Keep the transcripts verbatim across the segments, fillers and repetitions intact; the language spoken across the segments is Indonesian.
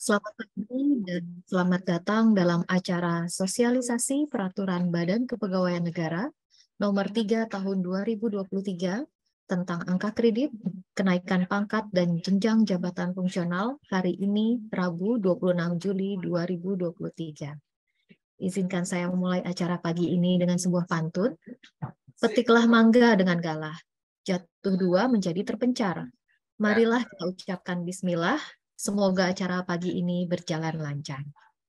Selamat pagi dan selamat datang dalam acara sosialisasi peraturan Badan Kepegawaian Negara nomor tiga tahun dua ribu dua puluh tiga tentang angka kredit, kenaikan pangkat dan jenjang jabatan fungsional hari ini Rabu dua puluh enam Juli dua ribu dua puluh tiga. Izinkan saya memulai acara pagi ini dengan sebuah pantun. Petiklah mangga dengan galah, jatuh dua menjadi terpencar. Marilah kita ucapkan bismillah, semoga acara pagi ini berjalan lancar.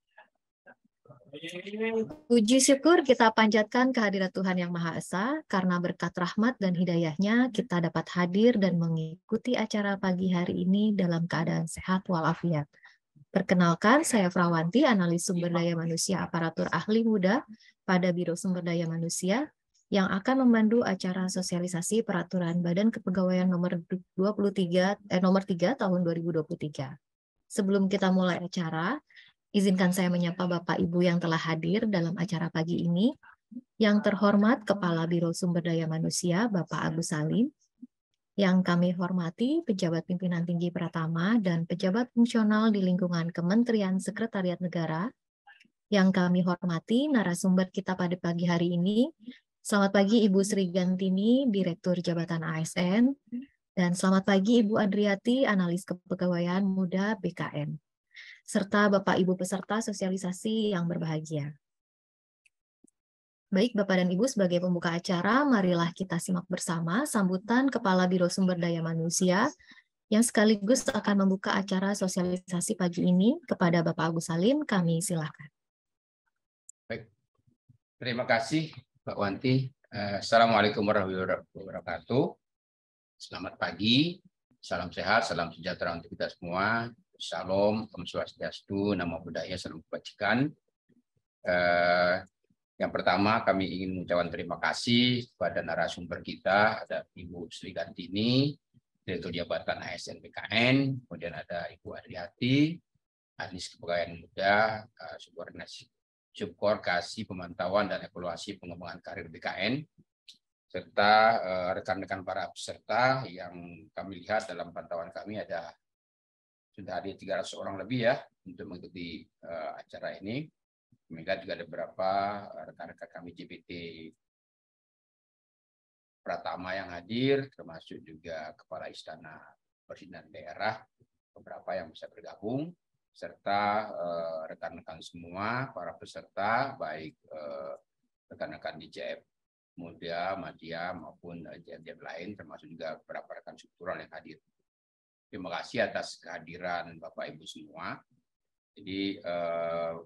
Puji syukur kita panjatkan kehadirat Tuhan Yang Maha Esa, karena berkat rahmat dan hidayahnya kita dapat hadir dan mengikuti acara pagi hari ini dalam keadaan sehat walafiat. Perkenalkan, saya Frawanti, analis sumber daya manusia aparatur ahli muda pada Biro Sumber Daya Manusia, yang akan memandu acara sosialisasi peraturan Badan Kepegawaian nomor dua puluh tiga eh, nomor tiga tahun dua ribu dua puluh tiga. Sebelum kita mulai acara, izinkan saya menyapa Bapak Ibu yang telah hadir dalam acara pagi ini. Yang terhormat Kepala Biro Sumber Daya Manusia Bapak Agus Salim, yang kami hormati pejabat pimpinan tinggi Pratama dan pejabat fungsional di lingkungan Kementerian Sekretariat Negara, yang kami hormati narasumber kita pada pagi hari ini. Selamat pagi Ibu Sri Gantini, Direktur Jabatan A S N, dan selamat pagi Ibu Adriati, Analis Kepegawaian Muda B K N, serta Bapak Ibu peserta sosialisasi yang berbahagia. Baik, Bapak dan Ibu, sebagai pembuka acara, marilah kita simak bersama sambutan Kepala Biro Sumber Daya Manusia yang sekaligus akan membuka acara sosialisasi pagi ini. Kepada Bapak Agus Salim, kami silakan. Baik, terima kasih Mbak Wanti. Assalamualaikum warahmatullahi wabarakatuh. Selamat pagi, salam sehat, salam sejahtera untuk kita semua. Shalom, Om Swastiastu, Namo Buddhaya, Salam Kebajikan. Eh, Yang pertama, kami ingin mengucapkan terima kasih kepada narasumber kita, ada Ibu Sri Gantini, Direktur Jabatan A S N B K N, kemudian ada Ibu Adriati, Analis Kepegawaian Muda, Subordinasi Subkoordinasi Pemantauan dan Evaluasi Pengembangan Karir B K N, serta rekan-rekan para peserta yang kami lihat dalam pantauan kami ada sudah ada tiga ratus orang lebih ya untuk mengikuti uh, acara ini. Kemudian juga ada beberapa rekan-rekan kami J P T Pratama yang hadir, termasuk juga Kepala Istana Presiden Daerah, beberapa yang bisa bergabung, serta rekan-rekan uh, semua, para peserta, baik rekan-rekan uh, di J F Muda, Madya, maupun J F J F lain, termasuk juga beberapa rekan struktural yang hadir. Terima kasih atas kehadiran Bapak Ibu semua. Jadi, uh,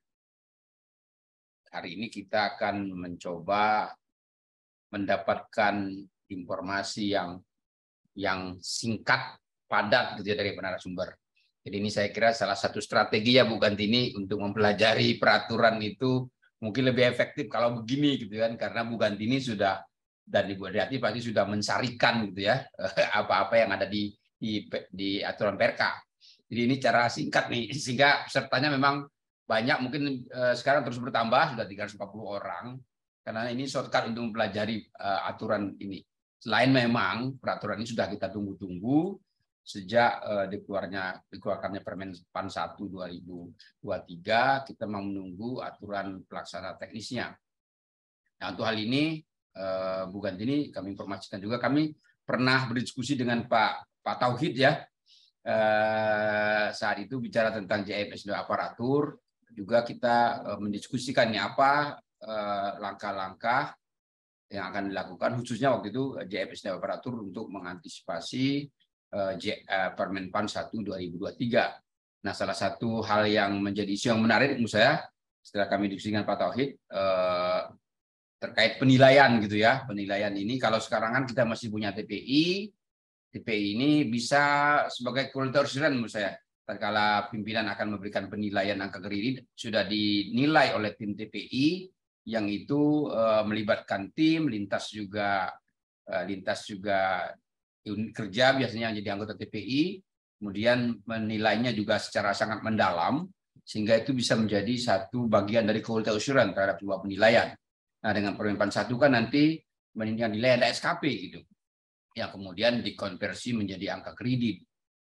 hari ini kita akan mencoba mendapatkan informasi yang yang singkat, padat gitu ya, dari narasumber. Jadi ini saya kira salah satu strategi ya Bu Gantini untuk mempelajari peraturan itu mungkin lebih efektif kalau begini gitu kan, karena Bu Gantini sudah dan Ibu Adriati pasti sudah mensarikan gitu ya apa-apa yang ada di di, di aturan P R K. Jadi ini cara singkat nih, sehingga pesertanya memang banyak, mungkin eh, sekarang terus bertambah, sudah tiga ratus empat puluh orang, karena ini shortcut untuk mempelajari uh, aturan ini. Selain memang peraturan ini sudah kita tunggu-tunggu sejak uh, dikeluarnya, dikeluarkannya Permen Pan satu dua ribu dua puluh tiga, kita mau menunggu aturan pelaksana teknisnya. Nah, untuk hal ini, uh, Bu Gantini, kami informasikan juga, kami pernah berdiskusi dengan Pak, Pak Tauhid ya, uh, saat itu bicara tentang J F S aparatur. Juga kita uh, mendiskusikannya apa langkah-langkah uh, yang akan dilakukan, khususnya waktu itu J F S aparatur untuk mengantisipasi uh, J, uh, Permen Pan satu dua ribu dua puluh tiga. Nah, salah satu hal yang menjadi isu yang menarik menurut saya setelah kami diskusi dengan Pak Tauhid uh, terkait penilaian gitu ya. Penilaian ini kalau sekarang kan kita masih punya T P I. T P I ini bisa sebagai quality assurance menurut saya. Tatkala pimpinan akan memberikan penilaian angka kredit, sudah dinilai oleh tim T P I yang itu uh, melibatkan tim, lintas juga uh, lintas juga unit kerja biasanya yang jadi anggota T P I, kemudian menilainya juga secara sangat mendalam, sehingga itu bisa menjadi satu bagian dari quality assurance terhadap sebuah penilaian. Nah, dengan Permen Pan satu kan nanti menilai ada S K P gitu, yang kemudian dikonversi menjadi angka kredit.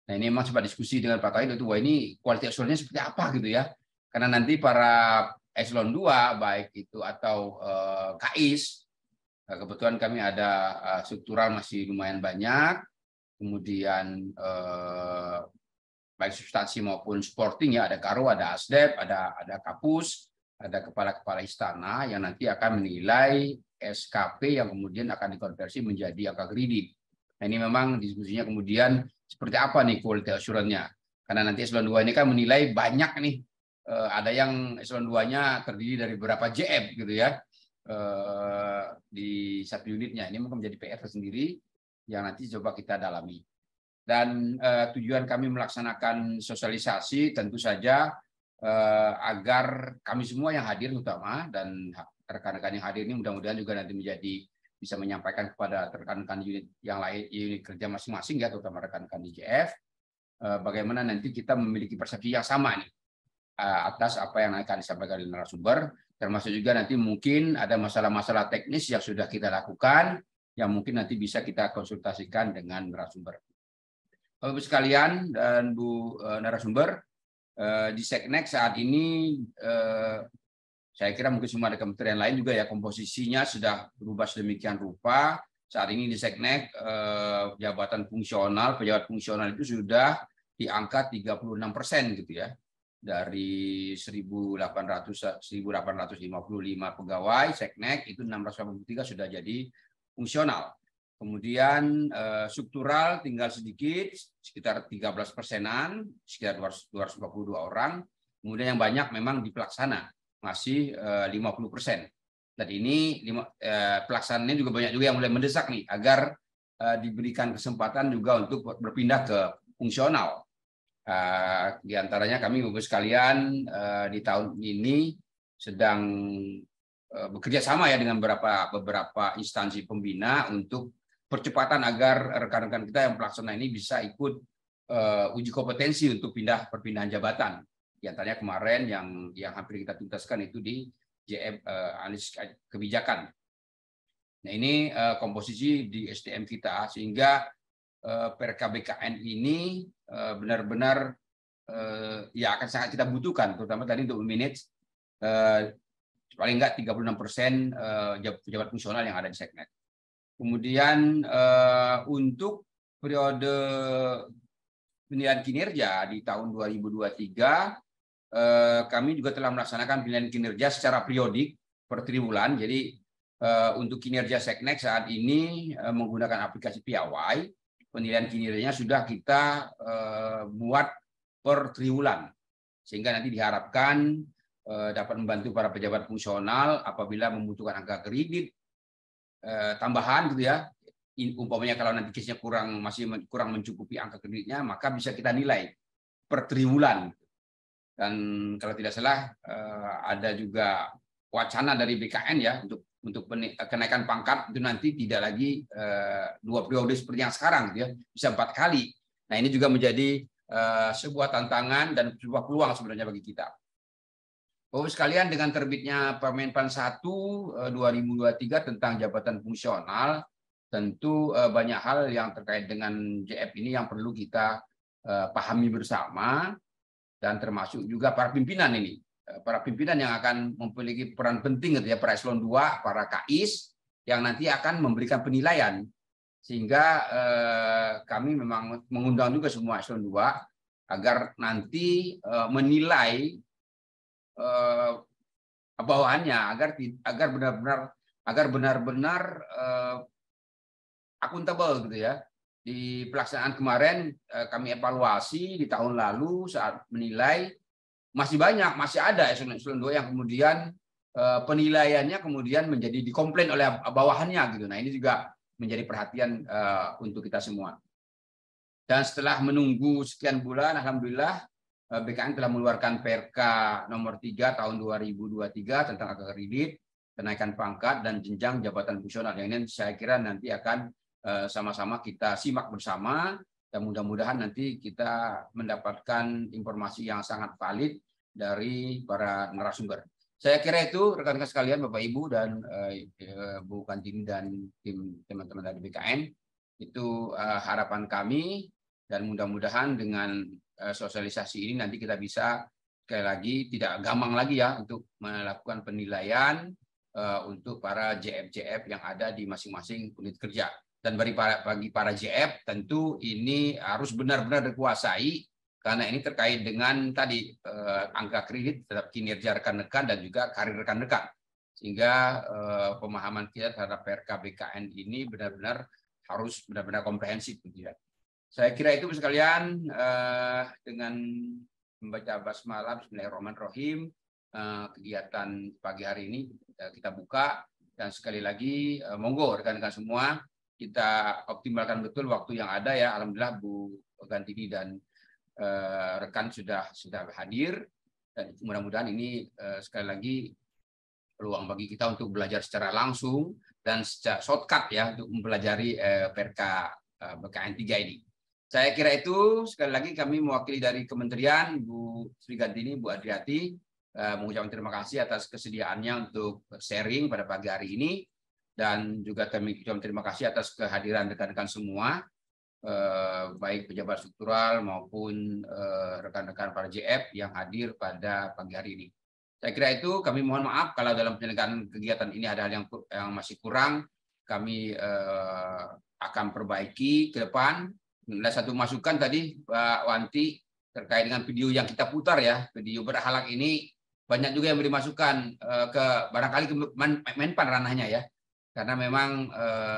Nah ini memang sempat diskusi dengan Pak Tauhid itu, wah ini quality assurance-nya seperti apa gitu ya. Karena nanti para eselon dua baik itu atau uh, K I S, kebetulan kami ada uh, struktural masih lumayan banyak, kemudian uh, baik substansi maupun supporting ya, ada Karo, ada Asdep, ada ada Kapus, ada kepala-kepala istana yang nanti akan menilai S K P yang kemudian akan dikonversi menjadi angka kredit. Nah ini memang diskusinya kemudian seperti apa nih quality assurance-nya. Karena nanti eselon dua ini kan menilai banyak nih. Eh, ada yang eselon dua-nya terdiri dari beberapa J M gitu ya. Eh, di satu unitnya. Ini mungkin menjadi P R tersendiri yang nanti coba kita dalami. Dan eh, tujuan kami melaksanakan sosialisasi tentu saja eh, agar kami semua yang hadir utama dan rekan-rekan yang hadir ini mudah-mudahan juga nanti menjadi bisa menyampaikan kepada rekan-rekan unit yang lain, unit kerja masing-masing ya, terutama rekan-rekan di J F, eh, bagaimana nanti kita memiliki persepsi yang sama nih eh, atas apa yang akan disampaikan oleh narasumber, termasuk juga nanti mungkin ada masalah-masalah teknis yang sudah kita lakukan, yang mungkin nanti bisa kita konsultasikan dengan narasumber. Bapak-Ibu sekalian dan Bu eh, narasumber, eh, di Seknek saat ini eh, saya kira mungkin semua ada kementerian lain juga ya, komposisinya sudah berubah sedemikian rupa. Saat ini di Seknek eh, jabatan fungsional, pejabat fungsional itu sudah di angka tiga puluh enam persen gitu ya. Dari seribu delapan ratus lima puluh lima pegawai Seknek itu enam ratus delapan puluh tiga sudah jadi fungsional. Kemudian eh, struktural tinggal sedikit, sekitar tiga belas persenan, sekitar dua ratus dua puluh dua orang. Kemudian yang banyak memang di pelaksana, masih eh, lima puluh persen. Dan ini lima, eh, pelaksanaannya juga banyak juga yang mulai mendesak nih, agar eh, diberikan kesempatan juga untuk berpindah ke fungsional. Eh, di antaranya kami Bapak sekalian eh, di tahun ini sedang eh, bekerja sama ya dengan beberapa beberapa instansi pembina untuk percepatan agar rekan-rekan kita yang pelaksana ini bisa ikut uh, uji kompetensi untuk pindah perpindahan jabatan. Di antaranya kemarin yang yang hampir kita tuntaskan itu di J M uh, analisis kebijakan. Nah ini uh, komposisi di S D M kita sehingga uh, P R K B K N ini benar-benar uh, uh, ya akan sangat kita butuhkan, terutama tadi untuk memanage uh, paling enggak tiga puluh enam persen uh, pejabat fungsional yang ada di Seknek. Kemudian uh, untuk periode penilaian kinerja di tahun dua ribu dua puluh tiga uh, kami juga telah melaksanakan penilaian kinerja secara periodik per triwulan. Jadi uh, untuk kinerja Seknek saat ini uh, menggunakan aplikasi P I Y, penilaian kinerjanya sudah kita uh, buat per triwulan, sehingga nanti diharapkan uh, dapat membantu para pejabat fungsional apabila membutuhkan angka kredit Eh, tambahan gitu ya, umpamanya kalau nanti case-nya kurang masih kurang mencukupi angka kreditnya, maka bisa kita nilai per triwulan. Dan kalau tidak salah eh, ada juga wacana dari B K N ya untuk untuk kenaikan pangkat itu nanti tidak lagi eh, dua periode seperti yang sekarang gitu ya, bisa empat kali. Nah ini juga menjadi eh, sebuah tantangan dan sebuah peluang sebenarnya bagi kita. Bapak sekalian, dengan terbitnya Permenpan satu dua ribu dua puluh tiga tentang jabatan fungsional, tentu banyak hal yang terkait dengan J F ini yang perlu kita pahami bersama, dan termasuk juga para pimpinan ini. Para pimpinan yang akan memiliki peran penting gitu ya, para eselon dua, para K I S yang nanti akan memberikan penilaian. Sehingga eh, kami memang mengundang juga semua eselon dua agar nanti eh, menilai Uh, bawahannya agar agar benar-benar agar benar-benar uh, akuntabel gitu ya. Di pelaksanaan kemarin uh, kami evaluasi di tahun lalu saat menilai masih banyak, masih ada eselon dua yang kemudian uh, penilaiannya kemudian menjadi dikomplain oleh bawahannya gitu. Nah, ini juga menjadi perhatian uh, untuk kita semua. Dan setelah menunggu sekian bulan, alhamdulillah B K N telah mengeluarkan P R K nomor tiga tahun dua ribu dua puluh tiga tentang angka kredit, kenaikan pangkat dan jenjang jabatan fungsional. Yang ini saya kira nanti akan sama-sama kita simak bersama, dan mudah-mudahan nanti kita mendapatkan informasi yang sangat valid dari para narasumber. Saya kira itu rekan-rekan sekalian, Bapak Ibu dan eh, Bu Kantini dan tim teman-teman dari B K N, itu eh, harapan kami. Dan mudah-mudahan dengan uh, sosialisasi ini nanti kita bisa sekali lagi tidak gampang lagi ya untuk melakukan penilaian uh, untuk para J F J F yang ada di masing-masing unit kerja. Dan bagi para, bagi para J F tentu ini harus benar-benar dikuasai karena ini terkait dengan tadi uh, angka kredit terhadap kinerja rekan-rekan dan juga karir rekan-rekan. Sehingga uh, pemahaman kita terhadap P R K B K N ini benar-benar harus benar-benar komprehensif. Gitu ya. Saya kira itu sekalian uh, dengan membaca basmalah Bismillahirrahmanirrahim, uh, kegiatan pagi hari ini uh, kita buka dan sekali lagi uh, monggo rekan-rekan semua kita optimalkan betul waktu yang ada ya. Alhamdulillah Bu Gantini dan uh, rekan sudah sudah hadir dan mudah-mudahan ini uh, sekali lagi peluang bagi kita untuk belajar secara langsung dan secara shortcut ya untuk mempelajari eh, P R K eh, B K N tiga ini. Saya kira itu sekali lagi kami mewakili dari Kementerian Bu Sri Gantini, Bu Adriati eh, mengucapkan terima kasih atas kesediaannya untuk sharing pada pagi hari ini dan juga kami ucapkan terima kasih atas kehadiran rekan-rekan semua eh, baik pejabat struktural maupun rekan-rekan eh, para J F yang hadir pada pagi hari ini. Saya kira itu kami mohon maaf kalau dalam penyelenggaraan kegiatan ini ada hal yang, yang masih kurang. Kami eh, akan perbaiki ke depan. Ada satu masukan tadi Pak Wanti terkait dengan video yang kita putar ya. Video berakhlak ini banyak juga yang beri masukan eh, ke barangkali ke Menpan ranahnya ya. Karena memang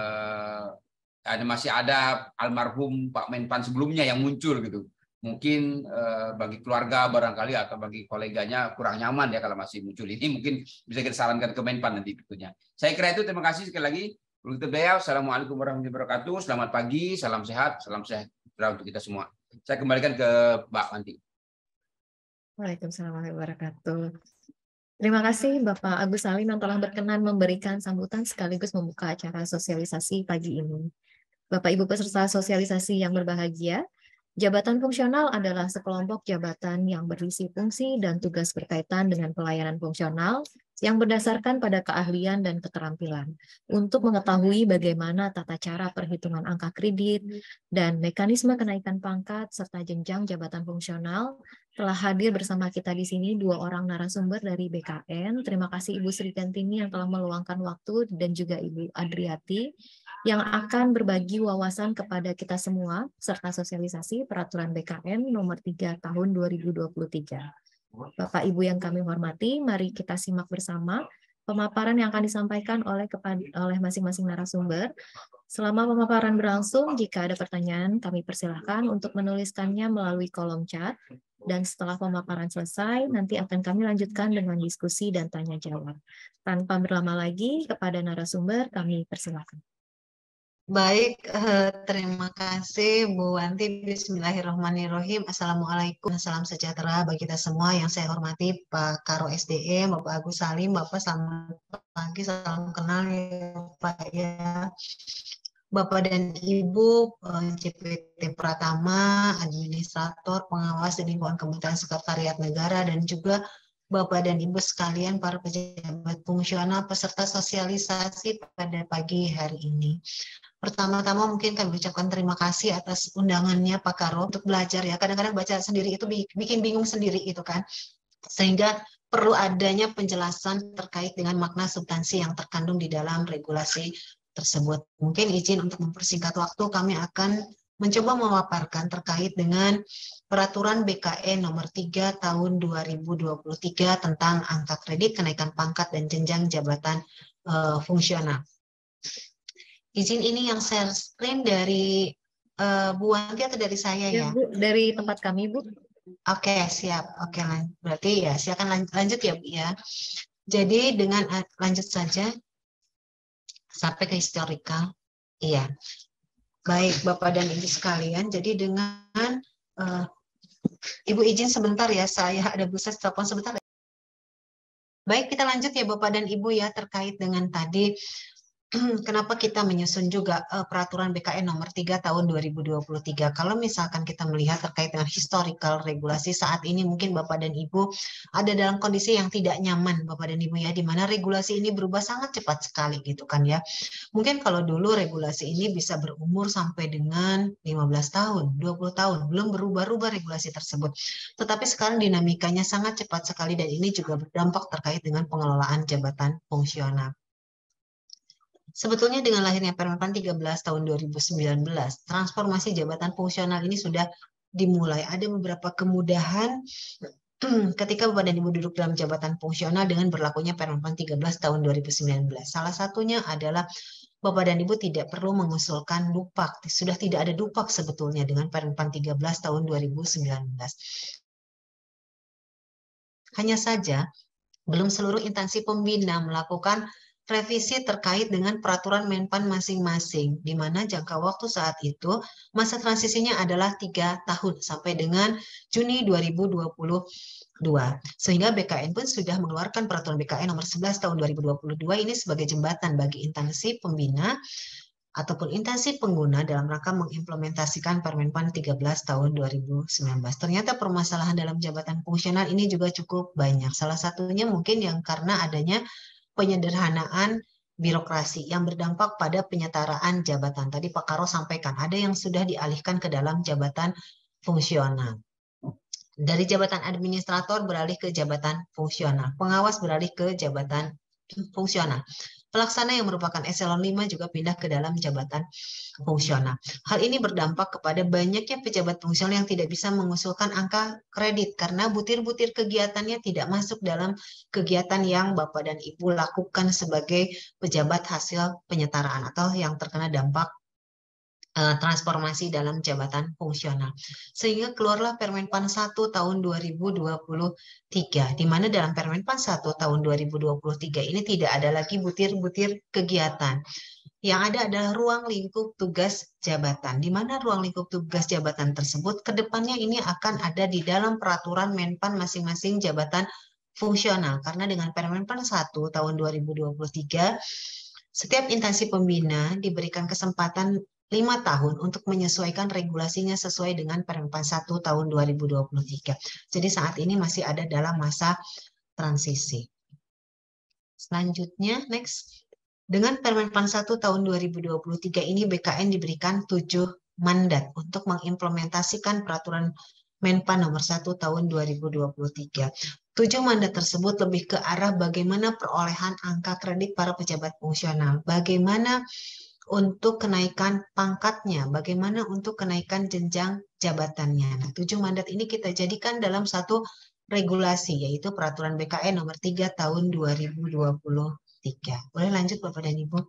eh, ada masih ada almarhum Pak Menpan sebelumnya yang muncul gitu. Mungkin eh, bagi keluarga barangkali atau bagi koleganya kurang nyaman ya kalau masih muncul ini, mungkin bisa kita sarankan ke Menpan nanti tentunya. Saya kira itu, terima kasih sekali lagi. Assalamualaikum warahmatullahi wabarakatuh. Selamat pagi, salam sehat, salam sejahtera untuk kita semua. Saya kembalikan ke Mbak Wanti. Waalaikumsalam warahmatullahi wabarakatuh. Terima kasih Bapak Agus Salim yang telah berkenan memberikan sambutan sekaligus membuka acara sosialisasi pagi ini. Bapak Ibu peserta sosialisasi yang berbahagia, jabatan fungsional adalah sekelompok jabatan yang berisi fungsi dan tugas berkaitan dengan pelayanan fungsional yang berdasarkan pada keahlian dan keterampilan untuk mengetahui bagaimana tata cara perhitungan angka kredit dan mekanisme kenaikan pangkat serta jenjang jabatan fungsional. Telah hadir bersama kita di sini dua orang narasumber dari B K N. Terima kasih Ibu Sri Gantini yang telah meluangkan waktu dan juga Ibu Adriati yang akan berbagi wawasan kepada kita semua serta sosialisasi peraturan B K N nomor tiga tahun dua ribu dua puluh tiga. Bapak Ibu yang kami hormati, mari kita simak bersama pemaparan yang akan disampaikan oleh kepada, oleh masing-masing narasumber. Selama pemaparan berlangsung, jika ada pertanyaan, kami persilahkan untuk menuliskannya melalui kolom chat. Dan setelah pemaparan selesai, nanti akan kami lanjutkan dengan diskusi dan tanya jawab. Tanpa berlama lagi, kepada narasumber kami persilahkan. Baik, eh, terima kasih Bu Wanti. Bismillahirrahmanirrahim. Assalamualaikum, salam sejahtera bagi kita semua. Yang saya hormati Pak Karo S D E, Bapak Agus Salim, Bapak selamat pagi, salam kenal ya Pak ya. Bapak dan Ibu J P T Pratama, Administrator, Pengawas di lingkungan Kementerian Sekretariat Negara, dan juga Bapak dan Ibu sekalian, para pejabat fungsional, peserta sosialisasi pada pagi hari ini. Pertama-tama mungkin kami ucapkan terima kasih atas undangannya Pak Karo untuk belajar ya. Kadang-kadang baca sendiri itu bikin bingung sendiri itu kan. Sehingga perlu adanya penjelasan terkait dengan makna substansi yang terkandung di dalam regulasi tersebut. Mungkin izin untuk mempersingkat waktu, kami akan mencoba memaparkan terkait dengan peraturan B K N nomor tiga tahun dua ribu dua puluh tiga tentang angka kredit, kenaikan pangkat dan jenjang jabatan uh, fungsional. Izin ini yang share screen dari uh, Bu Wanti atau dari saya ya? Ya Bu, dari tempat kami Bu. Oke, siap. Oke, berarti ya silakan lanjut ya Bu ya. Jadi dengan lanjut saja sampai ke historical. Iya. Baik Bapak dan Ibu sekalian, jadi dengan uh, Ibu izin sebentar ya, saya ada buset telepon sebentar. Baik, kita lanjut ya Bapak dan Ibu ya terkait dengan tadi kenapa kita menyusun juga uh, peraturan B K N nomor tiga tahun dua ribu dua puluh tiga. Kalau misalkan kita melihat terkait dengan historical regulasi saat ini, mungkin Bapak dan Ibu ada dalam kondisi yang tidak nyaman, Bapak dan Ibu ya, di mana regulasi ini berubah sangat cepat sekali gitu kan ya. Mungkin kalau dulu regulasi ini bisa berumur sampai dengan lima belas tahun, dua puluh tahun, belum berubah-ubah regulasi tersebut. Tetapi sekarang dinamikanya sangat cepat sekali dan ini juga berdampak terkait dengan pengelolaan jabatan fungsional. Sebetulnya dengan lahirnya Permenpan tiga belas tahun dua ribu sembilan belas, transformasi jabatan fungsional ini sudah dimulai. Ada beberapa kemudahan ketika Bapak dan Ibu duduk dalam jabatan fungsional dengan berlakunya Permenpan tiga belas tahun dua ribu sembilan belas. Salah satunya adalah Bapak dan Ibu tidak perlu mengusulkan dupak. Sudah tidak ada dupak sebetulnya dengan Permenpan tiga belas tahun dua ribu sembilan belas. Hanya saja, belum seluruh instansi pembina melakukan revisi terkait dengan peraturan Menpan masing-masing, di mana jangka waktu saat itu masa transisinya adalah tiga tahun sampai dengan Juni dua ribu dua puluh dua. Sehingga B K N pun sudah mengeluarkan peraturan B K N nomor sebelas tahun dua ribu dua puluh dua ini sebagai jembatan bagi instansi pembina ataupun instansi pengguna dalam rangka mengimplementasikan Permenpan tiga belas tahun dua ribu sembilan belas. Ternyata permasalahan dalam jabatan fungsional ini juga cukup banyak. Salah satunya mungkin yang karena adanya penyederhanaan birokrasi yang berdampak pada penyetaraan jabatan. Tadi Pak Karo sampaikan, ada yang sudah dialihkan ke dalam jabatan fungsional. Dari jabatan administrator beralih ke jabatan fungsional. Pengawas beralih ke jabatan fungsional. Pelaksana yang merupakan eselon lima juga pindah ke dalam jabatan fungsional. Hal ini berdampak kepada banyaknya pejabat fungsional yang tidak bisa mengusulkan angka kredit karena butir-butir kegiatannya tidak masuk dalam kegiatan yang Bapak dan Ibu lakukan sebagai pejabat hasil penyetaraan atau yang terkena dampak transformasi dalam jabatan fungsional. Sehingga keluarlah Permenpan satu tahun dua ribu dua puluh tiga, di mana dalam Permenpan satu tahun dua ribu dua puluh tiga ini tidak ada lagi butir-butir kegiatan. Yang ada adalah ruang lingkup tugas jabatan, di mana ruang lingkup tugas jabatan tersebut ke depannya ini akan ada di dalam peraturan Menpan masing-masing jabatan fungsional. Karena dengan Permenpan satu tahun dua ribu dua puluh tiga, setiap instansi pembina diberikan kesempatan lima tahun untuk menyesuaikan regulasinya sesuai dengan Permenpan satu tahun dua ribu dua puluh tiga. Jadi saat ini masih ada dalam masa transisi. Selanjutnya, next. Dengan Permenpan satu tahun dua ribu dua puluh tiga ini B K N diberikan tujuh mandat untuk mengimplementasikan peraturan Menpan nomor satu tahun dua ribu dua puluh tiga. Tujuh mandat tersebut lebih ke arah bagaimana perolehan angka kredit para pejabat fungsional, bagaimana untuk kenaikan pangkatnya, bagaimana untuk kenaikan jenjang jabatannya. Nah, tujuh mandat ini kita jadikan dalam satu regulasi, yaitu Peraturan B K N nomor tiga tahun dua ribu dua puluh tiga. Boleh lanjut Bapak dan Ibu?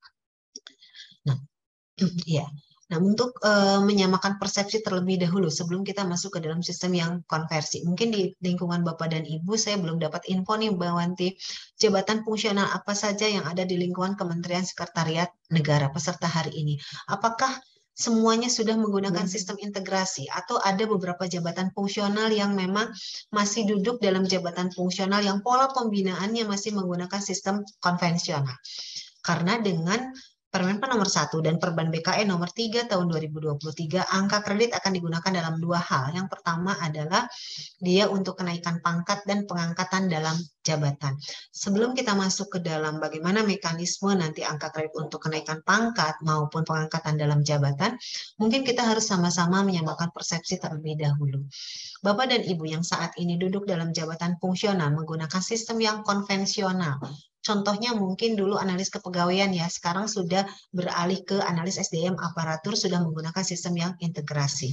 Nah, iya. Nah, untuk uh, menyamakan persepsi terlebih dahulu sebelum kita masuk ke dalam sistem yang konversi. Mungkin di lingkungan Bapak dan Ibu saya belum dapat info nih Mbak Wanti, jabatan fungsional apa saja yang ada di lingkungan Kementerian Sekretariat Negara peserta hari ini. Apakah semuanya sudah menggunakan sistem integrasi atau ada beberapa jabatan fungsional yang memang masih duduk dalam jabatan fungsional yang pola pembinaannya masih menggunakan sistem konvensional. Karena dengan Permenpan nomor satu dan Perban B K N nomor tiga tahun dua ribu dua puluh tiga, angka kredit akan digunakan dalam dua hal. Yang pertama adalah dia untuk kenaikan pangkat dan pengangkatan dalam jabatan. Sebelum kita masuk ke dalam bagaimana mekanisme nanti angka kredit untuk kenaikan pangkat maupun pengangkatan dalam jabatan, mungkin kita harus sama-sama menyamakan persepsi terlebih dahulu. Bapak dan Ibu yang saat ini duduk dalam jabatan fungsional menggunakan sistem yang konvensional. Contohnya mungkin dulu analis kepegawaian ya, sekarang sudah beralih ke analis S D M aparatur, sudah menggunakan sistem yang integrasi.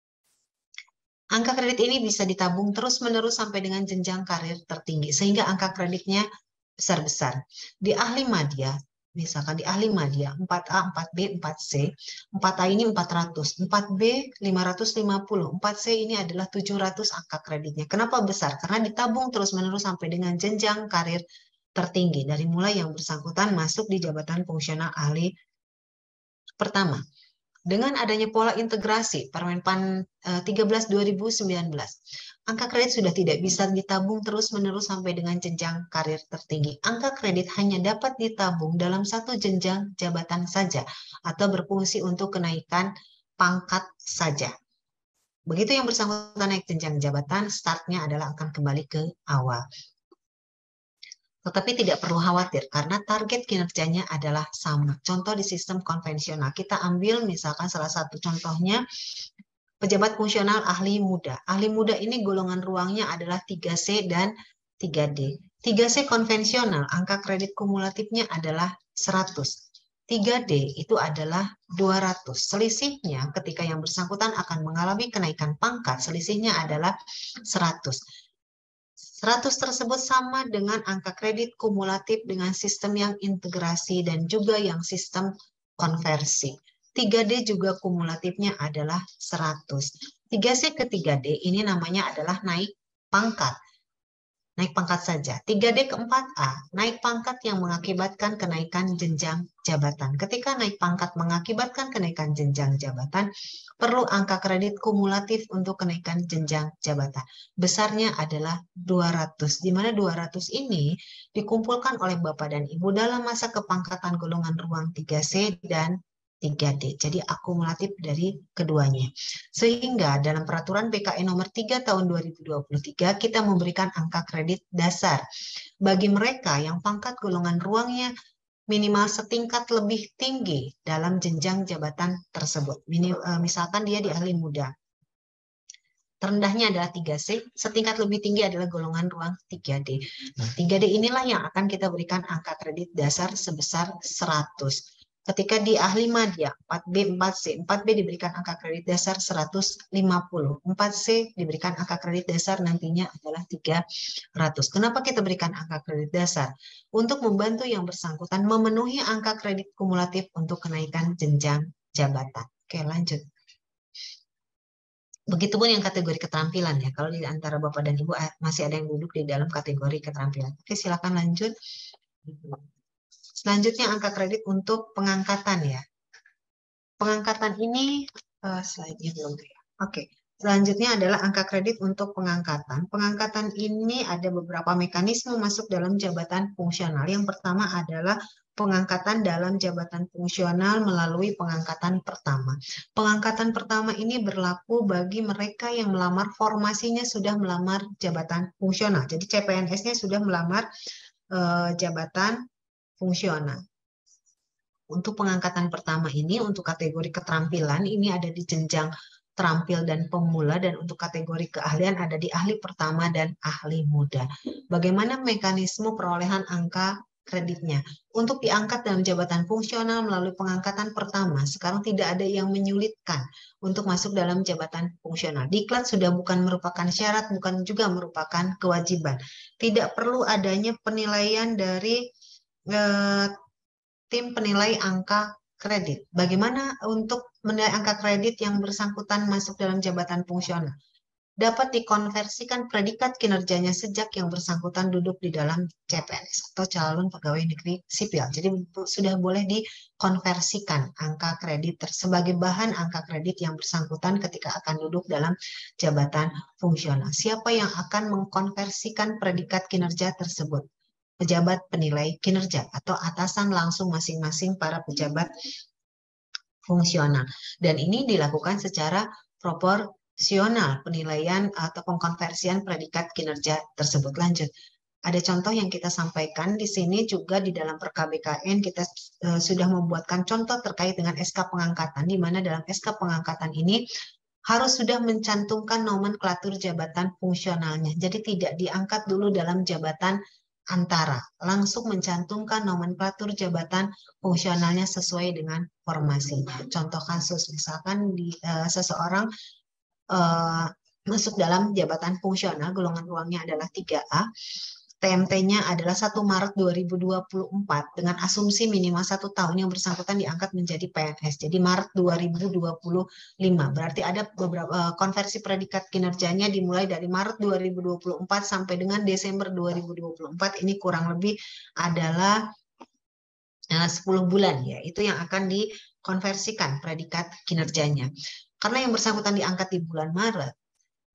Angka kredit ini bisa ditabung terus-menerus sampai dengan jenjang karir tertinggi, sehingga angka kreditnya besar-besar. Di ahli madya, misalkan di ahli madya, empat A, empat B, empat C, empat A ini empat ratus, empat B lima ratus lima puluh, empat C ini adalah tujuh ratus angka kreditnya. Kenapa besar? Karena ditabung terus-menerus sampai dengan jenjang karir tertinggi, dari mulai yang bersangkutan masuk di jabatan fungsional ahli pertama. Dengan adanya pola integrasi Permenpan tiga belas dua ribu sembilan belas, Angka kredit sudah tidak bisa ditabung terus-menerus sampai dengan jenjang karir tertinggi. Angka kredit hanya dapat ditabung dalam satu jenjang jabatan saja atau berfungsi untuk kenaikan pangkat saja. Begitu yang bersangkutan naik jenjang jabatan, startnya adalah akan kembali ke awal. Tetapi tidak perlu khawatir karena target kinerjanya adalah sama. Contoh di sistem konvensional, kita ambil misalkan salah satu contohnya, pejabat fungsional ahli muda. Ahli muda ini golongan ruangnya adalah tiga C dan tiga D. tiga C konvensional, angka kredit kumulatifnya adalah seratus. tiga D itu adalah dua ratus. Selisihnya ketika yang bersangkutan akan mengalami kenaikan pangkat, selisihnya adalah seratus. seratus tersebut sama dengan angka kredit kumulatif dengan sistem yang integrasi dan juga yang sistem konversi. tiga D juga kumulatifnya adalah seratus. tiga C ke tiga D ini namanya adalah naik pangkat. Naik pangkat saja. tiga D ke empat A, naik pangkat yang mengakibatkan kenaikan jenjang jabatan. Ketika naik pangkat mengakibatkan kenaikan jenjang jabatan, perlu angka kredit kumulatif untuk kenaikan jenjang jabatan. Besarnya adalah dua ratus, di mana dua ratus ini dikumpulkan oleh Bapak dan Ibu dalam masa kepangkatan golongan ruang tiga C dan tiga D. Jadi akumulatif dari keduanya. Sehingga dalam peraturan B K N nomor tiga tahun dua ribu dua puluh tiga kita memberikan angka kredit dasar bagi mereka yang pangkat golongan ruangnya minimal setingkat lebih tinggi dalam jenjang jabatan tersebut. Misalkan dia di ahli muda. Terendahnya adalah tiga C, setingkat lebih tinggi adalah golongan ruang tiga D. Nah, tiga D inilah yang akan kita berikan angka kredit dasar sebesar seratus. Ketika di ahli madya, empat B, empat C, empat B diberikan angka kredit dasar seratus lima puluh, empat C diberikan angka kredit dasar nantinya adalah tiga ratus. Kenapa kita berikan angka kredit dasar? Untuk membantu yang bersangkutan memenuhi angka kredit kumulatif untuk kenaikan jenjang jabatan. Oke, lanjut. Begitupun yang kategori keterampilan ya. Kalau di antara Bapak dan Ibu masih ada yang duduk di dalam kategori keterampilan. Oke, silakan lanjut. Selanjutnya angka kredit untuk pengangkatan ya. Pengangkatan ini uh, slide-nya belum ya. Oke. Selanjutnya adalah angka kredit untuk pengangkatan. Pengangkatan ini ada beberapa mekanisme masuk dalam jabatan fungsional. Yang pertama adalah pengangkatan dalam jabatan fungsional melalui pengangkatan pertama. Pengangkatan pertama ini berlaku bagi mereka yang melamar formasinya sudah melamar jabatan fungsional. Jadi C P N S-nya sudah melamar uh, jabatan fungsional. Untuk pengangkatan pertama ini, untuk kategori keterampilan, ini ada di jenjang terampil dan pemula, dan untuk kategori keahlian ada di ahli pertama dan ahli muda. Bagaimana mekanisme perolehan angka kreditnya? Untuk diangkat dalam jabatan fungsional melalui pengangkatan pertama, sekarang tidak ada yang menyulitkan untuk masuk dalam jabatan fungsional. Diklat sudah bukan merupakan syarat, bukan juga merupakan kewajiban. Tidak perlu adanya penilaian dari tim penilai angka kredit. Bagaimana untuk menilai angka kredit yang bersangkutan masuk dalam jabatan fungsional? Dapat dikonversikan predikat kinerjanya sejak yang bersangkutan duduk di dalam C P N S atau calon pegawai negeri sipil. Jadi sudah boleh dikonversikan angka kredit sebagai bahan angka kredit yang bersangkutan ketika akan duduk dalam jabatan fungsional. Siapa yang akan mengkonversikan predikat kinerja tersebut? Pejabat penilai kinerja atau atasan langsung masing-masing para pejabat fungsional. Dan ini dilakukan secara proporsional penilaian atau pengkonversian predikat kinerja tersebut. Lanjut. Ada contoh yang kita sampaikan di sini juga di dalam per K B K N kita uh, sudah membuatkan contoh terkait dengan S K pengangkatan, di mana dalam S K pengangkatan ini harus sudah mencantumkan nomenklatur jabatan fungsionalnya. Jadi tidak diangkat dulu dalam jabatan antara, langsung mencantumkan nomenklatur jabatan fungsionalnya sesuai dengan formasinya. Contoh kasus, misalkan di, uh, seseorang uh, masuk dalam jabatan fungsional, golongan ruangnya adalah tiga A, T M T-nya adalah satu Maret dua ribu dua puluh empat dengan asumsi minimal satu tahun yang bersangkutan diangkat menjadi P N S. Jadi Maret dua ribu dua puluh lima. Berarti ada beberapa uh, konversi predikat kinerjanya dimulai dari Maret dua ribu dua puluh empat sampai dengan Desember dua ribu dua puluh empat. Ini kurang lebih adalah uh, sepuluh bulan ya. Itu yang akan dikonversikan predikat kinerjanya. Karena yang bersangkutan diangkat di bulan Maret,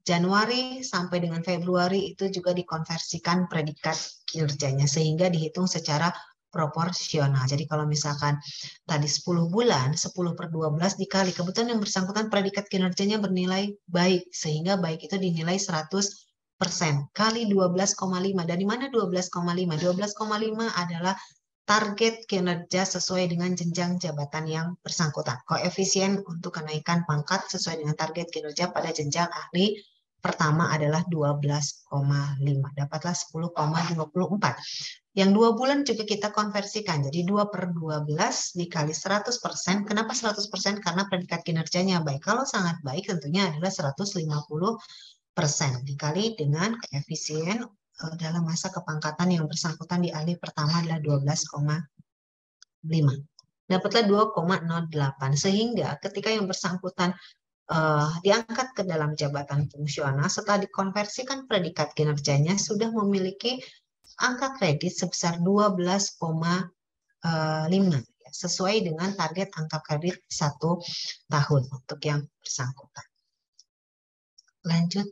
Januari sampai dengan Februari itu juga dikonversikan predikat kinerjanya sehingga dihitung secara proporsional. Jadi kalau misalkan tadi sepuluh bulan, sepuluh per dua belas dikali, kebetulan yang bersangkutan predikat kinerjanya bernilai baik, sehingga baik itu dinilai seratus persen kali dua belas koma lima. Dari mana dua belas koma lima? dua belas koma lima adalah target kinerja sesuai dengan jenjang jabatan yang bersangkutan. Koefisien untuk kenaikan pangkat sesuai dengan target kinerja pada jenjang ahli pertama adalah dua belas koma lima. Dapatlah sepuluh koma dua empat. Yang dua bulan juga kita konversikan. Jadi dua per dua belas dikali seratus persen. Kenapa seratus persen? Karena predikat kinerjanya baik. Kalau sangat baik tentunya adalah seratus lima puluh persen. Dikali dengan koefisien dalam masa kepangkatan yang bersangkutan di ahli pertama adalah dua belas koma lima. Dapatlah dua koma nol delapan. Sehingga ketika yang bersangkutan uh, diangkat ke dalam jabatan fungsional, setelah dikonversikan predikat kinerjanya sudah memiliki angka kredit sebesar dua belas koma lima sesuai dengan target angka kredit satu tahun untuk yang bersangkutan. Lanjut.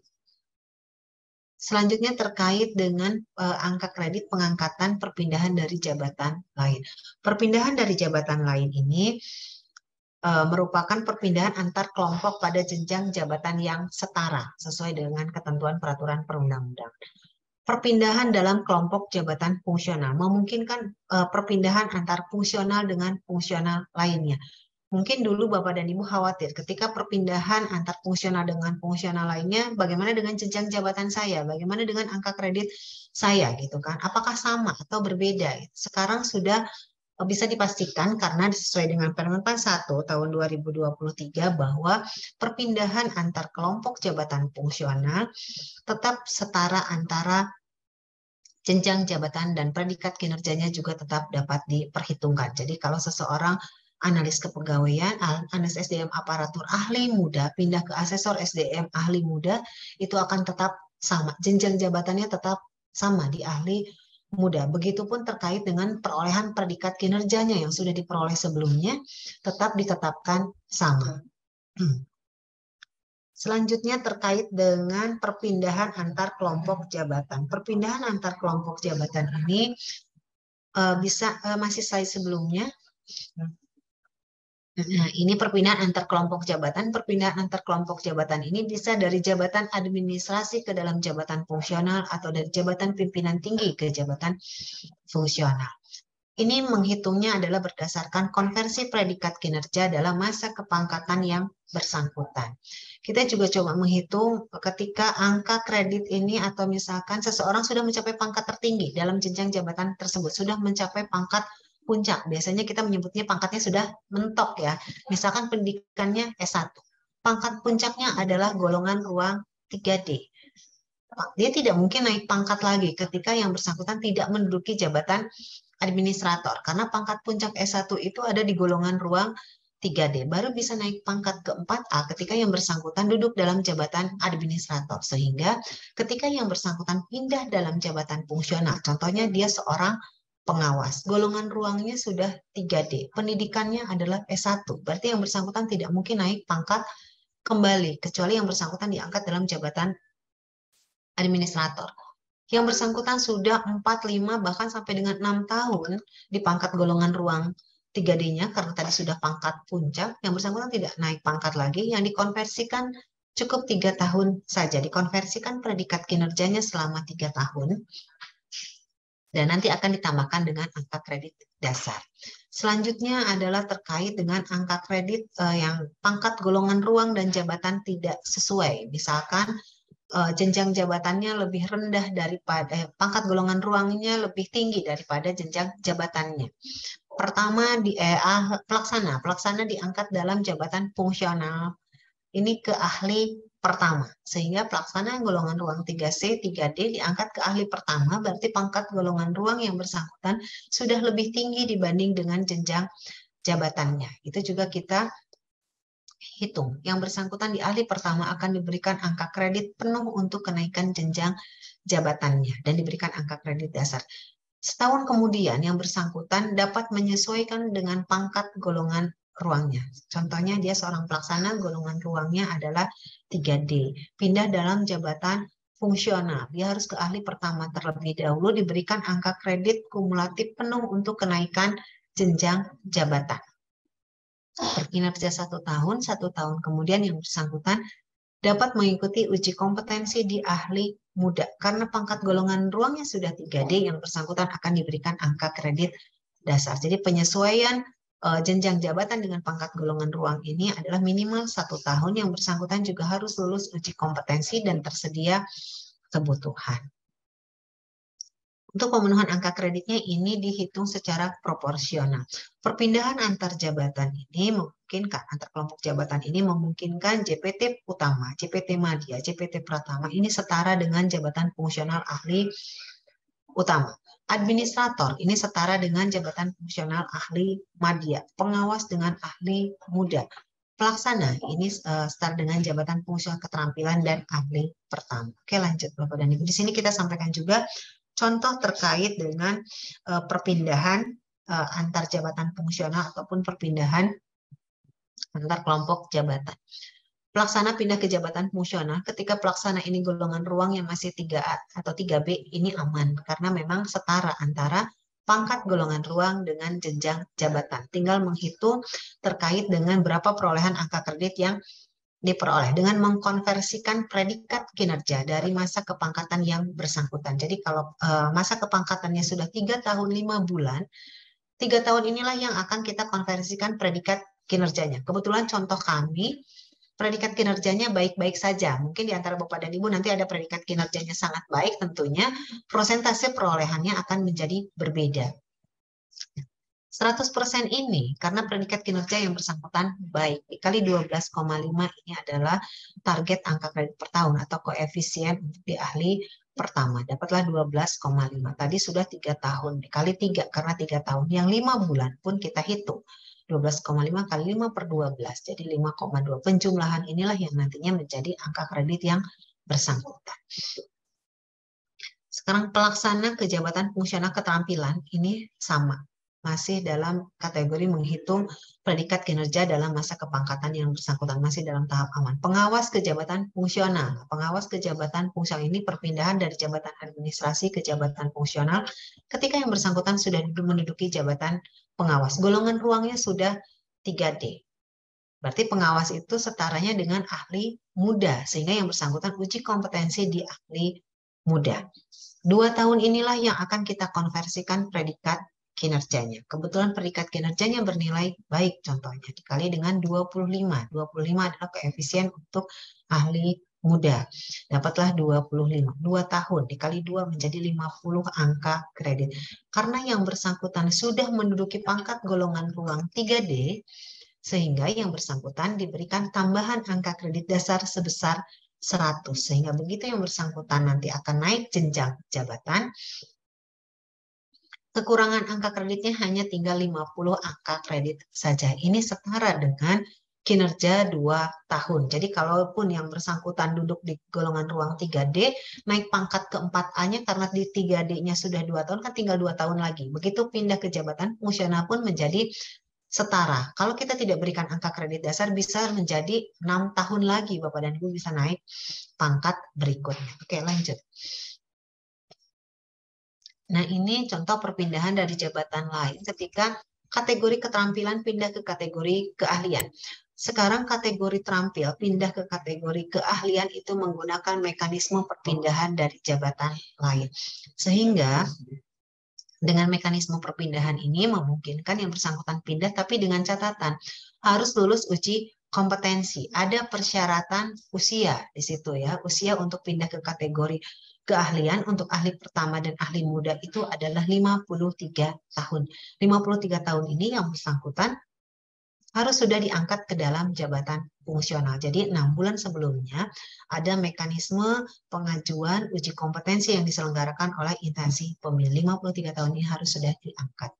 Selanjutnya terkait dengan uh, angka kredit pengangkatan perpindahan dari jabatan lain. Perpindahan dari jabatan lain ini uh, merupakan perpindahan antar kelompok pada jenjang jabatan yang setara sesuai dengan ketentuan peraturan perundang-undangan. Perpindahan dalam kelompok jabatan fungsional memungkinkan uh, perpindahan antar fungsional dengan fungsional lainnya. Mungkin dulu Bapak dan Ibu khawatir ketika perpindahan antar fungsional dengan fungsional lainnya, bagaimana dengan jenjang jabatan saya, bagaimana dengan angka kredit saya gitu kan? Apakah sama atau berbeda? Sekarang sudah bisa dipastikan karena sesuai dengan Permenpan satu tahun dua ribu dua puluh tiga bahwa perpindahan antar kelompok jabatan fungsional tetap setara antara jenjang jabatan dan predikat kinerjanya juga tetap dapat diperhitungkan. Jadi kalau seseorang analis kepegawaian, analis S D M aparatur ahli muda, pindah ke asesor S D M ahli muda, itu akan tetap sama. Jenjang jabatannya tetap sama di ahli muda. Begitupun terkait dengan perolehan predikat kinerjanya yang sudah diperoleh sebelumnya, tetap ditetapkan sama. Selanjutnya terkait dengan perpindahan antar kelompok jabatan. Perpindahan antar kelompok jabatan ini uh, bisa uh, masih slide sebelumnya. Nah, ini perpindahan antar kelompok jabatan. Perpindahan antar kelompok jabatan ini bisa dari jabatan administrasi ke dalam jabatan fungsional atau dari jabatan pimpinan tinggi ke jabatan fungsional. Ini menghitungnya adalah berdasarkan konversi predikat kinerja dalam masa kepangkatan yang bersangkutan. Kita juga coba menghitung ketika angka kredit ini atau misalkan seseorang sudah mencapai pangkat tertinggi dalam jenjang jabatan tersebut, sudah mencapai pangkat puncak. Biasanya kita menyebutnya pangkatnya sudah mentok ya. Misalkan pendidikannya S satu. Pangkat puncaknya adalah golongan ruang tiga D. Dia tidak mungkin naik pangkat lagi ketika yang bersangkutan tidak menduduki jabatan administrator. Karena pangkat puncak S satu itu ada di golongan ruang tiga D. Baru bisa naik pangkat ke empat A ketika yang bersangkutan duduk dalam jabatan administrator. Sehingga ketika yang bersangkutan pindah dalam jabatan fungsional, contohnya dia seorang pengawas, golongan ruangnya sudah tiga D, pendidikannya adalah S satu, berarti yang bersangkutan tidak mungkin naik pangkat kembali, kecuali yang bersangkutan diangkat dalam jabatan administrator. Yang bersangkutan sudah empat, lima, bahkan sampai dengan enam tahun di pangkat golongan ruang tiga D-nya, karena tadi sudah pangkat puncak, yang bersangkutan tidak naik pangkat lagi, yang dikonversikan cukup tiga tahun saja, dikonversikan predikat kinerjanya selama tiga tahun, dan nanti akan ditambahkan dengan angka kredit dasar. Selanjutnya adalah terkait dengan angka kredit eh, yang pangkat golongan ruang dan jabatan tidak sesuai. Misalkan eh, jenjang jabatannya lebih rendah daripada, eh, pangkat golongan ruangnya lebih tinggi daripada jenjang jabatannya. Pertama, di eh, ah, pelaksana. Pelaksana diangkat dalam jabatan fungsional. Ini ke ahli pertama, sehingga pelaksana golongan ruang tiga C, tiga D diangkat ke ahli pertama, berarti pangkat golongan ruang yang bersangkutan sudah lebih tinggi dibanding dengan jenjang jabatannya. Itu juga kita hitung. Yang bersangkutan di ahli pertama akan diberikan angka kredit penuh untuk kenaikan jenjang jabatannya dan diberikan angka kredit dasar. Setahun kemudian yang bersangkutan dapat menyesuaikan dengan pangkat golongan ruangnya. Contohnya dia seorang pelaksana, golongan ruangnya adalah tiga D. Pindah dalam jabatan fungsional. Dia harus ke ahli pertama terlebih dahulu, diberikan angka kredit kumulatif penuh untuk kenaikan jenjang jabatan. Berkinerja satu tahun, satu tahun kemudian yang bersangkutan dapat mengikuti uji kompetensi di ahli muda. Karena pangkat golongan ruangnya sudah tiga D, yang bersangkutan akan diberikan angka kredit dasar. Jadi penyesuaian uh, jenjang jabatan dengan pangkat golongan ruang ini adalah minimal satu tahun. Yang bersangkutan juga harus lulus uji kompetensi dan tersedia kebutuhan. Untuk pemenuhan angka kreditnya ini dihitung secara proporsional. Perpindahan antar jabatan ini memungkinkan, antar kelompok jabatan ini memungkinkan J P T utama, J P T madya, J P T pratama ini setara dengan jabatan fungsional ahli utama. Administrator ini setara dengan jabatan fungsional ahli madya. Pengawas dengan ahli muda. Pelaksana ini uh, setara dengan jabatan fungsional keterampilan dan ahli pertama. Oke, lanjut Bapak dan Ibu. Di sini kita sampaikan juga contoh terkait dengan uh, perpindahan uh, antar jabatan fungsional ataupun perpindahan antar kelompok jabatan. Pelaksana pindah ke jabatan fungsional, ketika pelaksana ini golongan ruang yang masih tiga A atau tiga B, ini aman karena memang setara antara pangkat golongan ruang dengan jenjang jabatan. Tinggal menghitung terkait dengan berapa perolehan angka kredit yang diperoleh dengan mengkonversikan predikat kinerja dari masa kepangkatan yang bersangkutan. Jadi kalau uh, masa kepangkatannya sudah tiga tahun lima bulan, tiga tahun inilah yang akan kita konversikan predikat kinerjanya. Kebetulan contoh kami, predikat kinerjanya baik-baik saja. Mungkin di antara Bapak dan Ibu nanti ada predikat kinerjanya sangat baik, tentunya prosentase perolehannya akan menjadi berbeda. seratus persen ini karena predikat kinerja yang bersangkutan baik, dikali dua belas koma lima ini adalah target angka kredit per tahun atau koefisien untuk di ahli pertama. Dapatlah dua belas koma lima. Tadi sudah tiga tahun, dikali tiga karena tiga tahun. Yang lima bulan pun kita hitung. dua belas koma lima kali lima per dua belas, jadi lima koma dua. Penjumlahan inilah yang nantinya menjadi angka kredit yang bersangkutan. Sekarang pelaksana kejabatan fungsional keterampilan ini sama. Masih dalam kategori menghitung predikat kinerja dalam masa kepangkatan yang bersangkutan, masih dalam tahap aman. Pengawas kejabatan fungsional. Pengawas kejabatan fungsional ini perpindahan dari jabatan administrasi ke jabatan fungsional ketika yang bersangkutan sudah menduduki jabatan pengawas. Golongan ruangnya sudah tiga D. Berarti pengawas itu setaranya dengan ahli muda, sehingga yang bersangkutan uji kompetensi di ahli muda. Dua tahun inilah yang akan kita konversikan predikat kinerjanya. Kebetulan predikat kinerjanya bernilai baik, contohnya dikali dengan dua puluh lima. dua puluh lima adalah koefisien untuk ahli muda. Dapatlah dua puluh lima. dua tahun dikali dua menjadi lima puluh angka kredit. Karena yang bersangkutan sudah menduduki pangkat golongan ruang tiga D, sehingga yang bersangkutan diberikan tambahan angka kredit dasar sebesar seratus. Sehingga begitu yang bersangkutan nanti akan naik jenjang jabatan, kekurangan angka kreditnya hanya tinggal lima puluh angka kredit saja. Ini setara dengan kinerja dua tahun. Jadi kalaupun yang bersangkutan duduk di golongan ruang tiga D, naik pangkat ke empat A-nya karena di tiga D-nya sudah dua tahun, kan tinggal dua tahun lagi. Begitu pindah ke jabatan fungsional pun menjadi setara. Kalau kita tidak berikan angka kredit dasar, bisa menjadi enam tahun lagi Bapak dan Ibu bisa naik pangkat berikutnya. Oke, lanjut. Nah, ini contoh perpindahan dari jabatan lain ketika kategori keterampilan pindah ke kategori keahlian. Sekarang kategori terampil pindah ke kategori keahlian itu menggunakan mekanisme perpindahan dari jabatan lain. Sehingga dengan mekanisme perpindahan ini memungkinkan yang bersangkutan pindah, tapi dengan catatan harus lulus uji kompetensi. Ada persyaratan usia di situ ya. Usia untuk pindah ke kategori keahlian untuk ahli pertama dan ahli muda itu adalah lima puluh tiga tahun. lima puluh tiga tahun ini yang bersangkutan harus sudah diangkat ke dalam jabatan fungsional. Jadi enam bulan sebelumnya ada mekanisme pengajuan uji kompetensi yang diselenggarakan oleh instansi pemilih. lima puluh tiga tahun ini harus sudah diangkat.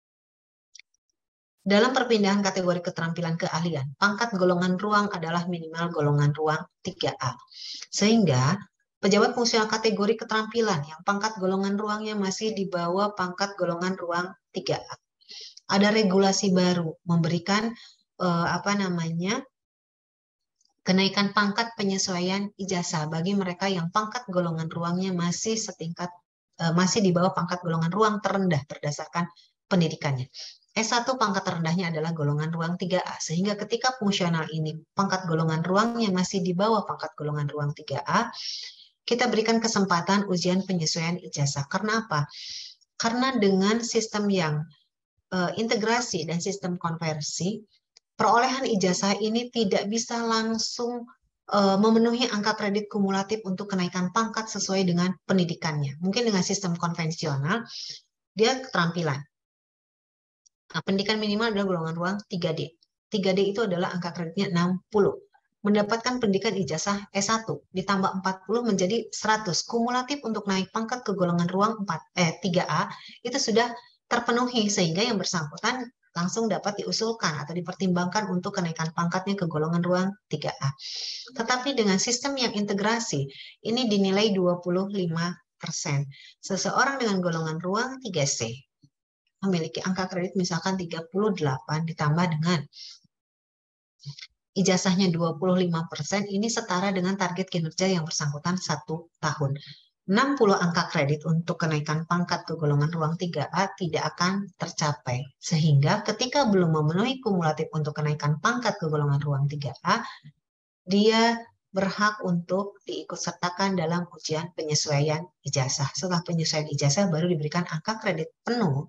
Dalam perpindahan kategori keterampilan keahlian, pangkat golongan ruang adalah minimal golongan ruang tiga A. Sehingga pejabat fungsional kategori keterampilan yang pangkat golongan ruangnya masih di bawah pangkat golongan ruang tiga A. Ada regulasi baru memberikan eh, apa namanya kenaikan pangkat penyesuaian ijazah bagi mereka yang pangkat golongan ruangnya masih setingkat eh, masih di bawah pangkat golongan ruang terendah berdasarkan pendidikannya. S satu pangkat terendahnya adalah golongan ruang tiga A, sehingga ketika fungsional ini pangkat golongan ruangnya masih di bawah pangkat golongan ruang tiga A, kita berikan kesempatan ujian penyesuaian ijazah. Karena apa? Karena dengan sistem yang uh, integrasi dan sistem konversi, perolehan ijazah ini tidak bisa langsung uh, memenuhi angka kredit kumulatif untuk kenaikan pangkat sesuai dengan pendidikannya. Mungkin dengan sistem konvensional, dia keterampilan. Nah, pendidikan minimal adalah golongan ruang tiga D. tiga D itu adalah angka kreditnya enam puluh. Mendapatkan pendidikan ijazah S satu ditambah empat puluh menjadi seratus. Kumulatif untuk naik pangkat ke golongan ruang empat, eh, tiga A itu sudah terpenuhi sehingga yang bersangkutan langsung dapat diusulkan atau dipertimbangkan untuk kenaikan pangkatnya ke golongan ruang tiga A. Tetapi dengan sistem yang integrasi, ini dinilai dua puluh lima persen. Seseorang dengan golongan ruang tiga C memiliki angka kredit misalkan tiga puluh delapan ditambah dengan ijazahnya dua puluh lima persen, ini setara dengan target kinerja yang bersangkutan satu tahun. enam puluh angka kredit untuk kenaikan pangkat ke golongan ruang tiga A tidak akan tercapai. Sehingga ketika belum memenuhi kumulatif untuk kenaikan pangkat ke golongan ruang tiga A, dia berhak untuk diikutsertakan dalam ujian penyesuaian ijazah. Setelah penyesuaian ijazah baru diberikan angka kredit penuh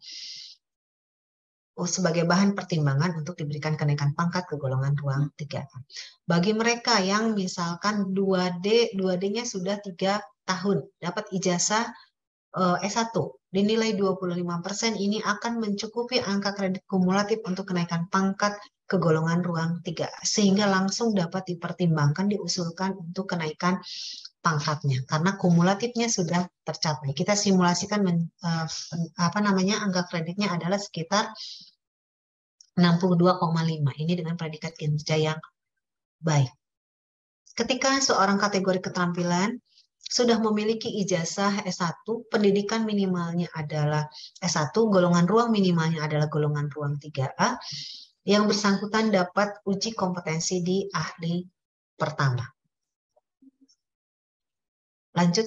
sebagai bahan pertimbangan untuk diberikan kenaikan pangkat ke golongan ruang tiga A. Bagi mereka yang misalkan dua D, dua D-nya sudah tiga tahun, dapat ijazah eh, S satu, dinilai dua puluh lima persen, ini akan mencukupi angka kredit kumulatif untuk kenaikan pangkat ke golongan ruang tiga A, sehingga langsung dapat dipertimbangkan, diusulkan untuk kenaikan pangkatnya karena kumulatifnya sudah tercapai. Kita simulasikan men, uh, apa namanya angka kreditnya adalah sekitar enam puluh dua koma lima. Ini dengan predikat kinerja yang baik. Ketika seorang kategori keterampilan sudah memiliki ijazah S satu, pendidikan minimalnya adalah S satu, golongan ruang minimalnya adalah golongan ruang tiga A, yang bersangkutan dapat uji kompetensi di ahli pertama. Lanjut.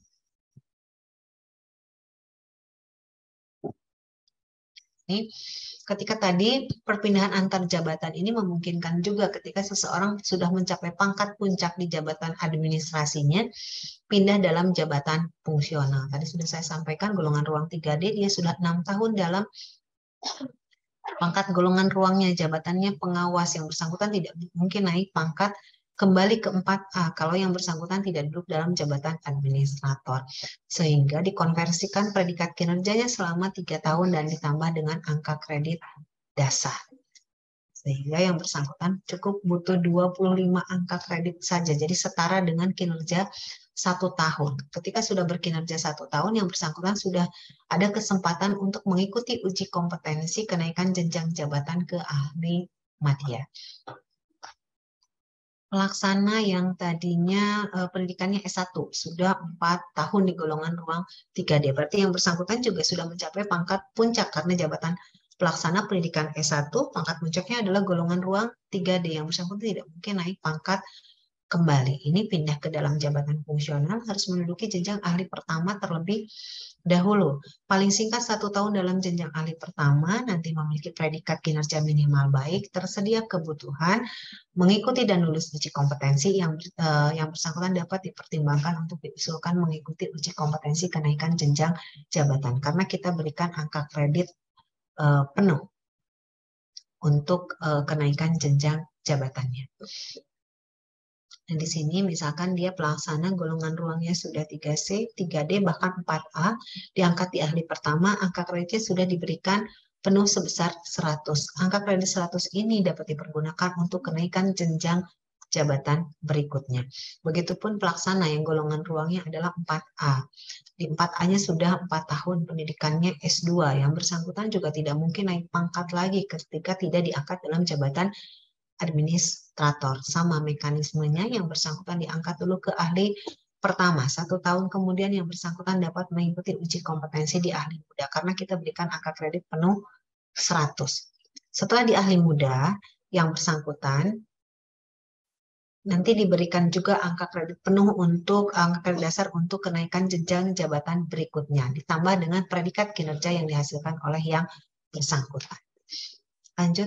Ini ketika tadi perpindahan antar jabatan ini memungkinkan juga ketika seseorang sudah mencapai pangkat puncak di jabatan administrasinya, pindah dalam jabatan fungsional. Tadi sudah saya sampaikan golongan ruang tiga D, dia sudah enam tahun dalam pangkat golongan ruangnya, jabatannya pengawas, yang bersangkutan tidak mungkin naik pangkat kembali ke empat A kalau yang bersangkutan tidak duduk dalam jabatan administrator. Sehingga dikonversikan predikat kinerjanya selama tiga tahun dan ditambah dengan angka kredit dasar. Sehingga yang bersangkutan cukup butuh dua puluh lima angka kredit saja. Jadi setara dengan kinerja satu tahun. Ketika sudah berkinerja satu tahun, yang bersangkutan sudah ada kesempatan untuk mengikuti uji kompetensi kenaikan jenjang jabatan ke ahli madya. Pelaksana yang tadinya uh, pendidikannya S satu sudah empat tahun di golongan ruang tiga D. Berarti yang bersangkutan juga sudah mencapai pangkat puncak karena jabatan pelaksana pendidikan S satu, pangkat puncaknya adalah golongan ruang tiga D. Yang bersangkutan tidak mungkin naik pangkat kembali. Ini pindah ke dalam jabatan fungsional harus menduduki jenjang ahli pertama terlebih dahulu. Paling singkat satu tahun dalam jenjang ahli pertama, nanti memiliki predikat kinerja minimal baik, tersedia kebutuhan, mengikuti dan lulus uji kompetensi, yang uh, yang bersangkutan dapat dipertimbangkan untuk diusulkan mengikuti uji kompetensi kenaikan jenjang jabatan. Karena kita berikan angka kredit uh, penuh untuk uh, kenaikan jenjang jabatannya. Dan di sini misalkan dia pelaksana golongan ruangnya sudah tiga C, tiga D, bahkan empat A, diangkat di ahli pertama, angka kreditnya sudah diberikan penuh sebesar seratus. Angka kredit seratus ini dapat dipergunakan untuk kenaikan jenjang jabatan berikutnya. Begitupun pelaksana yang golongan ruangnya adalah empat A. Di empat A-nya sudah empat tahun pendidikannya S dua, yang bersangkutan juga tidak mungkin naik pangkat lagi ketika tidak diangkat dalam jabatan administrator. Sama mekanismenya, yang bersangkutan diangkat dulu ke ahli pertama. Satu tahun kemudian yang bersangkutan dapat mengikuti uji kompetensi di ahli muda karena kita berikan angka kredit penuh seratus. Setelah di ahli muda, yang bersangkutan, nanti diberikan juga angka kredit penuh untuk angka kredit dasar untuk kenaikan jenjang jabatan berikutnya, ditambah dengan predikat kinerja yang dihasilkan oleh yang bersangkutan. Lanjut.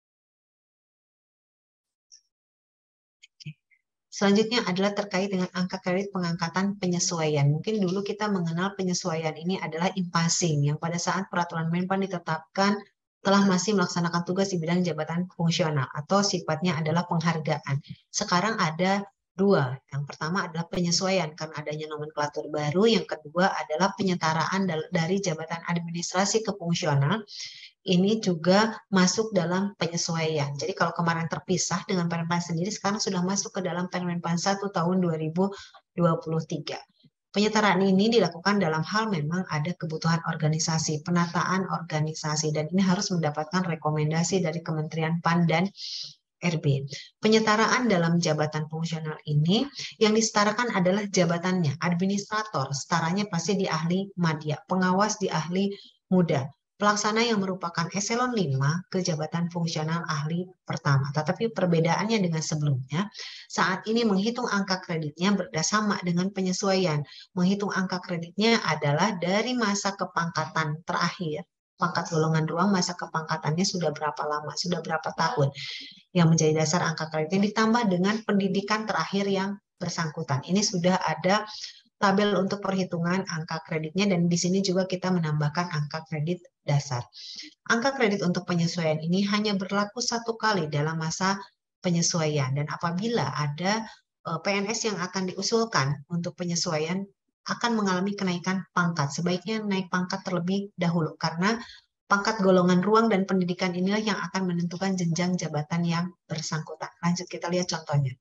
Selanjutnya adalah terkait dengan angka kredit pengangkatan penyesuaian. Mungkin dulu kita mengenal penyesuaian ini adalah in-passing, yang pada saat peraturan Menpan ditetapkan telah masih melaksanakan tugas di bidang jabatan fungsional atau sifatnya adalah penghargaan. Sekarang ada dua. Yang pertama adalah penyesuaian karena adanya nomenklatur baru. Yang kedua adalah penyetaraan dari jabatan administrasi ke fungsional. Ini juga masuk dalam penyesuaian. Jadi kalau kemarin terpisah dengan Permenpan sendiri, sekarang sudah masuk ke dalam Permenpan satu tahun dua ribu dua puluh tiga. Penyetaraan ini dilakukan dalam hal memang ada kebutuhan organisasi, penataan organisasi, dan ini harus mendapatkan rekomendasi dari Kementerian P A N dan R B. Penyetaraan dalam jabatan fungsional ini yang disetarakan adalah jabatannya. Administrator, setaranya pasti di ahli madya, pengawas di ahli muda, pelaksana yang merupakan eselon lima ke jabatan fungsional ahli pertama. Tetapi perbedaannya dengan sebelumnya, saat ini menghitung angka kreditnya berdasar dengan penyesuaian. Menghitung angka kreditnya adalah dari masa kepangkatan terakhir. Pangkat golongan ruang, masa kepangkatannya sudah berapa lama, sudah berapa tahun. Yang menjadi dasar angka kreditnya ditambah dengan pendidikan terakhir yang bersangkutan. Ini sudah ada tabel untuk perhitungan angka kreditnya, dan di sini juga kita menambahkan angka kredit dasar. Angka kredit untuk penyesuaian ini hanya berlaku satu kali dalam masa penyesuaian, dan apabila ada P N S yang akan diusulkan untuk penyesuaian akan mengalami kenaikan pangkat, sebaiknya naik pangkat terlebih dahulu karena pangkat golongan ruang dan pendidikan inilah yang akan menentukan jenjang jabatan yang bersangkutan. Lanjut kita lihat contohnya.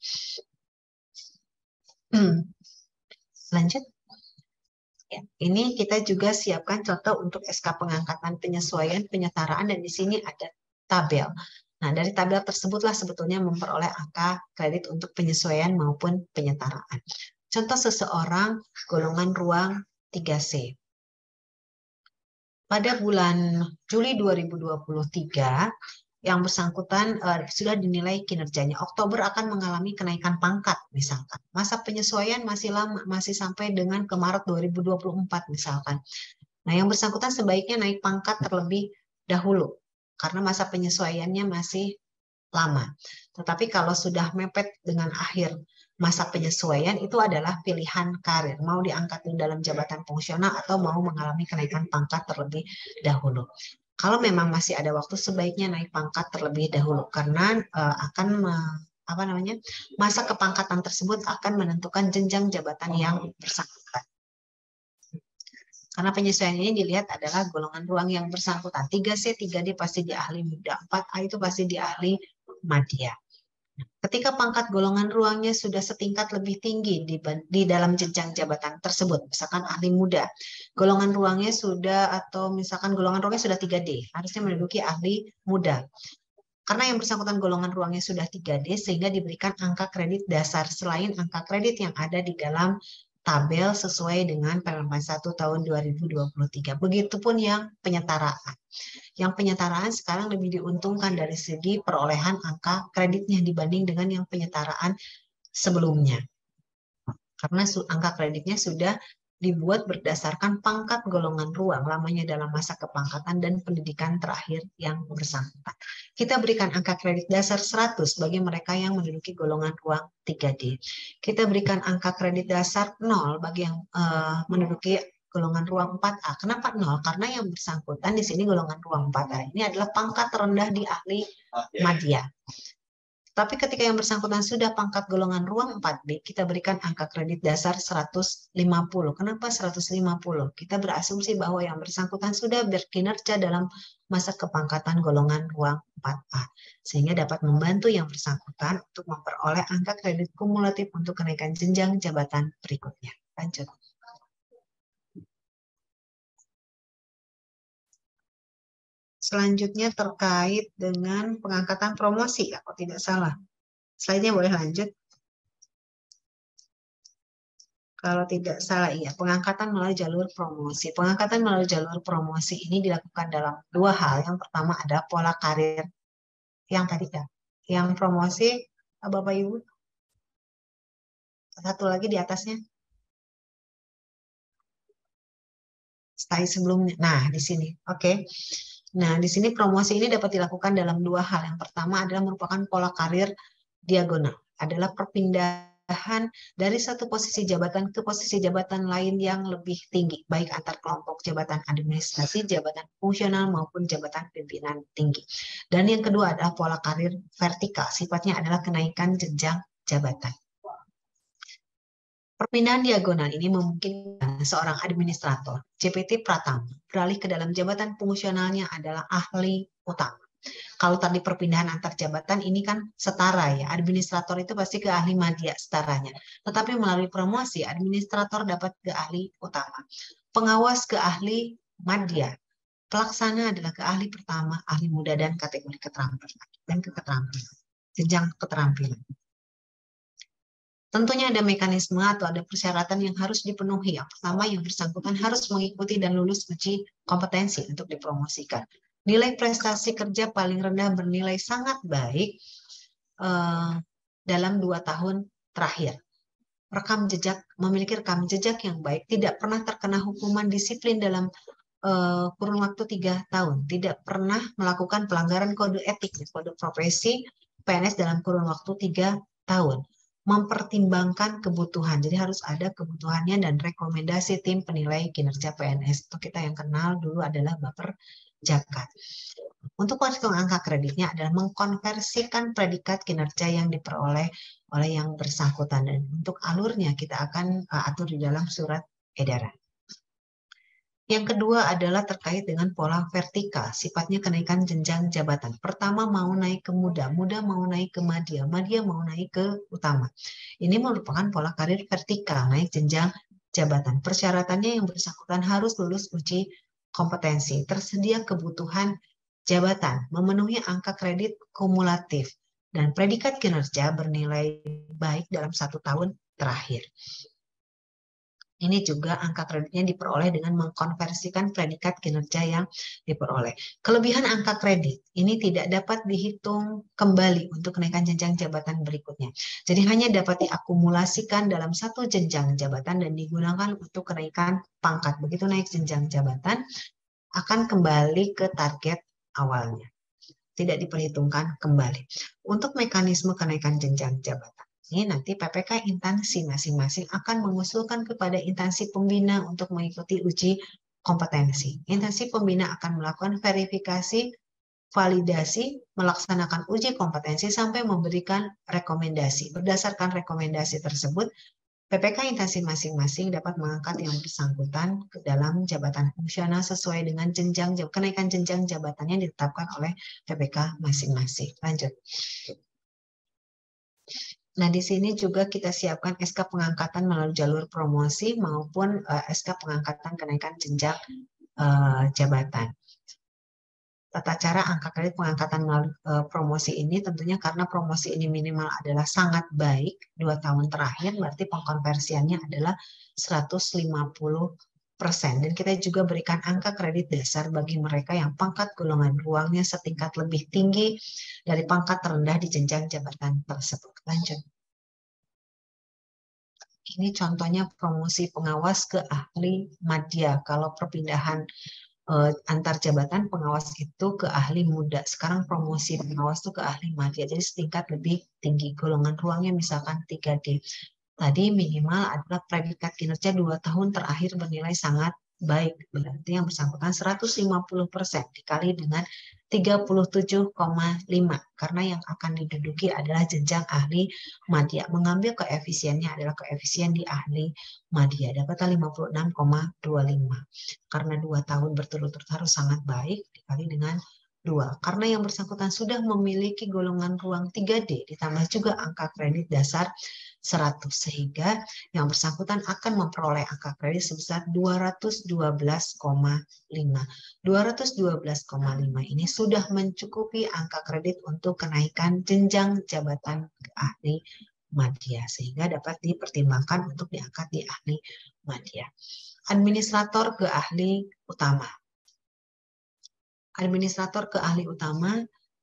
Hmm. Lanjut. Ya, ini kita juga siapkan contoh untuk S K pengangkatan penyesuaian penyetaraan, dan di sini ada tabel. Nah, dari tabel tersebutlah sebetulnya memperoleh angka kredit untuk penyesuaian maupun penyetaraan. Contoh seseorang golongan ruang tiga C. Pada bulan Juli dua ribu dua puluh tiga, yang bersangkutan uh, sudah dinilai kinerjanya. Oktober akan mengalami kenaikan pangkat misalkan. Masa penyesuaian masih lama, masih sampai dengan ke Maret dua ribu dua puluh empat misalkan. Nah, yang bersangkutan sebaiknya naik pangkat terlebih dahulu karena masa penyesuaiannya masih lama. Tetapi kalau sudah mepet dengan akhir masa penyesuaian, itu adalah pilihan karir. Mau diangkat dalam jabatan fungsional atau mau mengalami kenaikan pangkat terlebih dahulu. Kalau memang masih ada waktu, sebaiknya naik pangkat terlebih dahulu karena uh, akan uh, apa namanya masa kepangkatan tersebut akan menentukan jenjang jabatan yang bersangkutan. Karena penyesuaian ini dilihat adalah golongan ruang yang bersangkutan. tiga C, tiga D pasti di ahli muda, empat A itu pasti di ahli madya. Ketika pangkat golongan ruangnya sudah setingkat lebih tinggi di, di dalam jenjang jabatan tersebut, misalkan ahli muda, golongan ruangnya sudah, atau misalkan golongan ruangnya sudah tiga D, harusnya menduduki ahli muda. Karena yang bersangkutan golongan ruangnya sudah tiga D, sehingga diberikan angka kredit dasar selain angka kredit yang ada di dalam tabel sesuai dengan Permenpan satu tahun dua ribu dua puluh tiga. Begitupun yang penyetaraan. Yang penyetaraan sekarang lebih diuntungkan dari segi perolehan angka kreditnya dibanding dengan yang penyetaraan sebelumnya. Karena angka kreditnya sudah dibuat berdasarkan pangkat golongan ruang, lamanya dalam masa kepangkatan, dan pendidikan terakhir yang bersangkutan. Kita berikan angka kredit dasar seratus bagi mereka yang menduduki golongan ruang tiga D. Kita berikan angka kredit dasar nol bagi yang uh, menduduki golongan ruang empat A. Kenapa nol? Karena yang bersangkutan di sini golongan ruang empat A ini adalah pangkat terendah di ahli madya. Tapi ketika yang bersangkutan sudah pangkat golongan ruang empat B, kita berikan angka kredit dasar seratus lima puluh. Kenapa seratus lima puluh? Kita berasumsi bahwa yang bersangkutan sudah berkinerja dalam masa kepangkatan golongan ruang empat A. Sehingga dapat membantu yang bersangkutan untuk memperoleh angka kredit kumulatif untuk kenaikan jenjang jabatan berikutnya. Lanjut. Selanjutnya terkait dengan pengangkatan promosi, kalau tidak salah. Slide-nya boleh lanjut. Kalau tidak salah, iya. Pengangkatan melalui jalur promosi. Pengangkatan melalui jalur promosi ini dilakukan dalam dua hal. Yang pertama adalah pola karir. Yang tadi ya. Yang promosi, Bapak Ibu. Satu lagi di atasnya. Slide sebelumnya. Nah, di sini. Oke. Nah, di sini promosi ini dapat dilakukan dalam dua hal. Yang pertama adalah merupakan pola karir diagonal. Adalah perpindahan dari satu posisi jabatan ke posisi jabatan lain yang lebih tinggi, baik antar kelompok jabatan administrasi, jabatan fungsional, maupun jabatan pimpinan tinggi. Dan yang kedua adalah pola karir vertikal. Sifatnya adalah kenaikan jenjang jabatan. Perpindahan diagonal ini memungkinkan seorang administrator, J P T Pratama, beralih ke dalam jabatan fungsionalnya adalah ahli utama. Kalau tadi perpindahan antar jabatan ini kan setara ya, administrator itu pasti ke ahli madya setaranya. Tetapi melalui promosi, administrator dapat ke ahli utama. Pengawas ke ahli madya. Pelaksana adalah ke ahli pertama, ahli muda, dan kategori keterampilan. Dan keterampilan. Jenjang keterampilan. Tentunya ada mekanisme atau ada persyaratan yang harus dipenuhi. Yang pertama, yang bersangkutan harus mengikuti dan lulus uji kompetensi untuk dipromosikan. Nilai prestasi kerja paling rendah bernilai sangat baik eh, dalam dua tahun terakhir. Rekam jejak, memiliki rekam jejak yang baik, tidak pernah terkena hukuman disiplin dalam eh, kurun waktu tiga tahun, tidak pernah melakukan pelanggaran kode etik, kode profesi P N S dalam kurun waktu tiga tahun. Mempertimbangkan kebutuhan. Jadi harus ada kebutuhannya dan rekomendasi tim penilai kinerja P N S. Itu kita yang kenal dulu adalah Baper Jakat. Untuk perhitungan angka kreditnya adalah mengkonversikan predikat kinerja yang diperoleh oleh yang bersangkutan. Dan untuk alurnya kita akan uh, atur di dalam surat edaran. Yang kedua adalah terkait dengan pola vertikal, sifatnya kenaikan jenjang jabatan. Pertama mau naik ke muda, muda mau naik ke madya, madya mau naik ke utama. Ini merupakan pola karir vertikal, naik jenjang jabatan. Persyaratannya yang bersangkutan harus lulus uji kompetensi, tersedia kebutuhan jabatan, memenuhi angka kredit kumulatif, dan predikat kinerja bernilai baik dalam satu tahun terakhir. Ini juga angka kreditnya diperoleh dengan mengkonversikan predikat kinerja yang diperoleh. Kelebihan angka kredit ini tidak dapat dihitung kembali untuk kenaikan jenjang jabatan berikutnya. Jadi hanya dapat diakumulasikan dalam satu jenjang jabatan dan digunakan untuk kenaikan pangkat. Begitu naik jenjang jabatan akan kembali ke target awalnya. Tidak diperhitungkan kembali. Untuk mekanisme kenaikan jenjang jabatan. Ini nanti P P K instansi masing-masing akan mengusulkan kepada instansi pembina untuk mengikuti uji kompetensi. Instansi pembina akan melakukan verifikasi, validasi, melaksanakan uji kompetensi sampai memberikan rekomendasi. Berdasarkan rekomendasi tersebut, P P K instansi masing-masing dapat mengangkat yang bersangkutan ke dalam jabatan fungsional sesuai dengan jenjang kenaikan jenjang jabatan yang ditetapkan oleh P P K masing-masing. Lanjut. Nah, di sini juga kita siapkan S K pengangkatan melalui jalur promosi maupun uh, S K pengangkatan kenaikan jenjang uh, jabatan. Tata cara angka kredit pengangkatan melalui uh, promosi ini tentunya karena promosi ini minimal adalah sangat baik dua tahun terakhir, berarti pengkonversiannya adalah seratus lima puluh persen. Dan kita juga berikan angka kredit dasar bagi mereka yang pangkat golongan ruangnya setingkat lebih tinggi dari pangkat terendah di jenjang jabatan tersebut. Lanjut. Ini contohnya promosi pengawas ke ahli madya. Kalau perpindahan eh, antar jabatan pengawas itu ke ahli muda. Sekarang promosi pengawas itu ke ahli madya. Jadi setingkat lebih tinggi. Golongan ruangnya misalkan tiga D. Tadi minimal adalah predikat kinerja dua tahun terakhir bernilai sangat baik. Berarti yang bersangkutan seratus lima puluh persen dikali dengan tiga puluh tujuh koma lima. Karena yang akan diduduki adalah jenjang ahli madya. Mengambil koefisiennya adalah koefisien di ahli madya. Dapat lima puluh enam koma dua lima. Karena dua tahun berturut-turut harus sangat baik dikali dengan dua. Karena yang bersangkutan sudah memiliki golongan ruang tiga D ditambah juga angka kredit dasar seratus, sehingga yang bersangkutan akan memperoleh angka kredit sebesar dua ratus dua belas koma lima. dua ratus dua belas koma lima ini sudah mencukupi angka kredit untuk kenaikan jenjang jabatan ke ahli madya, sehingga dapat dipertimbangkan untuk diangkat di ahli madya. Administrator ke ahli utama. Administrator ke ahli utama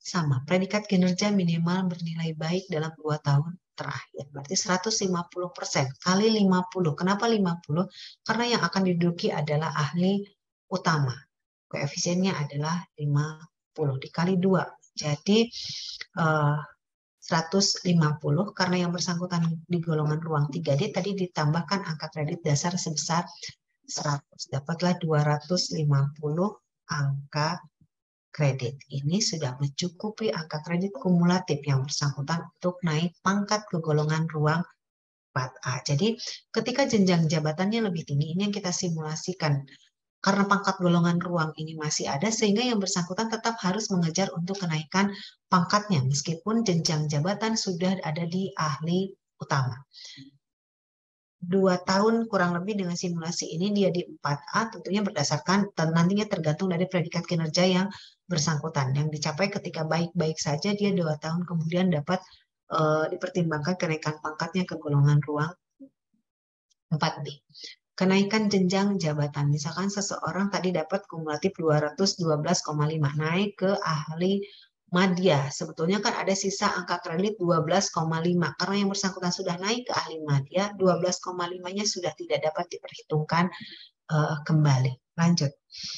sama, predikat kinerja minimal bernilai baik dalam dua tahun terakhir. Berarti seratus lima puluh persen kali lima puluh. Kenapa lima puluh? Karena yang akan diduduki adalah ahli utama. Koefisiennya adalah lima puluh dikali dua. Jadi eh, seratus lima puluh karena yang bersangkutan di golongan ruang tiga D tadi ditambahkan angka kredit dasar sebesar seratus. Dapatlah dua ratus lima puluh angka kredit. Ini sudah mencukupi angka kredit kumulatif yang bersangkutan untuk naik pangkat ke golongan ruang empat A. Jadi ketika jenjang jabatannya lebih tinggi, ini yang kita simulasikan. Karena pangkat golongan ruang ini masih ada, sehingga yang bersangkutan tetap harus mengejar untuk kenaikan pangkatnya, meskipun jenjang jabatan sudah ada di ahli utama. Dua tahun kurang lebih dengan simulasi ini dia di empat A, tentunya berdasarkan nantinya tergantung dari predikat kinerja yang bersangkutan. Yang dicapai ketika baik-baik saja, dia dua tahun kemudian dapat uh, dipertimbangkan kenaikan pangkatnya ke golongan ruang empat B. Kenaikan jenjang jabatan, misalkan seseorang tadi dapat kumulatif dua ratus dua belas koma lima, naik ke ahli madya. Sebetulnya kan ada sisa angka kredit dua belas koma lima. Karena yang bersangkutan sudah naik ke ahli madya, dua belas koma lima-nya sudah tidak dapat diperhitungkan uh, kembali. Lanjut.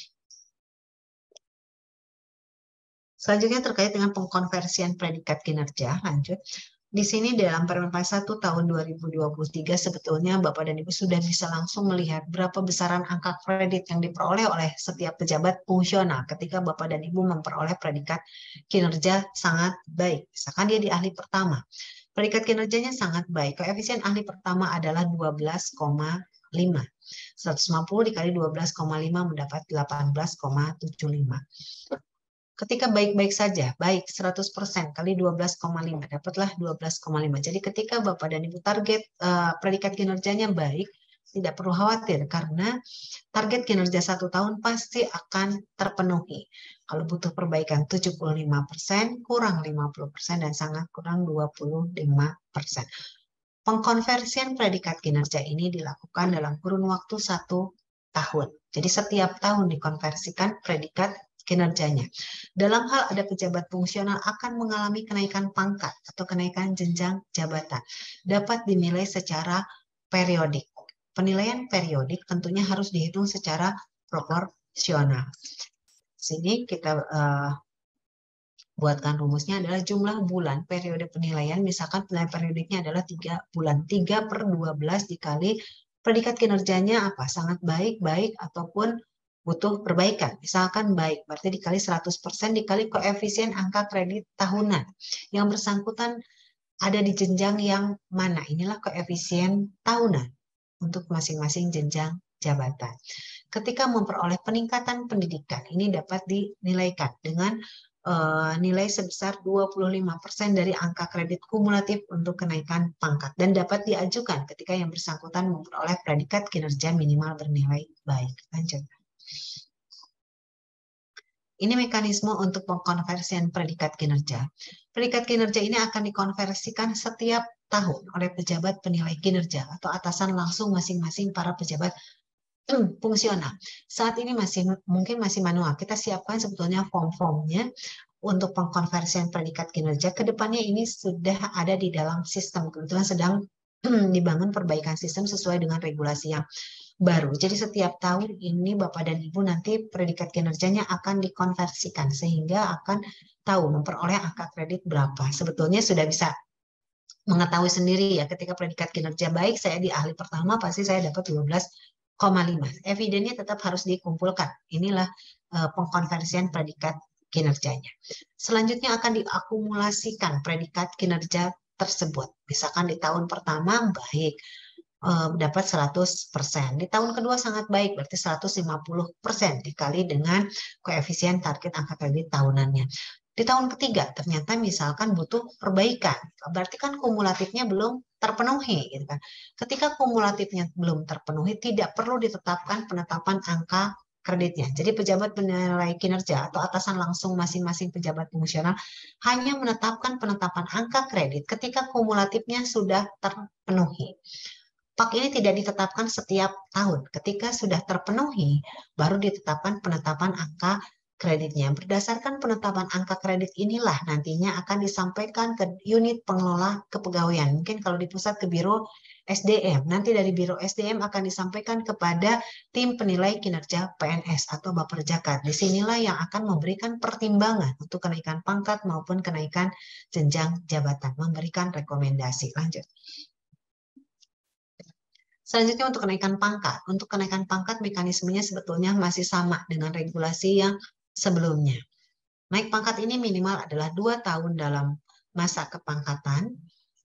Selanjutnya terkait dengan pengkonversian predikat kinerja. Lanjut. Di sini dalam Permenpas satu tahun dua ribu dua puluh tiga sebetulnya Bapak dan Ibu sudah bisa langsung melihat berapa besaran angka kredit yang diperoleh oleh setiap pejabat fungsional ketika Bapak dan Ibu memperoleh predikat kinerja sangat baik. Misalkan dia di ahli pertama. Predikat kinerjanya sangat baik. Koefisien ahli pertama adalah dua belas koma lima. seratus lima puluh dikali dua belas koma lima mendapat delapan belas koma tujuh lima. Ketika baik-baik saja, baik seratus persen kali dua belas koma lima, dapatlah dua belas koma lima. Jadi ketika Bapak dan Ibu target uh, predikat kinerjanya baik, tidak perlu khawatir karena target kinerja satu tahun pasti akan terpenuhi. Kalau butuh perbaikan tujuh puluh lima persen, kurang lima puluh persen, dan sangat kurang dua puluh lima persen. Pengkonversian predikat kinerja ini dilakukan dalam kurun waktu satu tahun. Jadi setiap tahun dikonversikan predikat kinerjanya. Dalam hal ada pejabat fungsional akan mengalami kenaikan pangkat atau kenaikan jenjang jabatan. Dapat dinilai secara periodik. Penilaian periodik tentunya harus dihitung secara proporsional. Sini kita uh, buatkan rumusnya adalah jumlah bulan periode penilaian. Misalkan penilaian periodiknya adalah tiga bulan. tiga per dua belas dikali predikat kinerjanya apa? Sangat baik, baik, ataupun butuh perbaikan. Misalkan baik, berarti dikali seratus persen dikali koefisien angka kredit tahunan. Yang bersangkutan ada di jenjang yang mana? Inilah koefisien tahunan untuk masing-masing jenjang jabatan. Ketika memperoleh peningkatan pendidikan, ini dapat dinilaikan dengan uh, nilai sebesar dua puluh lima persen dari angka kredit kumulatif untuk kenaikan pangkat. Dan dapat diajukan ketika yang bersangkutan memperoleh predikat kinerja minimal bernilai baik. Lanjut. Ini mekanisme untuk pengkonversian predikat kinerja. Predikat kinerja ini akan dikonversikan setiap tahun oleh pejabat penilai kinerja atau atasan langsung masing-masing para pejabat fungsional. Saat ini masih mungkin masih manual. Kita siapkan sebetulnya form-formnya untuk pengkonversian predikat kinerja. Kedepannya ini sudah ada di dalam sistem. Kebetulan sedang dibangun perbaikan sistem sesuai dengan regulasi yang baru. Jadi setiap tahun ini Bapak dan Ibu nanti predikat kinerjanya akan dikonversikan sehingga akan tahu memperoleh angka kredit berapa. Sebetulnya sudah bisa mengetahui sendiri ya, ketika predikat kinerja baik saya di ahli pertama pasti saya dapat dua belas koma lima. Evidennya tetap harus dikumpulkan. Inilah uh, pengkonversian predikat kinerjanya. Selanjutnya akan diakumulasikan predikat kinerja tersebut. Misalkan di tahun pertama baik, dapat seratus persen. Di tahun kedua sangat baik, berarti seratus lima puluh persen dikali dengan koefisien target angka kredit tahunannya. Di tahun ketiga ternyata misalkan butuh perbaikan, berarti kan kumulatifnya belum terpenuhi. Gitu kan. Ketika kumulatifnya belum terpenuhi, tidak perlu ditetapkan penetapan angka kreditnya. Jadi pejabat penilai kinerja atau atasan langsung masing-masing pejabat fungsional hanya menetapkan penetapan angka kredit ketika kumulatifnya sudah terpenuhi. P A K ini tidak ditetapkan setiap tahun. Ketika sudah terpenuhi, baru ditetapkan penetapan angka kreditnya. Berdasarkan penetapan angka kredit inilah nantinya akan disampaikan ke unit pengelola kepegawaian. Mungkin kalau di pusat ke Biro S D M, nanti dari Biro S D M akan disampaikan kepada tim penilai kinerja P N S atau Baperjakat. Disinilah yang akan memberikan pertimbangan untuk kenaikan pangkat maupun kenaikan jenjang jabatan, memberikan rekomendasi. Lanjut. Selanjutnya untuk kenaikan pangkat. Untuk kenaikan pangkat mekanismenya sebetulnya masih sama dengan regulasi yang sebelumnya. Naik pangkat ini minimal adalah dua tahun dalam masa kepangkatan,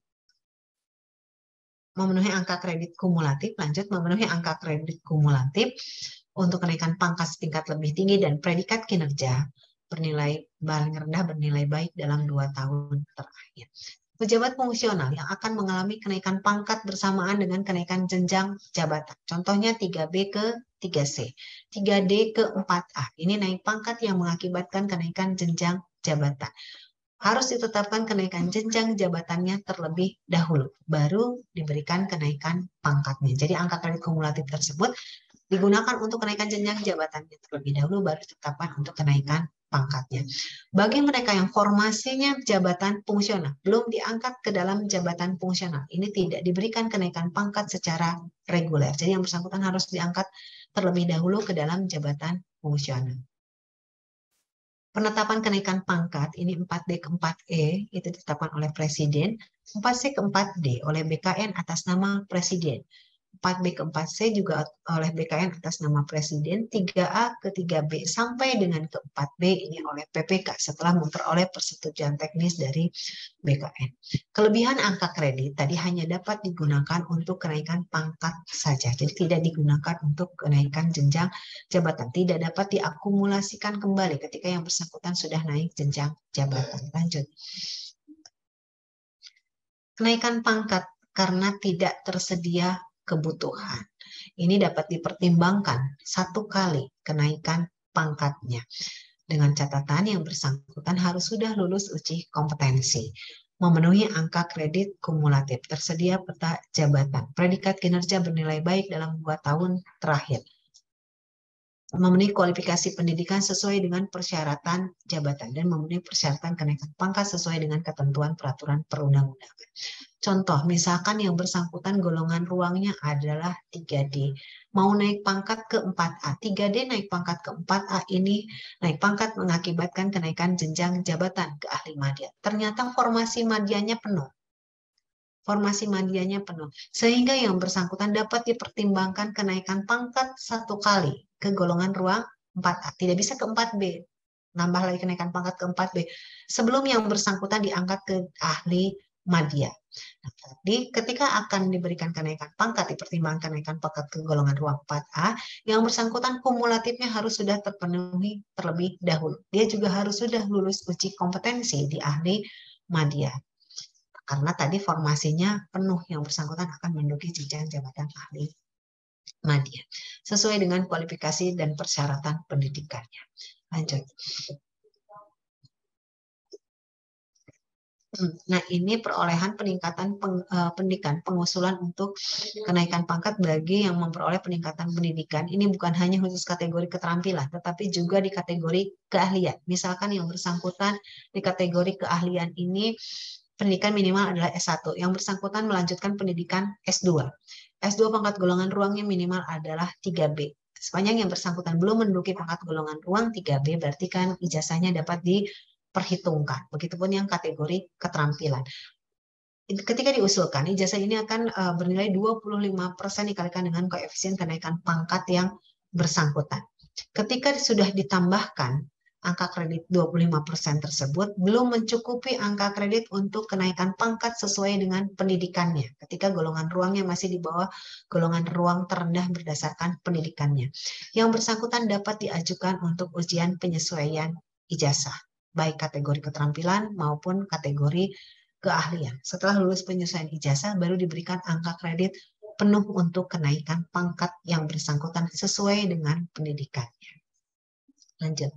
memenuhi angka kredit kumulatif, lanjut memenuhi angka kredit kumulatif untuk kenaikan pangkat setingkat lebih tinggi dan predikat kinerja bernilai paling rendah bernilai baik dalam dua tahun terakhir. Pejabat fungsional yang akan mengalami kenaikan pangkat bersamaan dengan kenaikan jenjang jabatan. Contohnya tiga B ke tiga C, tiga D ke empat A. Ini naik pangkat yang mengakibatkan kenaikan jenjang jabatan. Harus ditetapkan kenaikan jenjang jabatannya terlebih dahulu, baru diberikan kenaikan pangkatnya. Jadi angka kredit kumulatif tersebut digunakan untuk kenaikan jenjang jabatannya terlebih dahulu, baru ditetapkan untuk kenaikan pangkatnya. Bagi mereka yang formasinya jabatan fungsional, belum diangkat ke dalam jabatan fungsional, ini tidak diberikan kenaikan pangkat secara reguler. Jadi yang bersangkutan harus diangkat terlebih dahulu ke dalam jabatan fungsional. Penetapan kenaikan pangkat, ini empat D ke empat E, itu ditetapkan oleh Presiden, empat C ke empat D oleh B K N atas nama Presiden. empat B ke empat C juga oleh B K N atas nama Presiden, tiga A ke tiga B sampai dengan ke empat B ini oleh P P K setelah memperoleh persetujuan teknis dari B K N. Kelebihan angka kredit tadi hanya dapat digunakan untuk kenaikan pangkat saja, jadi tidak digunakan untuk kenaikan jenjang jabatan, tidak dapat diakumulasikan kembali ketika yang bersangkutan sudah naik jenjang jabatan. Lanjut. Kenaikan pangkat karena tidak tersedia kebutuhan. Ini dapat dipertimbangkan satu kali kenaikan pangkatnya. Dengan catatan yang bersangkutan harus sudah lulus uji kompetensi, memenuhi angka kredit kumulatif, tersedia peta jabatan, predikat kinerja bernilai baik dalam dua tahun terakhir, memenuhi kualifikasi pendidikan sesuai dengan persyaratan jabatan, dan memenuhi persyaratan kenaikan pangkat sesuai dengan ketentuan peraturan perundang-undangan. Contoh, misalkan yang bersangkutan golongan ruangnya adalah tiga D, mau naik pangkat ke empat A, tiga D naik pangkat ke empat A ini naik pangkat mengakibatkan kenaikan jenjang jabatan ke ahli madya. Ternyata formasi madyanya penuh. Formasi madyanya penuh, sehingga yang bersangkutan dapat dipertimbangkan kenaikan pangkat satu kali ke golongan ruang empat A, tidak bisa ke empat B, nambah lagi kenaikan pangkat ke empat B, sebelum yang bersangkutan diangkat ke ahli madya. Nah, tadi ketika akan diberikan kenaikan pangkat, dipertimbangkan kenaikan pangkat ke golongan ruang empat A, yang bersangkutan kumulatifnya harus sudah terpenuhi terlebih dahulu. Dia juga harus sudah lulus uji kompetensi di ahli madya. Karena tadi formasinya penuh, yang bersangkutan akan menduduki jenjang jabatan ahli madya sesuai dengan kualifikasi dan persyaratan pendidikannya. Lanjut. Nah, ini perolehan peningkatan peng, uh, pendidikan, pengusulan untuk kenaikan pangkat bagi yang memperoleh peningkatan pendidikan. Ini bukan hanya khusus kategori keterampilan, tetapi juga di kategori keahlian. Misalkan yang bersangkutan di kategori keahlian ini pendidikan minimal adalah S satu, yang bersangkutan melanjutkan pendidikan S dua. S dua pangkat golongan ruangnya minimal adalah tiga B. Sepanjang yang bersangkutan belum menduduki pangkat golongan ruang tiga B, berarti kan ijazahnya dapat di perhitungkan. Begitupun yang kategori keterampilan. Ketika diusulkan, ijazah ini akan uh, bernilai dua puluh lima persen dikalikan dengan koefisien kenaikan pangkat yang bersangkutan. Ketika sudah ditambahkan angka kredit dua puluh lima persen tersebut, belum mencukupi angka kredit untuk kenaikan pangkat sesuai dengan pendidikannya. Ketika golongan ruangnya masih di bawah golongan ruang terendah berdasarkan pendidikannya. Yang bersangkutan dapat diajukan untuk ujian penyesuaian ijazah, baik kategori keterampilan maupun kategori keahlian. Setelah lulus penyesuaian ijazah, baru diberikan angka kredit penuh untuk kenaikan pangkat yang bersangkutan sesuai dengan pendidikannya. Lanjut.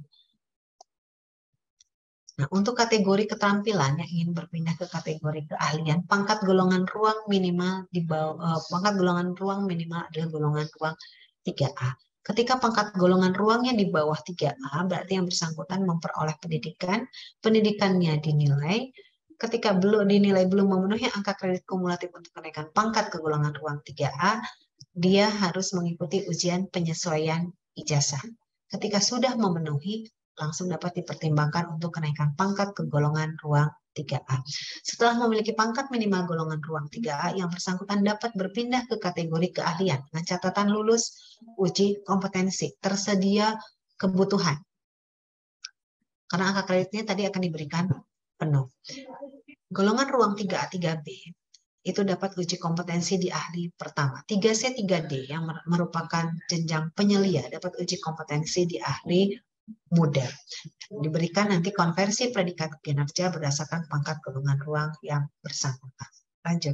Nah, untuk kategori keterampilan yang ingin berpindah ke kategori keahlian, pangkat golongan ruang minimal di bawah, eh, pangkat golongan ruang minimal adalah golongan ruang tiga A. Ketika pangkat golongan ruangnya di bawah tiga A, berarti yang bersangkutan memperoleh pendidikan, pendidikannya dinilai, ketika belum dinilai belum memenuhi angka kredit kumulatif untuk kenaikan pangkat ke golongan ruang tiga A, dia harus mengikuti ujian penyesuaian ijazah. Ketika sudah memenuhi, langsung dapat dipertimbangkan untuk kenaikan pangkat ke golongan ruang tiga A. Setelah memiliki pangkat minimal golongan ruang tiga A, yang bersangkutan dapat berpindah ke kategori keahlian dengan catatan lulus uji kompetensi, tersedia kebutuhan. Karena angka kreditnya tadi akan diberikan penuh. Golongan ruang tiga A tiga B itu dapat uji kompetensi di ahli pertama. tiga C tiga D yang merupakan jenjang penyelia dapat uji kompetensi di ahli muda. Diberikan nanti konversi predikat kinerja berdasarkan pangkat golongan ruang yang bersangkutan. Lanjut.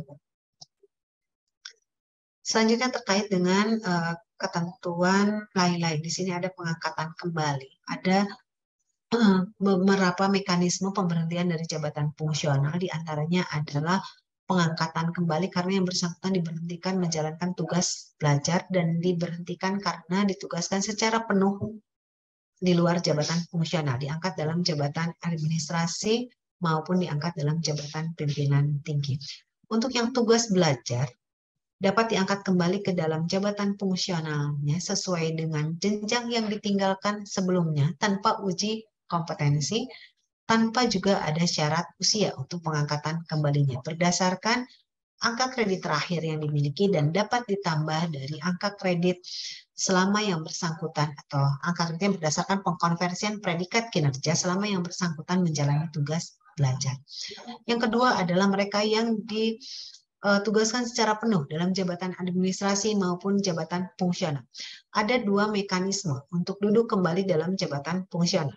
Selanjutnya terkait dengan uh, ketentuan lain-lain. Di sini ada pengangkatan kembali. Ada uh, beberapa mekanisme pemberhentian dari jabatan fungsional, diantaranya adalah pengangkatan kembali karena yang bersangkutan diberhentikan menjalankan tugas belajar dan diberhentikan karena ditugaskan secara penuh di luar jabatan fungsional, diangkat dalam jabatan administrasi maupun diangkat dalam jabatan pimpinan tinggi. Untuk yang tugas belajar, dapat diangkat kembali ke dalam jabatan fungsionalnya sesuai dengan jenjang yang ditinggalkan sebelumnya tanpa uji kompetensi, tanpa juga ada syarat usia untuk pengangkatan kembalinya berdasarkan angka kredit terakhir yang dimiliki dan dapat ditambah dari angka kredit selama yang bersangkutan atau angka kredit berdasarkan pengkonversian predikat kinerja selama yang bersangkutan menjalani tugas belajar. Yang kedua adalah mereka yang ditugaskan secara penuh dalam jabatan administrasi maupun jabatan fungsional. Ada dua mekanisme untuk duduk kembali dalam jabatan fungsional.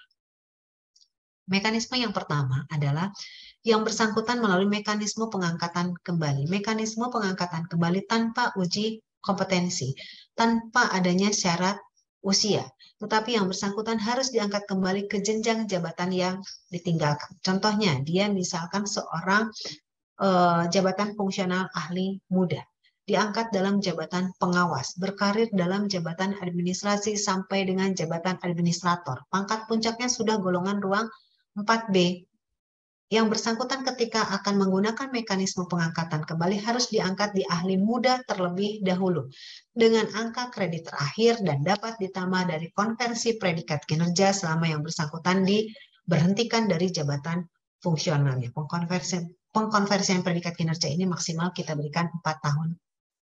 Mekanisme yang pertama adalah yang bersangkutan melalui mekanisme pengangkatan kembali. Mekanisme pengangkatan kembali tanpa uji kompetensi, tanpa adanya syarat usia. Tetapi yang bersangkutan harus diangkat kembali ke jenjang jabatan yang ditinggalkan. Contohnya, dia misalkan seorang eh, jabatan fungsional ahli muda. Diangkat dalam jabatan pengawas, berkarir dalam jabatan administrasi sampai dengan jabatan administrator. Pangkat puncaknya sudah golongan ruang empat B. Yang bersangkutan ketika akan menggunakan mekanisme pengangkatan kembali harus diangkat di ahli muda terlebih dahulu dengan angka kredit terakhir dan dapat ditambah dari konversi predikat kinerja selama yang bersangkutan diberhentikan dari jabatan fungsionalnya. Pengkonversian, pengkonversian predikat kinerja ini maksimal kita berikan empat tahun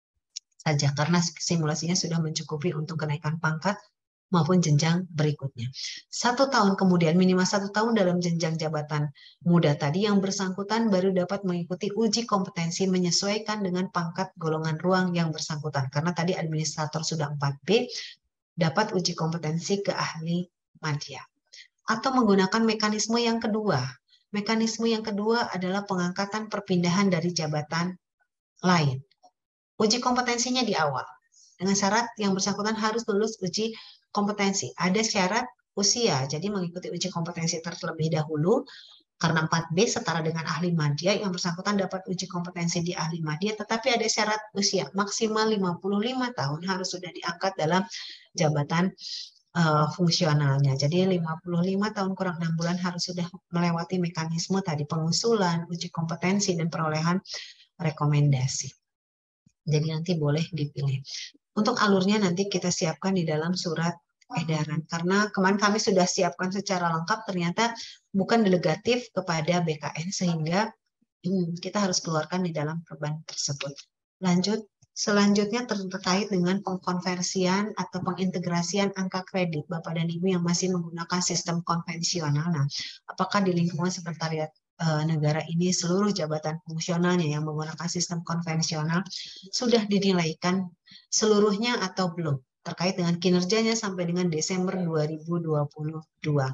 saja karena simulasinya sudah mencukupi untuk kenaikan pangkat maupun jenjang berikutnya. Satu tahun kemudian, minimal satu tahun dalam jenjang jabatan muda tadi, yang bersangkutan baru dapat mengikuti uji kompetensi menyesuaikan dengan pangkat golongan ruang yang bersangkutan. Karena tadi administrator sudah empat B, dapat uji kompetensi ke ahli madya. Atau menggunakan mekanisme yang kedua. Mekanisme yang kedua adalah pengangkatan perpindahan dari jabatan lain. Uji kompetensinya di awal. Dengan syarat yang bersangkutan harus lulus uji kompetensi. Ada syarat usia, jadi mengikuti uji kompetensi terlebih dahulu, karena empat B setara dengan ahli madya, yang bersangkutan dapat uji kompetensi di ahli madya, tetapi ada syarat usia, maksimal lima puluh lima tahun harus sudah diangkat dalam jabatan uh, fungsionalnya. Jadi lima puluh lima tahun kurang enam bulan harus sudah melewati mekanisme tadi, pengusulan, uji kompetensi, dan perolehan rekomendasi. Jadi nanti boleh dipilih. Untuk alurnya nanti kita siapkan di dalam surat edaran. Karena kemarin kami sudah siapkan secara lengkap, ternyata bukan delegatif kepada B K N, sehingga hmm, kita harus keluarkan di dalam perban tersebut. Lanjut, selanjutnya terkait dengan pengkonversian atau pengintegrasian angka kredit Bapak dan Ibu yang masih menggunakan sistem konvensional. Nah, apakah di lingkungan sekretariat negara ini seluruh jabatan fungsionalnya yang menggunakan sistem konvensional sudah dinilaikan seluruhnya atau belum terkait dengan kinerjanya sampai dengan Desember dua ribu dua puluh dua.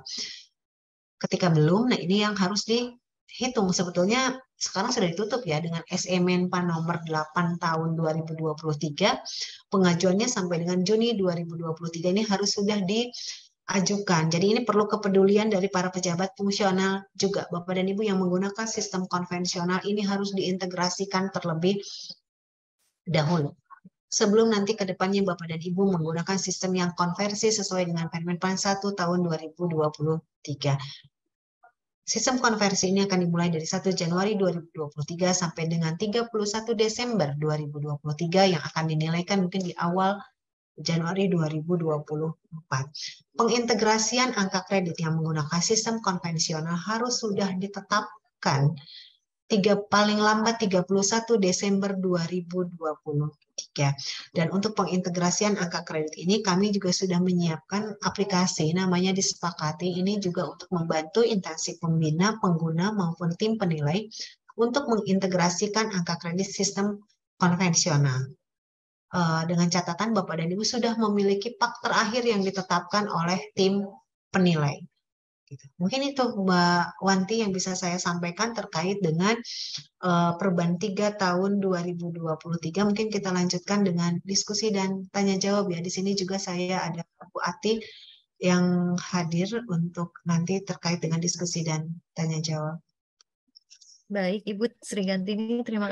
Ketika belum, nah ini yang harus dihitung. Sebetulnya sekarang sudah ditutup ya dengan S E Menpan nomor delapan tahun dua ribu dua puluh tiga. Pengajuannya sampai dengan Juni dua ribu dua puluh tiga ini harus sudah di ajukan. Jadi ini perlu kepedulian dari para pejabat fungsional juga. Bapak dan Ibu yang menggunakan sistem konvensional ini harus diintegrasikan terlebih dahulu. sebelum nanti ke depannya Bapak dan Ibu menggunakan sistem yang konversi sesuai dengan Permenpan satu tahun dua ribu dua puluh tiga. Sistem konversi ini akan dimulai dari satu Januari dua ribu dua puluh tiga sampai dengan tiga puluh satu Desember dua ribu dua puluh tiga yang akan dinilaikan mungkin di awal Januari dua ribu dua puluh empat. Pengintegrasian angka kredit yang menggunakan sistem konvensional harus sudah ditetapkan tiga paling lambat tiga puluh satu Desember dua ribu dua puluh tiga. Dan untuk pengintegrasian angka kredit ini kami juga sudah menyiapkan aplikasi namanya Disepakati. Ini juga untuk membantu instansi pembina, pengguna maupun tim penilai untuk mengintegrasikan angka kredit sistem konvensional. Dengan catatan Bapak dan Ibu sudah memiliki pak terakhir yang ditetapkan oleh tim penilai. Gitu. Mungkin itu Mbak Wanti yang bisa saya sampaikan terkait dengan uh, Perban tiga tahun dua ribu dua puluh tiga. Mungkin kita lanjutkan dengan diskusi dan tanya jawab ya. Di sini juga saya ada Bu Ati yang hadir untuk nanti terkait dengan diskusi dan tanya jawab. Baik, Ibu Sri Gantini, terima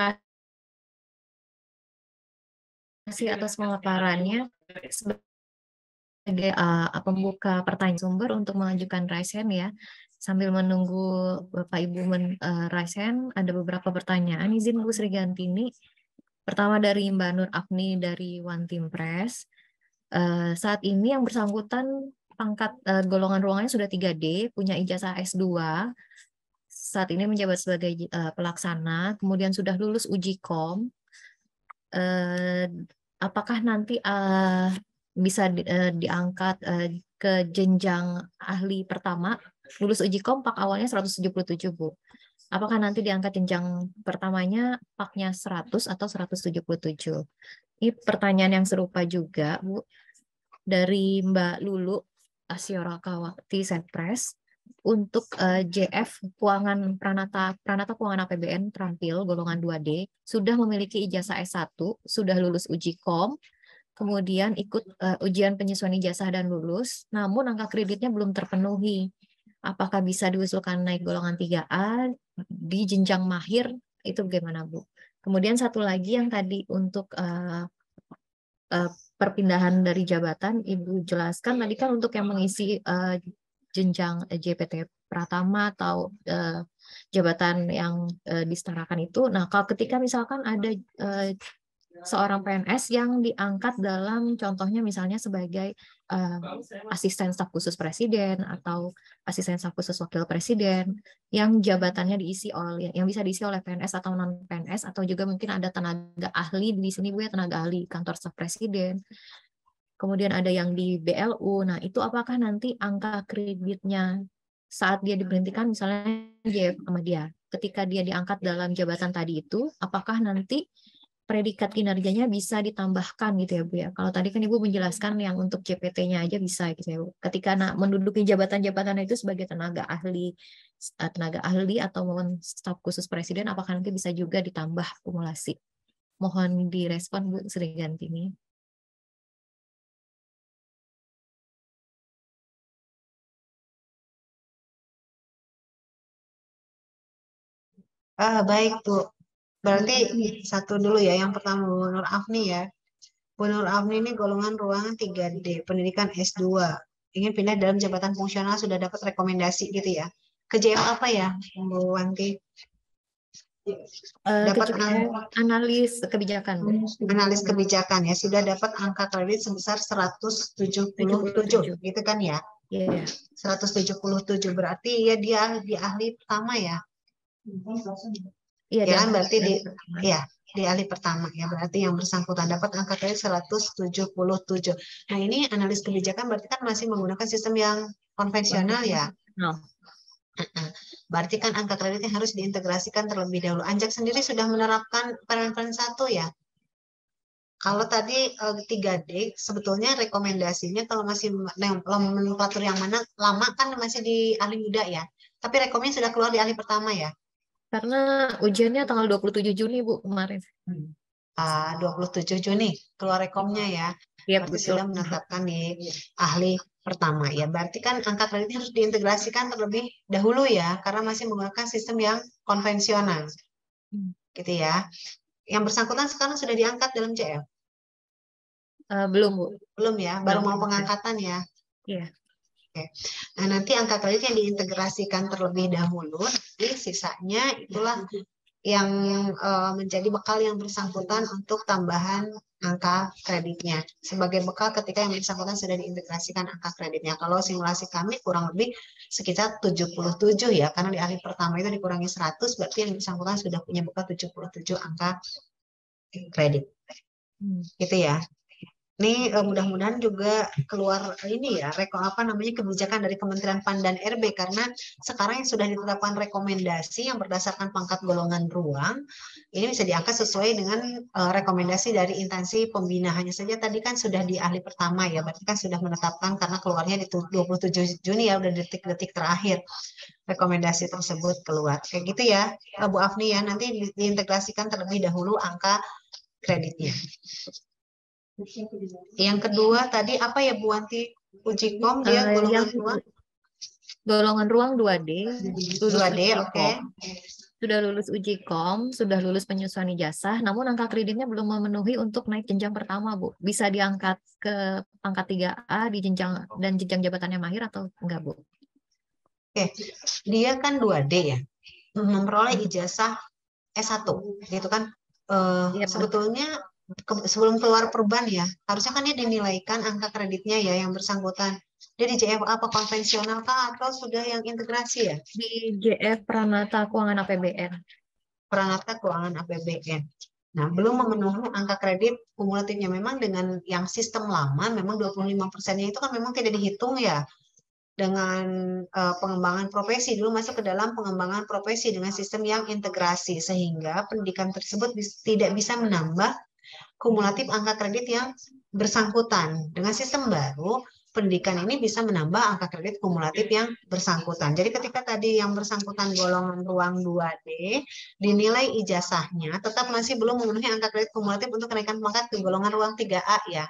kasih atas pemaparannya. Sebagai uh, pembuka pertanyaan sumber untuk mengajukan raise hand ya. Sambil menunggu Bapak Ibu men, uh, raise hand, ada beberapa pertanyaan. Izin Bu Sri Gantini. Pertama dari Mbak Nur Afni dari One Team Press. Uh, saat ini yang bersangkutan pangkat uh, golongan ruangannya sudah tiga D, punya ijazah S dua. Saat ini menjabat sebagai uh, pelaksana, kemudian sudah lulus uji kom. Uh, apakah nanti uh, bisa di, uh, diangkat uh, ke jenjang ahli pertama, lulus uji kom pak awalnya seratus tujuh puluh tujuh Bu. Apakah nanti diangkat jenjang pertamanya paknya seratus atau seratus tujuh puluh tujuh? Ini pertanyaan yang serupa juga Bu dari Mbak Lulu Asyorakawati Setpres. Untuk uh, J F keuangan Pranata Pranata keuangan A P B N terampil golongan dua D sudah memiliki ijazah S satu, sudah lulus uji kom, kemudian ikut uh, ujian penyesuaian ijazah dan lulus, namun angka kreditnya belum terpenuhi. Apakah bisa diusulkan naik golongan tiga A di jenjang mahir? Itu bagaimana Bu? Kemudian satu lagi yang tadi untuk uh, uh, perpindahan dari jabatan, Ibu jelaskan tadi kan untuk yang mengisi uh, jenjang J P T Pratama atau uh, jabatan yang uh, disetarakan itu. Nah, kalau ketika misalkan ada uh, seorang P N S yang diangkat dalam contohnya misalnya sebagai uh, asisten staf khusus presiden atau asisten staf khusus wakil presiden yang jabatannya diisi oleh yang bisa diisi oleh P N S atau non P N S atau juga mungkin ada tenaga ahli di sini Bu ya, tenaga ahli kantor staf presiden. Kemudian ada yang di B L U. Nah, itu apakah nanti angka kreditnya saat dia diberhentikan misalnya J F sama dia, ketika dia diangkat dalam jabatan tadi itu, apakah nanti predikat kinerjanya bisa ditambahkan gitu ya Bu ya? Kalau tadi kan Ibu menjelaskan yang untuk J P T-nya aja bisa gitu ya Bu. Ketika nah, menduduki jabatan-jabatan itu sebagai tenaga ahli, tenaga ahli atau mohon staf khusus presiden, apakah nanti bisa juga ditambah akumulasi? Mohon direspon Bu Sri Gantini. Ah, baik Bu. Berarti satu dulu ya, yang pertama Bu Nur Afni ya. Bu Nur Afni ini golongan ruangan tiga D, pendidikan S dua. Ingin pindah dalam jabatan fungsional, sudah dapat rekomendasi gitu ya. Ke J F apa ya, Bu Wanti? Uh, dapat analis kebijakan. Bu. Analis kebijakan ya, sudah dapat angka kredit sebesar seratus tujuh puluh tujuh, gitu kan ya? Iya. Yeah. seratus tujuh puluh tujuh berarti ya dia di ahli pertama ya. Iya, ya kan berarti di ya di ahli pertama ya, berarti yang bersangkutan dapat angka kredit seratus tujuh puluh tujuh. Nah, ini analis kebijakan berarti kan masih menggunakan sistem yang konvensional ya. No. Berarti kan angka kreditnya harus diintegrasikan terlebih dahulu. Anjak sendiri sudah menerapkan Permen satu ya. Kalau tadi tiga D sebetulnya rekomendasinya kalau masih nomenklatur yang mana lama kan masih di ahli muda ya. Tapi rekomendasinya sudah keluar di ahli pertama ya. Karena ujiannya tanggal dua puluh tujuh Juni Bu kemarin. Ah, dua puluh tujuh Juni keluar rekomnya ya. Yep, berarti betul. Sudah menetapkan di ahli pertama ya. Berarti kan angka kreditnya harus diintegrasikan terlebih dahulu ya, karena masih menggunakan sistem yang konvensional. Hmm. Gitu ya. Yang bersangkutan sekarang sudah diangkat dalam J F. Uh, belum, Bu. Belum ya, baru Belum. mau pengangkatan ya. Iya. Oke. Nah, nanti angka kredit yang diintegrasikan terlebih dahulu, nanti sisanya itulah yang uh, menjadi bekal yang bersangkutan untuk tambahan angka kreditnya. Sebagai bekal ketika yang bersangkutan sudah diintegrasikan angka kreditnya. Kalau simulasi kami kurang lebih sekitar tujuh puluh tujuh ya, karena di akhir pertama itu dikurangi seratus, berarti yang bersangkutan sudah punya bekal tujuh puluh tujuh angka kredit. Hmm. Gitu ya. Ini uh, mudah-mudahan juga keluar ini ya, reko apa namanya kebijakan dari Kementerian P A N dan R B, karena sekarang yang sudah ditetapkan rekomendasi yang berdasarkan pangkat golongan ruang ini bisa diangkat sesuai dengan uh, rekomendasi dari instansi pembina. Hanya saja tadi kan sudah di ahli pertama ya, berarti kan sudah menetapkan karena keluarnya di dua puluh tujuh Juni ya, udah detik-detik terakhir rekomendasi tersebut keluar. Kayak gitu ya, Bu Afni ya, nanti di diintegrasikan terlebih dahulu angka kreditnya. Yang kedua tadi apa ya Bu Wanti? Uji kom dia uh, golongan yang ruang? Golongan ruang dua D. dua D, oke. Okay. Sudah lulus uji kom, sudah lulus penyesuaian ijazah, namun angka kreditnya belum memenuhi untuk naik jenjang pertama, Bu. Bisa diangkat ke pangkat tiga A di jenjang dan jenjang jabatannya mahir atau enggak, Bu? Oke. Okay. Dia kan dua D ya. Memperoleh ijazah S satu, gitu kan. Uh, ya, sebetulnya ke, sebelum keluar perban ya, harusnya kan dia dinilaikan angka kreditnya ya yang bersangkutan. Dia di J F apa konvensional kah atau sudah yang integrasi ya? Di J F Pranata Keuangan A P B N. Pranata Keuangan A P B N. Nah, belum memenuhi angka kredit kumulatifnya. Memang dengan yang sistem lama, memang dua puluh lima persennya itu kan memang tidak dihitung ya. Dengan uh, pengembangan profesi, dulu masuk ke dalam pengembangan profesi dengan sistem yang integrasi, sehingga pendidikan tersebut bis, tidak bisa menambah kumulatif angka kredit yang bersangkutan. Dengan sistem baru, pendidikan ini bisa menambah angka kredit kumulatif yang bersangkutan. Jadi ketika tadi yang bersangkutan golongan ruang dua D, dinilai ijazahnya tetap masih belum memenuhi angka kredit kumulatif untuk kenaikan pangkat ke golongan ruang tiga A ya.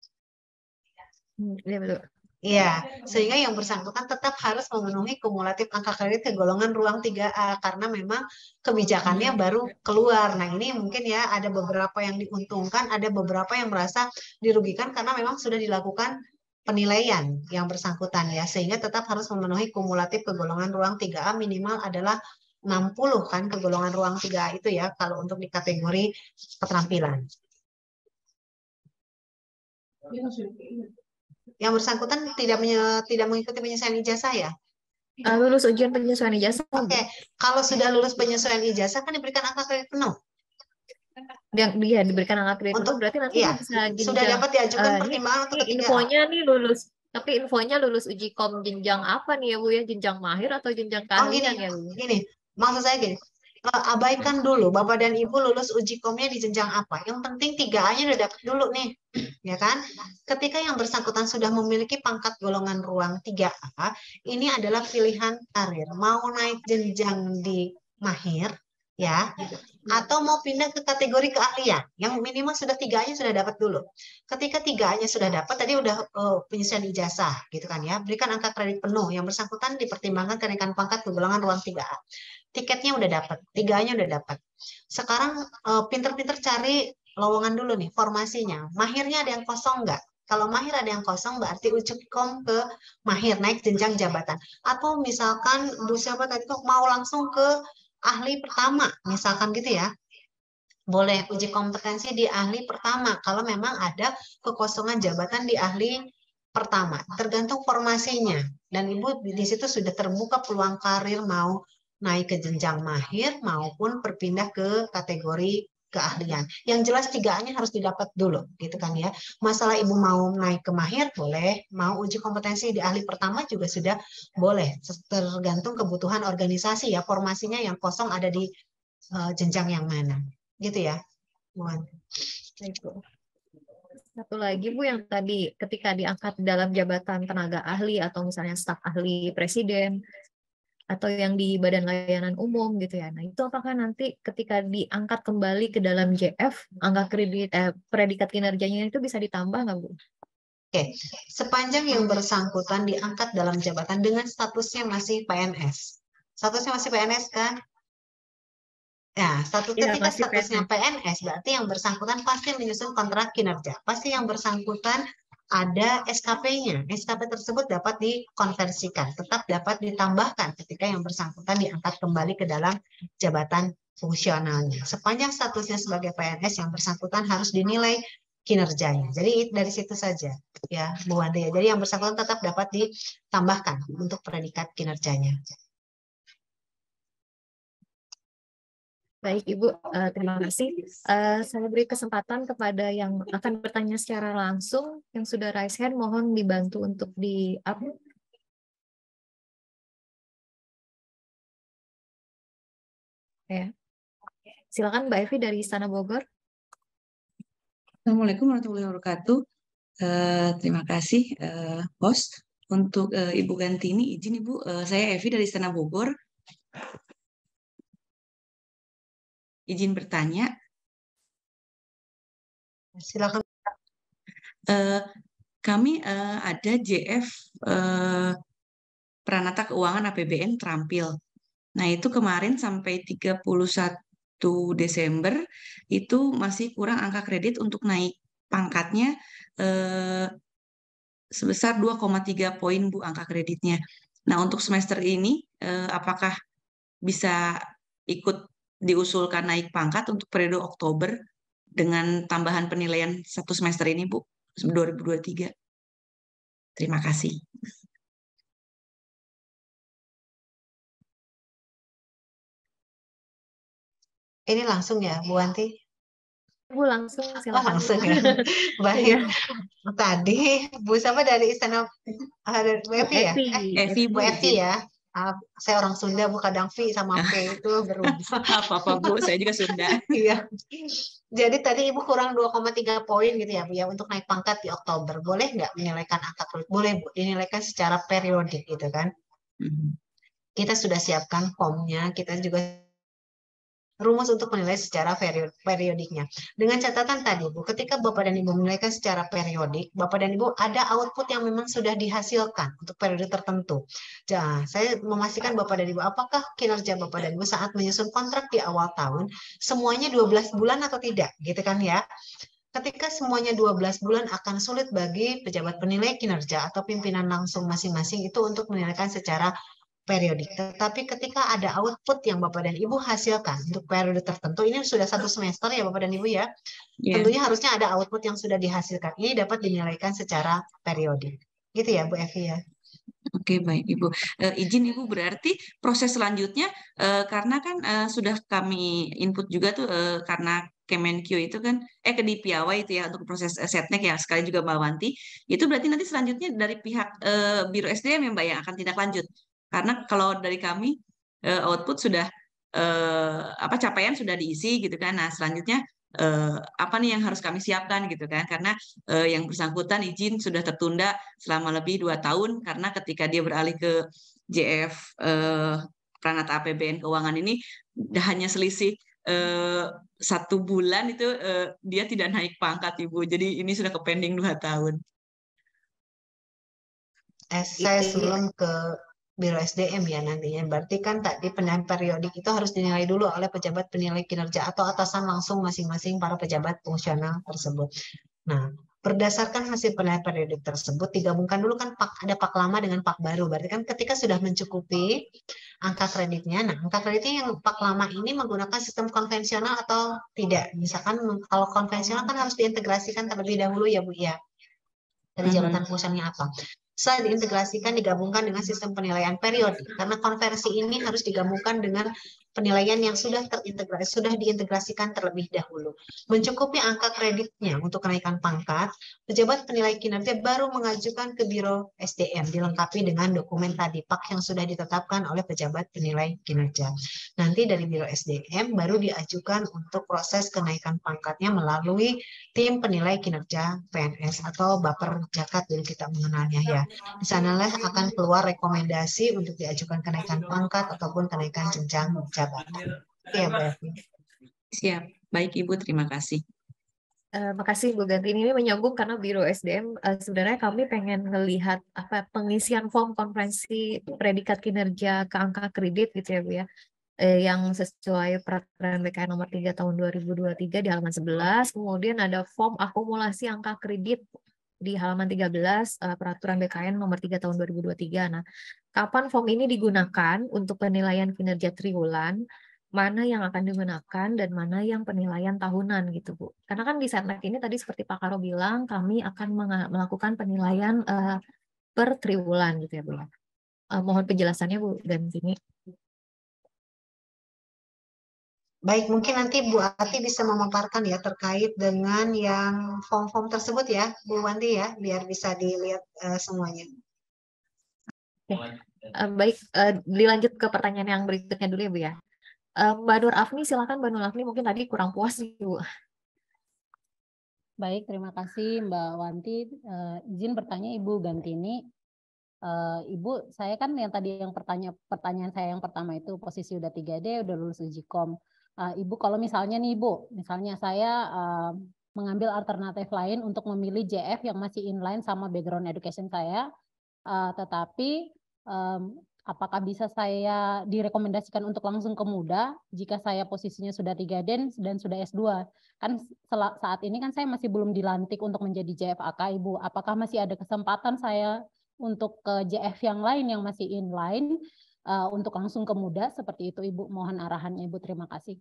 Iya, betul. Iya, sehingga yang bersangkutan tetap harus memenuhi kumulatif angka kredit ke golongan ruang tiga A karena memang kebijakannya baru keluar. Nah, ini mungkin ya ada beberapa yang diuntungkan, ada beberapa yang merasa dirugikan karena memang sudah dilakukan penilaian yang bersangkutan ya, sehingga tetap harus memenuhi kumulatif ke golongan ruang tiga A minimal adalah enam puluh kan ke golongan ruang tiga A itu ya kalau untuk di kategori keterampilan. Yang bersangkutan tidak menye, tidak mengikuti penyesuaian ijazah ya? Uh, lulus ujian penyesuaian ijazah. Oke, okay. Kalau sudah lulus penyesuaian ijazah kan diberikan angka kredit penuh. Yang dia diberikan angka kredit Untuk, penuh berarti nanti iya, bisa jenjang, sudah dapat diajukan uh, pertimbangan ini, untuk ini ketiga. Infonya nih lulus, tapi infonya lulus uji kom jenjang apa nih ya Bu ya? Jenjang mahir atau jenjang keahlian oh, gini, ya Bu? Gini, maksud saya gini. Abaikan dulu Bapak dan Ibu lulus uji komnya di jenjang apa. Yang penting tiga A-nya udah dapat dulu nih. Ya kan? Ketika yang bersangkutan sudah memiliki pangkat golongan ruang tiga A, ini adalah pilihan karir. Mau naik jenjang di mahir ya, atau mau pindah ke kategori keahlian. Yang minimal sudah tiga A-nya sudah dapat dulu. Ketika tiga A-nya sudah dapat, tadi udah uh, penyesuaian ijazah gitu kan ya. Berikan angka kredit penuh. Yang bersangkutan dipertimbangkan kenaikan pangkat ke golongan ruang tiga A. Tiketnya udah dapat, tiganya udah dapat. Sekarang pinter-pinter uh, cari lowongan dulu nih, formasinya. Mahirnya ada yang kosong nggak? Kalau mahir ada yang kosong, berarti uji kom ke mahir, naik jenjang jabatan. Atau misalkan Bu siapa tadi tuh mau langsung ke ahli pertama, misalkan gitu ya. Boleh uji kompetensi di ahli pertama, kalau memang ada kekosongan jabatan di ahli pertama. Tergantung formasinya. Dan Ibu di situ sudah terbuka peluang karir mau naik ke jenjang mahir maupun berpindah ke kategori keahlian. Yang jelas tiga A-nya harus didapat dulu, gitu kan ya. Masalah Ibu mau naik ke mahir boleh, mau uji kompetensi di ahli pertama juga sudah boleh. Tergantung kebutuhan organisasi ya, formasinya yang kosong ada di uh, jenjang yang mana. Gitu ya, Bu. Satu lagi Bu yang tadi ketika diangkat dalam jabatan tenaga ahli atau misalnya staf ahli presiden atau yang di badan layanan umum gitu ya. Nah, itu apakah nanti ketika diangkat kembali ke dalam J F, angka kredit eh, predikat kinerjanya itu bisa ditambah nggak Bu? Oke, sepanjang yang bersangkutan diangkat dalam jabatan dengan statusnya masih P N S. Statusnya masih P N S kan? Ya, satu Ya, ketika masih statusnya P N S. P N S, berarti yang bersangkutan pasti menyusun kontrak kinerja. Pasti yang bersangkutan ada S K P-nya. S K P tersebut dapat dikonversikan, tetap dapat ditambahkan ketika yang bersangkutan diangkat kembali ke dalam jabatan fungsionalnya. Sepanjang statusnya sebagai P N S, yang bersangkutan harus dinilai kinerjanya. Jadi dari situ saja, ya Bu Wanti. Jadi yang bersangkutan tetap dapat ditambahkan untuk predikat kinerjanya. Baik, Ibu. Uh, terima kasih. Uh, saya beri kesempatan kepada yang akan bertanya secara langsung. Yang sudah raise hand, mohon dibantu untuk di-up. Ya. Silakan Mbak Evi dari Istana Bogor. Assalamualaikum warahmatullahi wabarakatuh. Uh, terima kasih, uh, host. Untuk uh, Ibu Gantini, izin Ibu, uh, saya Evi dari Istana Bogor. Izin bertanya. Silakan. Uh, kami uh, ada J F uh, Pranata Keuangan A P B N terampil. Nah, itu kemarin sampai tiga puluh satu Desember itu masih kurang angka kredit untuk naik pangkatnya uh, sebesar dua koma tiga poin Bu angka kreditnya. Nah, untuk semester ini uh, apakah bisa ikut diusulkan naik pangkat untuk periode Oktober dengan tambahan penilaian satu semester ini, Bu, dua ribu dua puluh tiga. Terima kasih. Ini langsung ya, Bu Wanti? Bu langsung, silakan. Oh, langsung ya. Baik. Tadi Bu sama dari Istana Bu Evi ya? Eh, Evi, Bu Evi ya. Uh, saya orang Sunda, Bu, kadang V sama P itu berubah. Apa-apa Bu, saya juga Sunda. Iya. Jadi tadi Ibu kurang dua koma tiga poin gitu ya Bu ya untuk naik pangkat di Oktober. Boleh nggak menilaikan angka kredit? Boleh Bu, dinilaikan secara periodik gitu kan. Mm-hmm. Kita sudah siapkan formnya, kita juga rumus untuk menilai secara periodiknya. Dengan catatan tadi, Bu, ketika Bapak dan Ibu menilaikan secara periodik, Bapak dan Ibu ada output yang memang sudah dihasilkan untuk periode tertentu. Nah, saya memastikan Bapak dan Ibu, apakah kinerja Bapak dan Ibu saat menyusun kontrak di awal tahun, semuanya dua belas bulan atau tidak, gitu kan ya? Ketika semuanya dua belas bulan akan sulit bagi pejabat penilai kinerja atau pimpinan langsung masing-masing itu untuk menilaikan secara periodik. Tetapi ketika ada output yang Bapak dan Ibu hasilkan untuk periode tertentu, ini sudah satu semester ya Bapak dan Ibu ya, yeah. Tentunya harusnya ada output yang sudah dihasilkan. Ini dapat dinilaikan secara periodik. Gitu ya Bu Evi ya. Oke, baik Ibu. Uh, izin Ibu, berarti proses selanjutnya uh, karena kan uh, sudah kami input juga tuh uh, karena Kemenq itu kan eh ke di Piawai itu ya untuk proses uh, setnek ya sekali juga Mbak Wanti. Itu berarti nanti selanjutnya dari pihak uh, Biro S D M ya Mbak yang akan tindak lanjut. Karena kalau dari kami uh, output sudah uh, apa capaian sudah diisi gitu kan. Nah, selanjutnya uh, apa nih yang harus kami siapkan gitu kan, karena uh, yang bersangkutan izin sudah tertunda selama lebih dua tahun karena ketika dia beralih ke J F uh, Pranata A P B N Keuangan ini hanya selisih uh, satu bulan itu uh, dia tidak naik pangkat Ibu, jadi ini sudah ke pending dua tahun. Eh, saya sebelum ke Biro S D M ya nantinya. Berarti kan tadi penilaian periodik itu harus dinilai dulu oleh pejabat penilai kinerja atau atasan langsung masing-masing para pejabat fungsional tersebut. Nah, berdasarkan hasil penilaian periodik tersebut digabungkan dulu kan pak, ada pak lama dengan pak baru. Berarti kan ketika sudah mencukupi angka kreditnya, nah angka kreditnya yang pak lama ini menggunakan sistem konvensional atau tidak. Misalkan kalau konvensional kan harus diintegrasikan terlebih dahulu ya Bu ya. Dari jabatan fungsinya apa. Setelah diintegrasikan, digabungkan dengan sistem penilaian periodik. Karena konversi ini harus digabungkan dengan penilaian yang sudah terintegrasi, sudah diintegrasikan terlebih dahulu. Mencukupi angka kreditnya untuk kenaikan pangkat, pejabat penilai kinerja baru mengajukan ke Biro S D M, dilengkapi dengan dokumen tadi P A K yang sudah ditetapkan oleh pejabat penilai kinerja. Nanti dari Biro S D M baru diajukan untuk proses kenaikan pangkatnya melalui tim penilai kinerja P N S atau Baper Jakat dulu kita mengenalnya ya. Di sanalah akan keluar rekomendasi untuk diajukan kenaikan pangkat ataupun kenaikan jenjang jabatan. Ya, Mbak. Siap. Baik Ibu, terima kasih. Uh, makasih Bu Ganti. Ini menyambung karena Biro S D M uh, sebenarnya kami pengen melihat apa pengisian form konferensi predikat kinerja ke angka kredit gitu ya Bu ya. eh, yang sesuai peraturan B K N nomor tiga tahun dua ribu dua puluh tiga di halaman sebelas. Kemudian ada form akumulasi angka kredit di halaman tiga belas eh, peraturan B K N nomor tiga tahun dua ribu dua puluh tiga. Nah, kapan form ini digunakan untuk penilaian kinerja triwulan, mana yang akan digunakan dan mana yang penilaian tahunan gitu Bu. Karena kan di Setnek ini tadi seperti Pak Karo bilang, kami akan melakukan penilaian uh, per triwulan gitu ya Bu ya. Uh, mohon penjelasannya Bu dan sini. Baik, mungkin nanti Bu Ati bisa memaparkan ya terkait dengan yang form-form tersebut ya, Bu Wanti ya, biar bisa dilihat uh, semuanya. Oke. Uh, baik, uh, dilanjut ke pertanyaan yang berikutnya dulu ya Bu ya. Uh, Mbak Nur Afni, silakan Mbak Nur Afni, mungkin tadi kurang puas nih Bu. Baik, terima kasih Mbak Wanti. Uh, izin bertanya Ibu Gantini. Uh, Ibu, saya kan yang tadi yang pertanyaan pertanyaan saya yang pertama itu posisi udah tiga D, udah lulus uji kom. Uh, Ibu, kalau misalnya nih Ibu, misalnya saya uh, mengambil alternatif lain untuk memilih J F yang masih inline sama background education saya, uh, tetapi um, apakah bisa saya direkomendasikan untuk langsung ke Muda jika saya posisinya sudah tiga D dan sudah S dua? Kan saat ini kan saya masih belum dilantik untuk menjadi J F A K, Ibu. Apakah masih ada kesempatan saya untuk ke J F yang lain yang masih inline uh, untuk langsung ke Muda seperti itu Ibu? Mohon arahannya Ibu, terima kasih.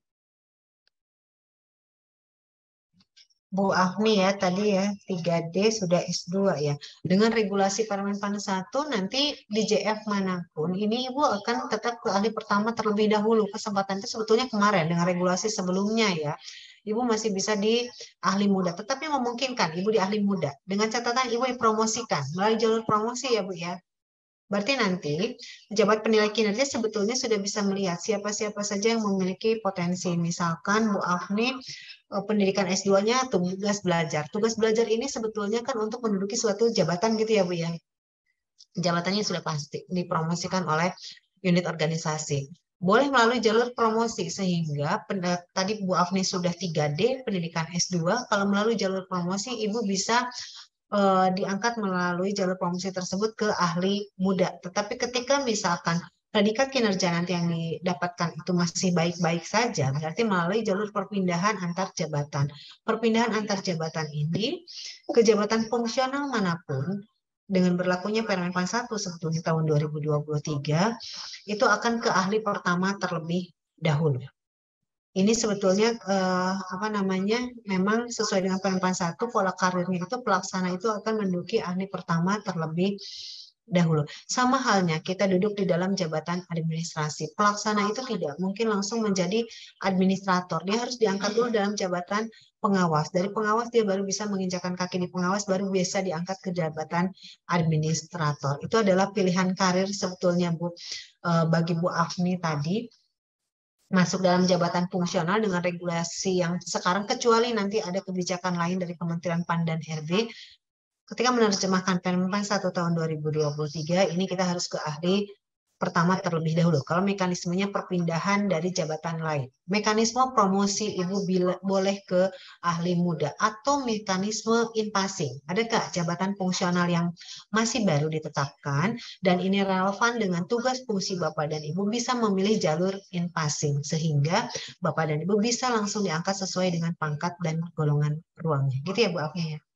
Bu Afni ya tadi ya tiga D sudah S dua ya. Dengan regulasi Permenpan satu nanti di J F manapun ini Ibu akan tetap ke ahli pertama terlebih dahulu. Kesempatan itu sebetulnya kemarin dengan regulasi sebelumnya ya. Ibu masih bisa di ahli muda, tetapi memungkinkan Ibu di ahli muda. Dengan catatan Ibu dipromosikan melalui jalur promosi ya Bu ya. Berarti nanti pejabat penilai kinerja sebetulnya sudah bisa melihat siapa-siapa saja yang memiliki potensi. Misalkan Bu Afni pendidikan S dua-nya tugas belajar. Tugas belajar ini sebetulnya kan untuk menduduki suatu jabatan gitu ya Bu ya. Jabatannya sudah pasti dipromosikan oleh unit organisasi. Boleh melalui jalur promosi sehingga tadi Bu Afni sudah tiga D pendidikan S dua, kalau melalui jalur promosi Ibu bisa Uh, diangkat melalui jalur promosi tersebut ke ahli muda. Tetapi ketika misalkan predikat kinerja nanti yang didapatkan itu masih baik-baik saja, berarti melalui jalur perpindahan antar jabatan. Perpindahan antar jabatan ini ke jabatan fungsional manapun dengan berlakunya Permenpan satu sebetulnya tahun dua ribu dua puluh tiga itu akan ke ahli pertama terlebih dahulu. Ini sebetulnya eh, apa namanya memang sesuai dengan Permenpan satu pola karirnya itu pelaksana itu akan menduduki ahli pertama terlebih dahulu. Sama halnya kita duduk di dalam jabatan administrasi. Pelaksana itu tidak mungkin langsung menjadi administrator. Dia harus diangkat dulu dalam jabatan pengawas. Dari pengawas dia baru bisa menginjakan kaki di pengawas, baru bisa diangkat ke jabatan administrator. Itu adalah pilihan karir sebetulnya Bu eh, bagi Bu Afni tadi. Masuk dalam jabatan fungsional dengan regulasi yang sekarang, kecuali nanti ada kebijakan lain dari Kementerian P A N dan R B. Ketika menerjemahkan Permenpan satu tahun dua ribu dua puluh tiga, ini kita harus ke ahli pertama terlebih dahulu. Kalau mekanismenya perpindahan dari jabatan lain. Mekanisme promosi Ibu bila, boleh ke ahli muda atau mekanisme in passing. Adakah jabatan fungsional yang masih baru ditetapkan dan ini relevan dengan tugas fungsi Bapak dan Ibu, bisa memilih jalur in passing sehingga Bapak dan Ibu bisa langsung diangkat sesuai dengan pangkat dan golongan ruangnya. Gitu ya Bu Afni ya.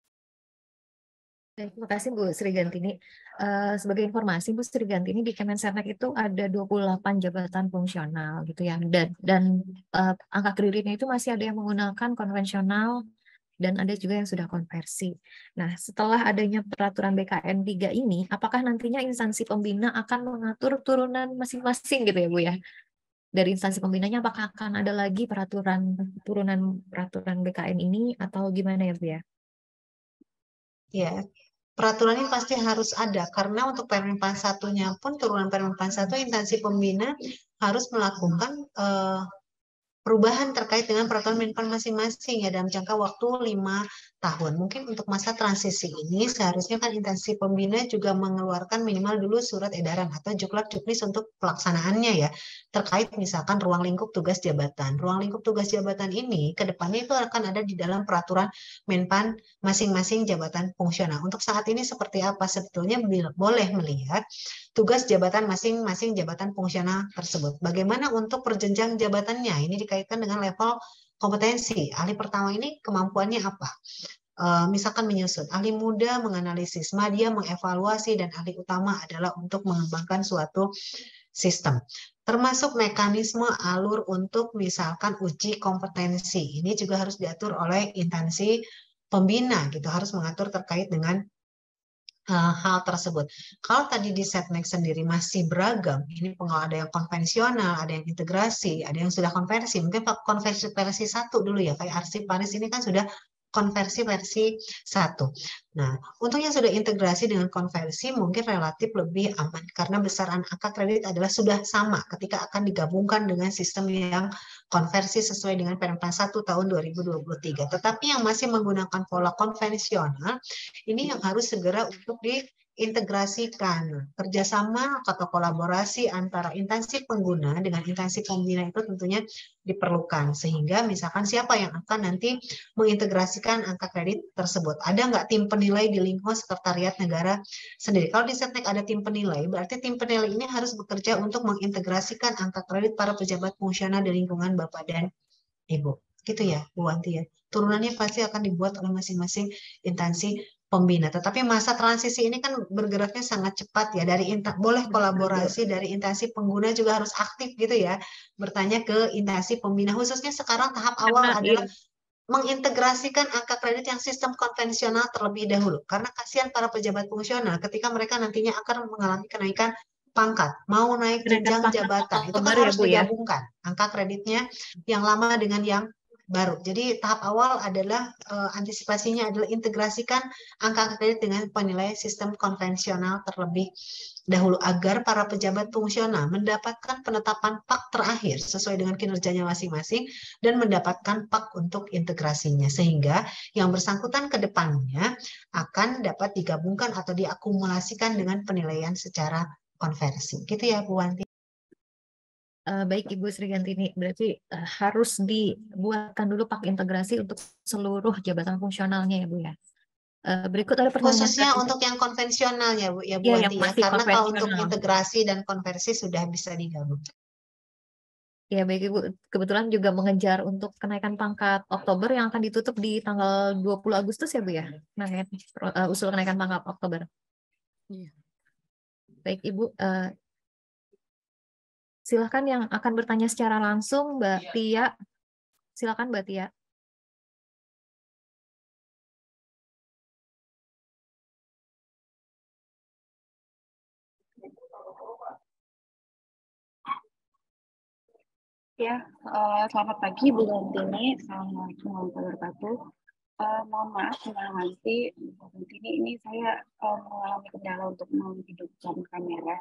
Terima kasih Bu Sri Gantini. Uh, sebagai informasi Bu Sri Gantini, di Kemensetnek itu ada dua puluh delapan jabatan fungsional gitu ya, dan dan uh, angka kreditnya itu masih ada yang menggunakan konvensional dan ada juga yang sudah konversi. Nah, setelah adanya peraturan B K N tiga ini, apakah nantinya instansi pembina akan mengatur turunan masing-masing gitu ya Bu ya? Dari instansi pembinanya apakah akan ada lagi peraturan turunan peraturan B K N ini atau gimana ya Bu ya? Ya, peraturan ini pasti harus ada karena untuk Permenpan satunya pun turunan Permenpan satu instansi pembina harus melakukan uh, perubahan terkait dengan peraturan Menpan masing-masing ya dalam jangka waktu lima tahun. Mungkin untuk masa transisi ini seharusnya kan instansi pembina juga mengeluarkan minimal dulu surat edaran atau juklak juknis untuk pelaksanaannya ya, terkait misalkan ruang lingkup tugas jabatan. Ruang lingkup tugas jabatan ini ke depannya itu akan ada di dalam peraturan Menpan masing-masing jabatan fungsional. Untuk saat ini seperti apa? Sebetulnya boleh melihat tugas jabatan masing-masing jabatan fungsional tersebut. Bagaimana untuk perjenjang jabatannya? Ini dikaitkan dengan level kompetensi. Ahli pertama ini kemampuannya apa? Uh, misalkan menyusun, ahli muda menganalisis, media mengevaluasi, dan ahli utama adalah untuk mengembangkan suatu sistem. Termasuk mekanisme alur untuk misalkan uji kompetensi. Ini juga harus diatur oleh instansi pembina, gitu, harus mengatur terkait dengan Uh, hal tersebut. Kalau tadi di Setnek sendiri masih beragam, ini pengelola ada yang konvensional, ada yang integrasi, ada yang sudah konversi. Mungkin konversi versi satu dulu ya, kayak arsip Paris ini kan sudah konversi versi satu. Nah, untuk yang sudah integrasi dengan konversi mungkin relatif lebih aman karena besaran angka kredit adalah sudah sama ketika akan digabungkan dengan sistem yang konversi sesuai dengan Permen satu tahun dua ribu dua puluh tiga. Tetapi yang masih menggunakan pola konvensional ini yang harus segera untuk diintegrasikan. Kerjasama atau kolaborasi antara instansi pengguna dengan instansi pembina itu tentunya diperlukan. Sehingga misalkan siapa yang akan nanti mengintegrasikan angka kredit tersebut. Ada nggak tim penilai di lingkungan sekretariat negara sendiri? Kalau di Setnek ada tim penilai, berarti tim penilai ini harus bekerja untuk mengintegrasikan angka kredit para pejabat fungsional di lingkungan Bapak dan Ibu. Gitu ya, Bu Wanti ya. Turunannya pasti akan dibuat oleh masing-masing instansi pembina. Tetapi masa transisi ini kan bergeraknya sangat cepat ya. Dari boleh kolaborasi dari instansi pengguna juga harus aktif gitu ya. Bertanya ke instansi pembina. Khususnya sekarang tahap awal Nah, adalah iya. mengintegrasikan angka kredit yang sistem konvensional terlebih dahulu. Karena kasihan para pejabat fungsional ketika mereka nantinya akan mengalami kenaikan pangkat, mau naik jenjang jabatan, itu kan harus digabungkan angka kreditnya yang lama dengan yang baru. Jadi tahap awal adalah uh, antisipasinya adalah integrasikan angka kredit dengan penilaian sistem konvensional terlebih dahulu agar para pejabat fungsional mendapatkan penetapan P A K terakhir sesuai dengan kinerjanya masing-masing dan mendapatkan P A K untuk integrasinya sehingga yang bersangkutan ke depannya akan dapat digabungkan atau diakumulasikan dengan penilaian secara konversi. Gitu ya Bu Wanti. Uh, baik Ibu Sri Gantini, berarti uh, harus dibuatkan dulu P A K integrasi untuk seluruh jabatan fungsionalnya ya Bu ya. Uh, berikut ada pertanyaan. Khususnya tadi untuk yang konvensional ya Bu ya Bu ya, Wanti ya, karena kalau untuk integrasi dan konversi sudah bisa digabung. Ya baik Ibu, kebetulan juga mengejar untuk kenaikan pangkat Oktober yang akan ditutup di tanggal dua puluh Agustus ya Bu ya. Nah, uh, usul kenaikan pangkat Oktober. Iya. Baik Ibu, uh, silakan yang akan bertanya secara langsung, Mbak Tia. Silakan Mbak Tia. Ya, uh, selamat pagi Bu Gantini. Assalamualaikum warahmatullahi wabarakatuh. Uh, mohon maaf Mbak Wanti, Bu Gantini, ini saya uh, mengalami kendala untuk menghidupkan kamera.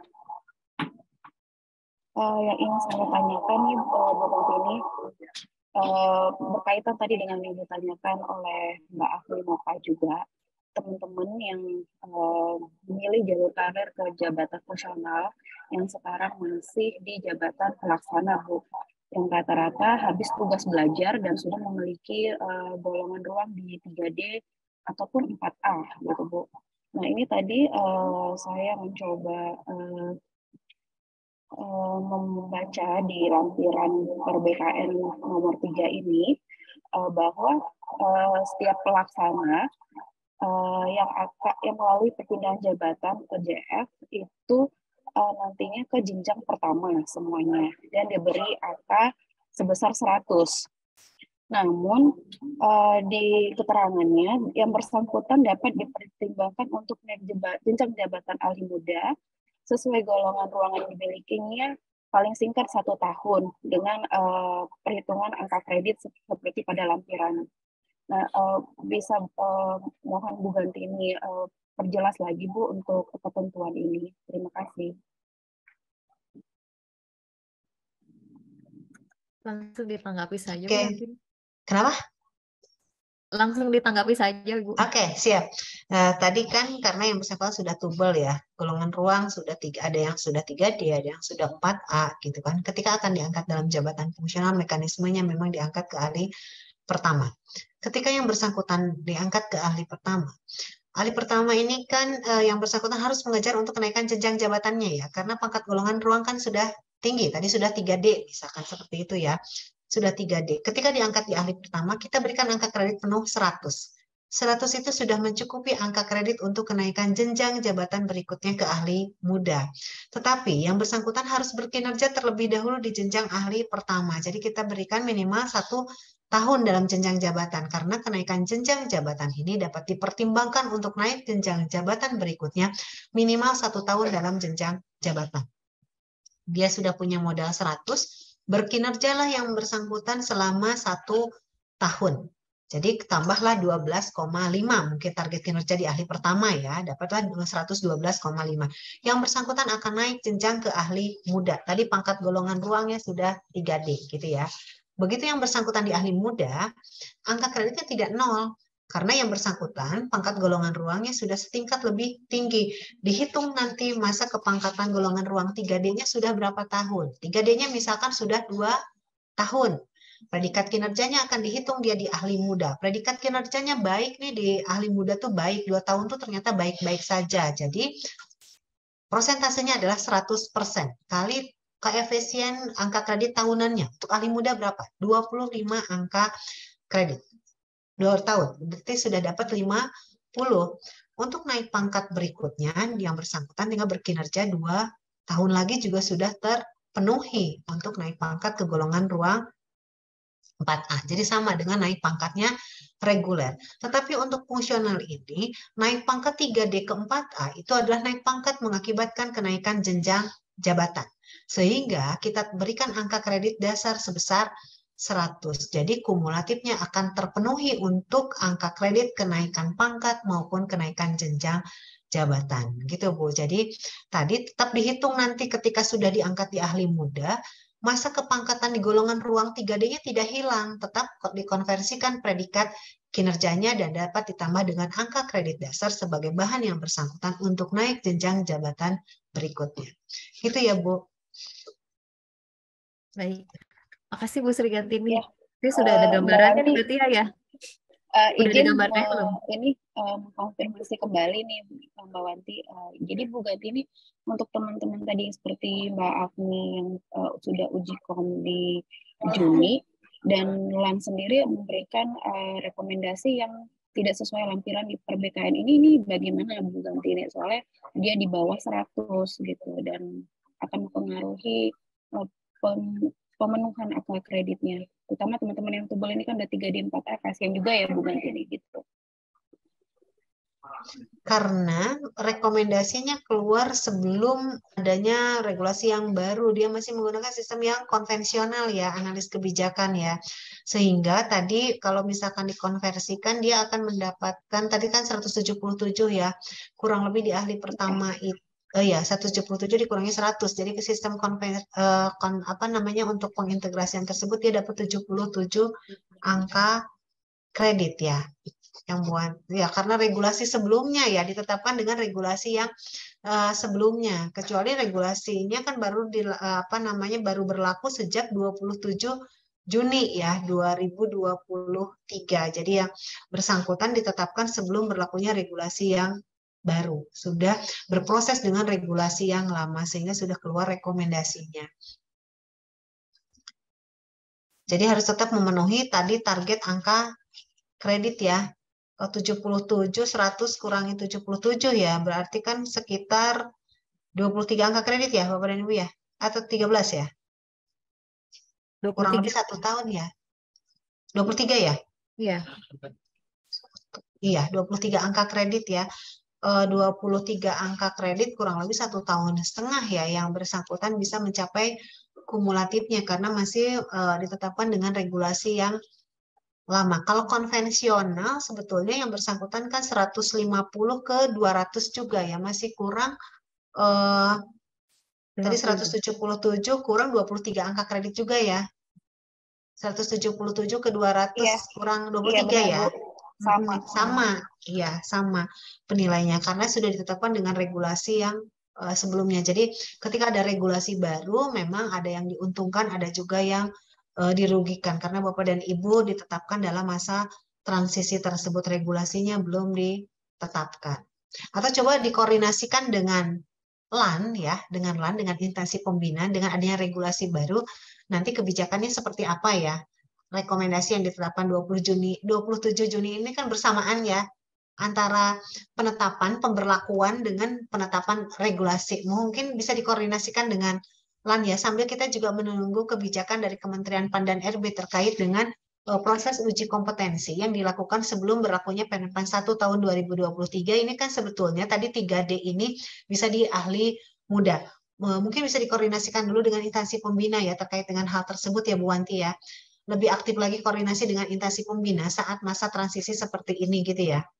Uh, yang ingin saya tanyakan nih uh, Bu Gantini, uh, berkaitan tadi dengan yang ditanyakan oleh Mbak Afri Moka juga, teman-teman yang uh, memilih jalur karir ke jabatan fungsional yang sekarang masih di jabatan pelaksana Bu, yang rata-rata habis tugas belajar dan sudah memiliki uh, golongan ruang di tiga D ataupun empat A gitu Bu. Nah ini tadi uh, saya mencoba uh, uh, membaca di lampiran per B K N nomor tiga ini uh, bahwa uh, setiap pelaksana uh, yang akan yang melalui perpindahan jabatan ke J F itu uh, nantinya ke jenjang pertama semuanya dan diberi angka sebesar seratus. Namun uh, di keterangannya yang bersangkutan dapat dipertimbangkan untuk naik jenjang jabatan ahli muda sesuai golongan ruangan yang dimilikinya paling singkat satu tahun dengan uh, perhitungan angka kredit seperti pada lampiran. Nah, uh, bisa uh, mohon Bu Gantini uh, perjelas lagi Bu untuk ketentuan ini. Terima kasih. Langsung ditanggapi saja. Oke. Kenapa? langsung ditanggapi saja, Bu. Oke, siap. Nah, tadi kan karena yang bersangkutan sudah tubel ya, golongan ruang sudah tiga, ada yang sudah tiga D, ada yang sudah empat A gitu kan. Ketika akan diangkat dalam jabatan fungsional, mekanismenya memang diangkat ke ahli pertama. Ketika yang bersangkutan diangkat ke ahli pertama, ahli pertama ini kan eh, yang bersangkutan harus mengejar untuk kenaikan jenjang jabatannya ya, karena pangkat golongan ruang kan sudah tinggi, tadi sudah tiga D, misalkan seperti itu ya, sudah tiga D. Ketika diangkat di ahli pertama, kita berikan angka kredit penuh seratus. seratus itu sudah mencukupi angka kredit untuk kenaikan jenjang jabatan berikutnya ke ahli muda. Tetapi yang bersangkutan harus berkinerja terlebih dahulu di jenjang ahli pertama. Jadi kita berikan minimal satu tahun dalam jenjang jabatan, karena kenaikan jenjang jabatan ini dapat dipertimbangkan untuk naik jenjang jabatan berikutnya minimal satu tahun dalam jenjang jabatan. Dia sudah punya modal seratus, berkinerjalah yang bersangkutan selama satu tahun. Jadi tambahlah dua belas koma lima, mungkin target kinerja di ahli pertama ya, dapatlah seratus dua belas koma lima. Yang bersangkutan akan naik jenjang ke ahli muda. Tadi pangkat golongan ruangnya sudah tiga D gitu ya. Begitu yang bersangkutan di ahli muda, angka kreditnya tidak nol. Karena yang bersangkutan pangkat golongan ruangnya sudah setingkat lebih tinggi. Dihitung nanti masa kepangkatan golongan ruang tiga D-nya sudah berapa tahun. tiga D-nya misalkan sudah dua tahun. Predikat kinerjanya akan dihitung dia di ahli muda. Predikat kinerjanya baik nih di ahli muda tuh baik. Dua tahun tuh ternyata baik-baik saja. Jadi prosentasenya adalah seratus persen. Kali koefisien angka kredit tahunannya. Untuk ahli muda berapa? dua puluh lima angka kredit. Dua tahun. Berarti sudah dapat lima puluh. Untuk naik pangkat berikutnya, yang bersangkutan tinggal berkinerja dua tahun lagi juga sudah terpenuhi untuk naik pangkat ke golongan ruang empat A. Jadi sama dengan naik pangkatnya reguler. Tetapi untuk fungsional ini, naik pangkat tiga D ke empat A itu adalah naik pangkat mengakibatkan kenaikan jenjang jabatan. Sehingga kita berikan angka kredit dasar sebesar seratus. Jadi kumulatifnya akan terpenuhi untuk angka kredit kenaikan pangkat maupun kenaikan jenjang jabatan. Gitu Bu. Jadi tadi tetap dihitung nanti ketika sudah diangkat di ahli muda, masa kepangkatan di golongan ruang tiga D-nya tidak hilang, tetap dikonversikan predikat kinerjanya dan dapat ditambah dengan angka kredit dasar sebagai bahan yang bersangkutan untuk naik jenjang jabatan berikutnya. Gitu ya, Bu. Baik. Makasih Bu Sri Gantini. Ya. Ini sudah ada Uh, gambarannya Mbak berarti ya ya? Uh, Udah ada izin gambarnya uh, belum? ini um, konfirmasi kembali nih Mbak Wanti. Uh, jadi Bu Ganti ini untuk teman-teman tadi seperti Mbak Agni yang uh, sudah uji kom di Juni dan Lan sendiri memberikan uh, rekomendasi yang tidak sesuai lampiran di per B K N ini, ini bagaimana Bu Ganti ini? Soalnya dia di bawah seratus gitu dan akan mempengaruhi uh, pem pemenuhan akal kreditnya, terutama teman-teman yang tebal ini kan udah tiga D empat A, kasihan juga ya Bu Gantini gitu. Karena rekomendasinya keluar sebelum adanya regulasi yang baru, dia masih menggunakan sistem yang konvensional ya, analis kebijakan ya, sehingga tadi kalau misalkan dikonversikan dia akan mendapatkan tadi kan seratus tujuh puluh tujuh ya, kurang lebih di ahli pertama itu. Oh ya, seratus tujuh puluh tujuh dikurangi seratus. Jadi ke sistem konven, uh, kon, apa namanya untuk pengintegrasian tersebut dia dapat tujuh puluh tujuh angka kredit ya. Yang buat ya karena regulasi sebelumnya ya ditetapkan dengan regulasi yang uh, sebelumnya. Kecuali regulasinya kan baru di uh, apa namanya baru berlaku sejak dua puluh tujuh Juni ya dua ribu dua puluh tiga. Jadi yang bersangkutan ditetapkan sebelum berlakunya regulasi yang baru, sudah berproses dengan regulasi yang lama sehingga sudah keluar rekomendasinya. Jadi harus tetap memenuhi tadi target angka kredit ya. tujuh puluh tujuh, seratus kurangi tujuh puluh tujuh ya, berarti kan sekitar dua puluh tiga angka kredit ya Bapak dan Ibu ya? Atau tiga belas ya? Kurang lebih satu tahun ya? dua puluh tiga ya? Iya. Iya, dua puluh tiga angka kredit ya. dua puluh tiga angka kredit kurang lebih satu tahun setengah ya yang bersangkutan bisa mencapai kumulatifnya karena masih uh, ditetapkan dengan regulasi yang lama. Kalau konvensional sebetulnya yang bersangkutan kan seratus lima puluh ke dua ratus juga ya, masih kurang uh, tadi seratus tujuh puluh tujuh kurang dua puluh tiga angka kredit juga ya. seratus tujuh puluh tujuh ke dua ratus iya. Kurang dua puluh tiga iya, benar, ya. Bu. sama sama, iya sama penilainya karena sudah ditetapkan dengan regulasi yang uh, sebelumnya. Jadi ketika ada regulasi baru, memang ada yang diuntungkan, ada juga yang uh, dirugikan karena Bapak dan Ibu ditetapkan dalam masa transisi tersebut, regulasinya belum ditetapkan. Atau coba dikoordinasikan dengan L A N ya, dengan L A N, dengan instansi pembinaan, dengan adanya regulasi baru, nanti kebijakannya seperti apa ya? Rekomendasi yang ditetapkan dua puluh Juni, dua puluh tujuh Juni ini kan bersamaan ya antara penetapan pemberlakuan dengan penetapan regulasi. Mungkin bisa dikoordinasikan dengan L A N ya, sambil kita juga menunggu kebijakan dari Kementerian P A N dan R B terkait dengan uh, proses uji kompetensi yang dilakukan sebelum berlakunya Permen satu tahun dua ribu dua puluh tiga. Ini kan sebetulnya tadi tiga D ini bisa di ahli muda. Mungkin bisa dikoordinasikan dulu dengan instansi pembina ya terkait dengan hal tersebut ya Bu Wanti ya. Lebih aktif lagi koordinasi dengan instansi pembina saat masa transisi seperti ini gitu ya.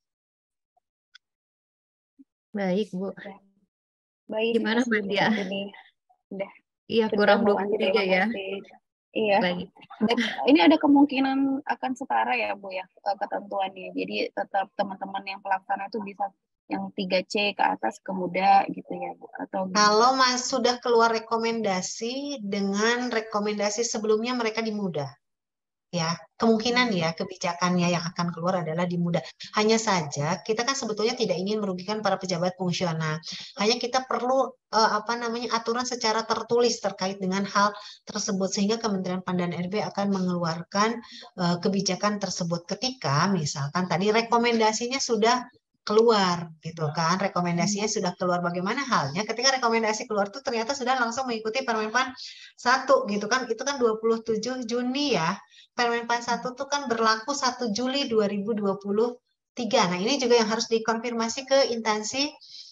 Baik, Bu. Baik, Gimana Mbak Dia? Ini udah. Iya, Sudah kurang Bu dua Wanti, puluh tiga terima ya. kasih. Iya. Baik. Dan ini ada kemungkinan akan setara ya Bu ya ketentuannya. Jadi tetap teman-teman yang pelaksana itu bisa yang tiga C ke atas ke muda gitu ya Bu, atau gimana? Kalau Mas sudah keluar rekomendasi dengan rekomendasi sebelumnya mereka di muda. Ya, kemungkinan ya kebijakannya yang akan keluar adalah di muda. Hanya saja kita kan sebetulnya tidak ingin merugikan para pejabat fungsional. Hanya kita perlu uh, apa namanya aturan secara tertulis terkait dengan hal tersebut sehingga Kementerian P A N dan R B akan mengeluarkan uh, kebijakan tersebut ketika misalkan tadi rekomendasinya sudah keluar gitu kan, rekomendasinya sudah keluar. Bagaimana halnya ketika rekomendasi keluar tuh ternyata sudah langsung mengikuti Permen P A N satu gitu kan, itu kan dua puluh tujuh Juni ya. Permen P A N satu tuh kan berlaku satu Juli dua ribu dua puluh tiga. Nah, ini juga yang harus dikonfirmasi ke instansi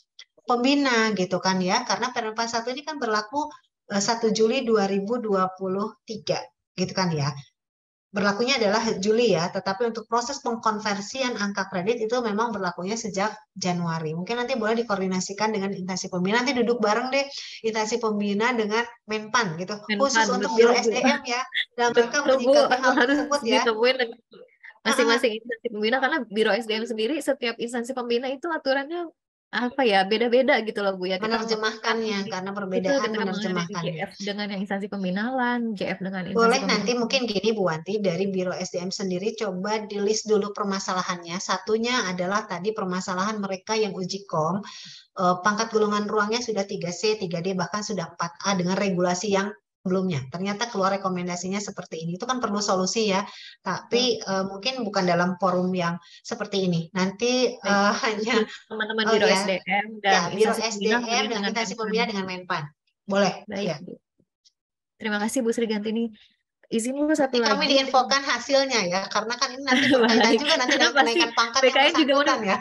pembina gitu kan ya, karena Permen P A N satu ini kan berlaku satu Juli dua ribu dua puluh tiga gitu kan ya. Berlakunya adalah Juli ya, tetapi untuk proses pengkonversian angka kredit itu memang berlakunya sejak Januari. Mungkin nanti boleh dikoordinasikan dengan instansi pembina, nanti duduk bareng deh instansi pembina dengan Menpan gitu, Menpan, khusus untuk betul, Biro Bu. S D M ya, dalam rangka Betul, Bu. menyikapi hal Harus tersebut ya. ditemuin masing-masing instansi pembina karena Biro S D M sendiri setiap instansi pembina itu aturannya apa ya beda-beda gitu loh Bu ya, kita menerjemahkannya karena perbedaan betul, kita menerjemahkannya. J F dengan yang instansi pembinaan, J F dengan instansi Boleh pembinaan. nanti mungkin gini Bu Wanti, dari Biro S D M sendiri coba di list dulu permasalahannya. Satunya adalah tadi permasalahan mereka yang uji kom, eh, pangkat golongan ruangnya sudah tiga C, tiga D, bahkan sudah empat A dengan regulasi yang sebelumnya. Ternyata keluar rekomendasinya seperti ini. Itu kan perlu solusi ya, tapi uh, mungkin bukan dalam forum yang seperti ini. Nanti uh, hanya teman-teman oh Biro ya, S D M dan ya, Biro instansi S D M pembina dengan instansi pembina dengan Menpan. Boleh. Baik, Ya. Bu. Terima kasih Bu Sri Gantini. Izin Bu satu nanti lagi. Kami diinfokan hasilnya ya, karena kan ini nanti berkaitan juga nanti dengan kenaikan pangkat yang bersangkutan ya.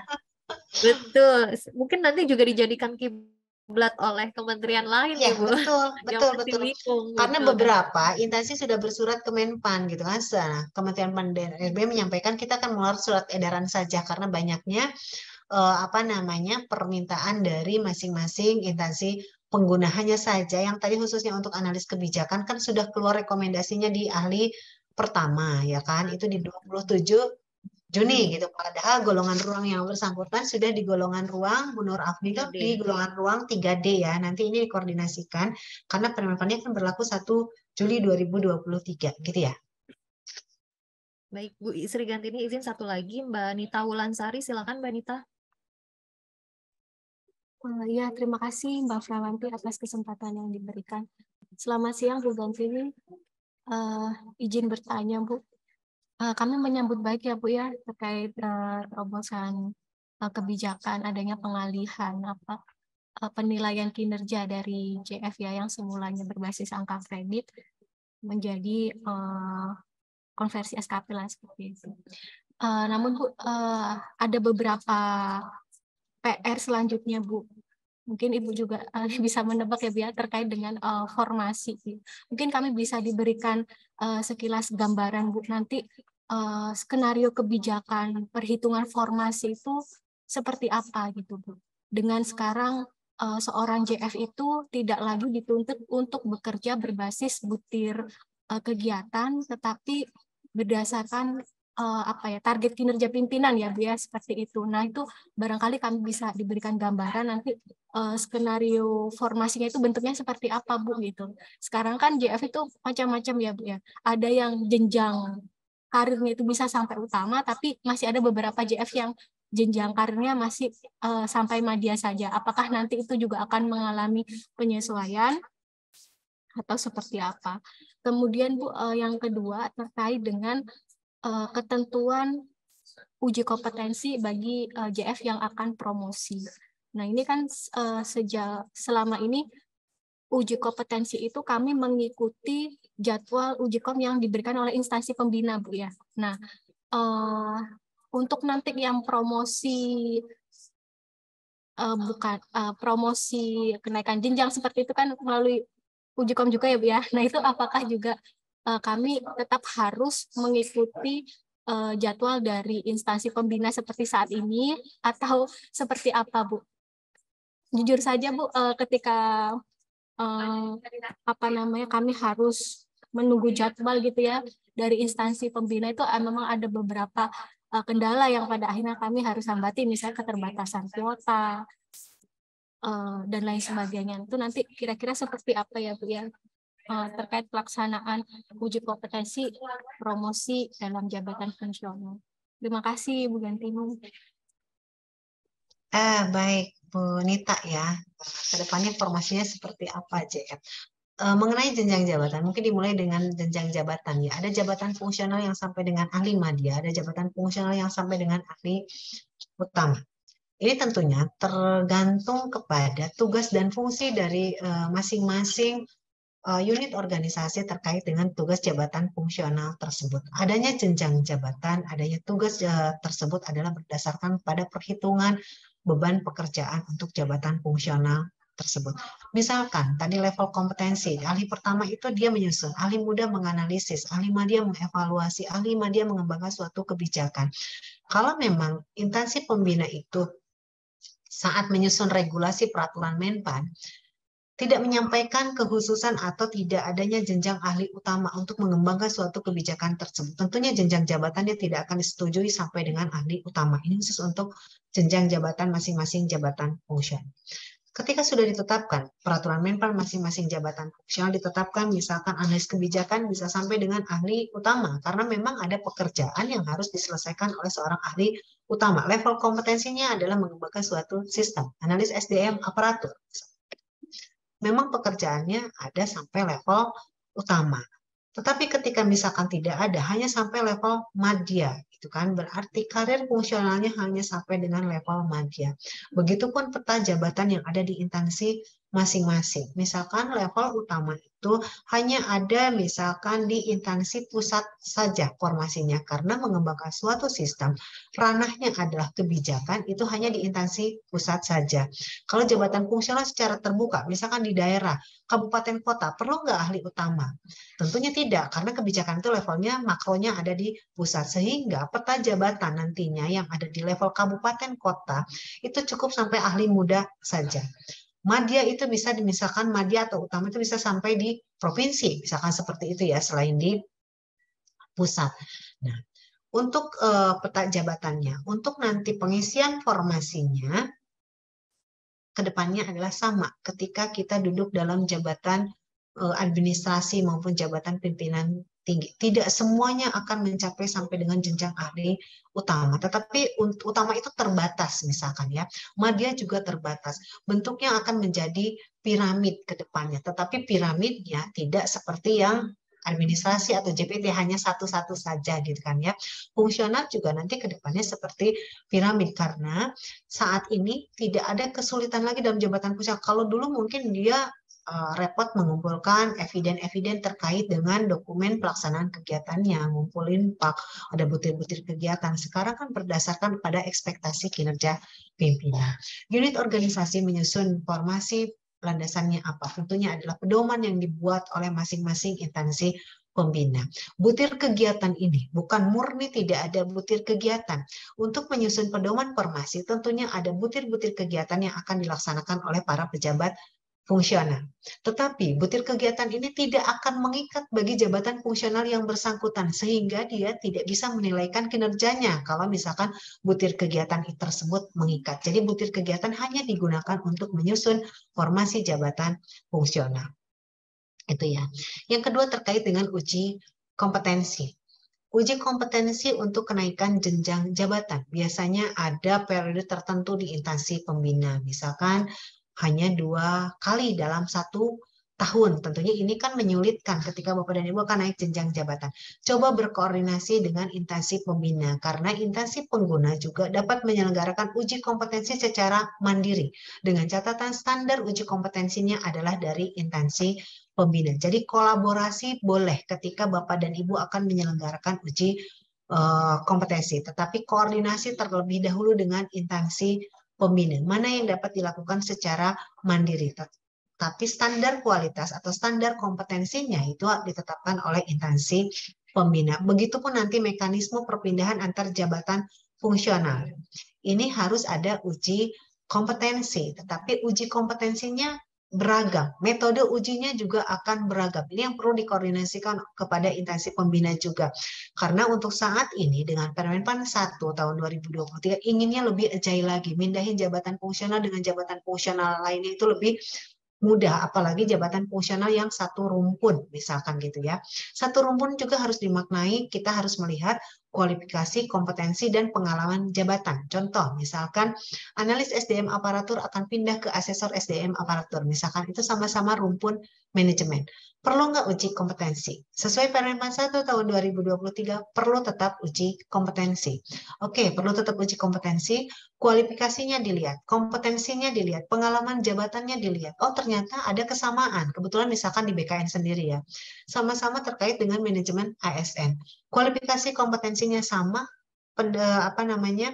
Betul. Mungkin nanti juga dijadikan kiblat oleh kementerian lain ya, nih Bu. Betul, betul, betul. Bingung, Karena betul. beberapa instansi sudah bersurat ke Menpan gitu kan. Nah, Kementerian P A N dan R B menyampaikan kita akan mengeluarkan surat edaran saja karena banyaknya eh, apa namanya permintaan dari masing-masing instansi penggunaannya saja. Yang tadi khususnya untuk analis kebijakan kan sudah keluar rekomendasinya di ahli pertama ya kan. Itu di dua puluh tujuh Juni gitu. Padahal golongan ruang yang bersangkutan sudah di golongan ruang Bu Nur Afni itu di golongan ruang tiga D ya. Nanti ini dikoordinasikan karena permenpannya kan berlaku satu Juli dua ribu dua puluh tiga gitu ya. Baik Bu Sri Gantini, izin satu lagi Mbak Nita Wulansari, silakan Mbak Nita. Uh, ya, terima kasih Mbak Frawanti atas kesempatan yang diberikan. Selamat siang Bu Gantini. Uh, izin bertanya Bu. Uh, kami menyambut baik ya Bu ya terkait uh, terobosan uh, kebijakan adanya pengalihan apa uh, penilaian kinerja dari J F ya yang semulanya berbasis angka kredit menjadi uh, konversi S K P lah seperti itu. Uh, namun Bu uh, ada beberapa P R selanjutnya Bu. Mungkin Ibu juga uh, bisa menebak ya Bu ya terkait dengan uh, formasi. Mungkin kami bisa diberikan uh, sekilas gambaran Bu nanti uh, skenario kebijakan perhitungan formasi itu seperti apa gitu Bu. Dengan sekarang uh, seorang J F itu tidak lagi dituntut untuk bekerja berbasis butir uh, kegiatan, tetapi berdasarkan uh, apa ya target kinerja pimpinan ya Bu ya, seperti itu. Nah itu barangkali kami bisa diberikan gambaran nanti uh, skenario formasinya itu bentuknya seperti apa Bu gitu. Sekarang kan J F itu macam-macam ya Bu ya. Ada yang jenjang karirnya itu bisa sampai utama, tapi masih ada beberapa J F yang jenjang karirnya masih uh, sampai madya saja. Apakah nanti itu juga akan mengalami penyesuaian atau seperti apa? Kemudian Bu, uh, yang kedua terkait dengan uh, ketentuan uji kompetensi bagi uh, J F yang akan promosi. Nah ini kan uh, sejak selama ini uji kompetensi itu kami mengikuti jadwal uji kom yang diberikan oleh instansi pembina Bu ya. Nah uh, untuk nanti yang promosi uh, bukan uh, promosi kenaikan jenjang seperti itu kan melalui uji kom juga ya Bu ya. Nah itu apakah juga uh, kami tetap harus mengikuti uh, jadwal dari instansi pembina seperti saat ini atau seperti apa Bu? Jujur saja Bu, uh, ketika uh, apa namanya kami harus menunggu jadwal gitu ya dari instansi pembina itu uh, memang ada beberapa uh, kendala yang pada akhirnya kami harus hambati, misalnya keterbatasan kuota uh, dan lain sebagainya. Itu nanti kira-kira seperti apa ya Bu ya uh, terkait pelaksanaan uji kompetensi promosi dalam jabatan fungsional. Terima kasih Bu Gantini. Eh, baik Bu Nita ya. Kedepannya formasinya seperti apa J F? Uh, mengenai jenjang jabatan, mungkin dimulai dengan jenjang jabatan ya. Ada jabatan fungsional yang sampai dengan ahli madya, ada jabatan fungsional yang sampai dengan ahli utama. Ini tentunya tergantung kepada tugas dan fungsi dari masing-masing uh, uh, unit organisasi terkait dengan tugas jabatan fungsional tersebut. Adanya jenjang jabatan, adanya tugas uh, tersebut adalah berdasarkan pada perhitungan beban pekerjaan untuk jabatan fungsional tersebut. Misalkan tadi level kompetensi, ahli pertama itu dia menyusun, ahli muda menganalisis, ahli madya mengevaluasi, ahli madya mengembangkan suatu kebijakan. Kalau memang instansi pembina itu saat menyusun regulasi peraturan Menpan tidak menyampaikan kekhususan atau tidak adanya jenjang ahli utama untuk mengembangkan suatu kebijakan tersebut, tentunya jenjang jabatannya tidak akan disetujui sampai dengan ahli utama. Ini khusus untuk jenjang jabatan masing-masing jabatan fungsional. Ketika sudah ditetapkan peraturan Menpan masing-masing jabatan fungsional ditetapkan, misalkan analis kebijakan bisa sampai dengan ahli utama karena memang ada pekerjaan yang harus diselesaikan oleh seorang ahli utama. Level kompetensinya adalah mengembangkan suatu sistem, analis S D M aparatur. Memang pekerjaannya ada sampai level utama. Tetapi ketika misalkan tidak ada, hanya sampai level madya, itu kan berarti karir fungsionalnya hanya sampai dengan level madya. Begitupun peta jabatan yang ada di instansi masing-masing. Misalkan level utama itu hanya ada misalkan di instansi pusat saja formasinya, karena mengembangkan suatu sistem ranahnya adalah kebijakan, itu hanya di instansi pusat saja. Kalau jabatan fungsional secara terbuka, misalkan di daerah, kabupaten kota, perlu nggak ahli utama? Tentunya tidak, karena kebijakan itu levelnya makronya ada di pusat, sehingga peta jabatan nantinya yang ada di level kabupaten kota itu cukup sampai ahli muda saja. Madya itu bisa misalkan madya atau utama itu bisa sampai di provinsi, misalkan seperti itu ya, selain di pusat. Nah, untuk uh, peta jabatannya, untuk nanti pengisian formasinya kedepannya adalah sama ketika kita duduk dalam jabatan uh, administrasi maupun jabatan pimpinan tinggi. Tidak semuanya akan mencapai sampai dengan jenjang ahli utama, tetapi utama itu terbatas misalkan ya. Madya juga terbatas. Bentuknya akan menjadi piramid ke depannya, tetapi piramidnya tidak seperti yang administrasi atau J P T hanya satu-satu saja gitu kan ya. Fungsional juga nanti ke depannya seperti piramid karena saat ini tidak ada kesulitan lagi dalam jabatan fungsional. Kalau dulu mungkin dia uh, repot mengumpulkan eviden-eviden terkait dengan dokumen pelaksanaan kegiatannya, ngumpulin pak, ada butir-butir kegiatan. Sekarang kan berdasarkan pada ekspektasi kinerja pimpinan. Unit organisasi menyusun formasi landasannya apa? Tentunya adalah pedoman yang dibuat oleh masing-masing instansi pembina. Butir kegiatan ini bukan murni tidak ada butir kegiatan. Untuk menyusun pedoman formasi tentunya ada butir-butir kegiatan yang akan dilaksanakan oleh para pejabat fungsional. Tetapi butir kegiatan ini tidak akan mengikat bagi jabatan fungsional yang bersangkutan, sehingga dia tidak bisa menilaikan kinerjanya kalau misalkan butir kegiatan tersebut mengikat. Jadi butir kegiatan hanya digunakan untuk menyusun formasi jabatan fungsional. Itu ya. Yang kedua terkait dengan uji kompetensi. Uji kompetensi untuk kenaikan jenjang jabatan. Biasanya ada periode tertentu di instansi pembina. Misalkan hanya dua kali dalam satu tahun. Tentunya ini kan menyulitkan ketika Bapak dan Ibu akan naik jenjang jabatan. Coba berkoordinasi dengan instansi pembina, karena instansi pengguna juga dapat menyelenggarakan uji kompetensi secara mandiri. Dengan catatan standar uji kompetensinya adalah dari instansi pembina. Jadi kolaborasi boleh ketika Bapak dan Ibu akan menyelenggarakan uji uh, kompetensi. Tetapi koordinasi terlebih dahulu dengan instansi pembina, mana yang dapat dilakukan secara mandiri. Tapi standar kualitas atau standar kompetensinya itu ditetapkan oleh instansi pembina. Begitupun nanti mekanisme perpindahan antar jabatan fungsional. Ini harus ada uji kompetensi, tetapi uji kompetensinya beragam. Metode ujinya juga akan beragam. Ini yang perlu dikoordinasikan kepada instansi pembina juga. Karena untuk saat ini dengan Permenpan satu tahun dua ribu dua puluh tiga inginnya lebih agile lagi. Mindahin jabatan fungsional dengan jabatan fungsional lainnya itu lebih mudah, apalagi jabatan fungsional yang satu rumpun, misalkan gitu ya. Satu rumpun juga harus dimaknai, kita harus melihat kualifikasi, kompetensi, dan pengalaman jabatan. Contoh, misalkan analis S D M aparatur akan pindah ke asesor S D M aparatur, misalkan itu sama-sama rumpun manajemen. Perlu nggak uji kompetensi? Sesuai Permenpan satu tahun dua ribu dua puluh tiga, perlu tetap uji kompetensi. Oke, perlu tetap uji kompetensi, kualifikasinya dilihat, kompetensinya dilihat, pengalaman jabatannya dilihat. Oh, ternyata ada kesamaan. Kebetulan misalkan di B K N sendiri ya, sama-sama terkait dengan manajemen A S N. Kualifikasi kompetensinya sama, apa namanya,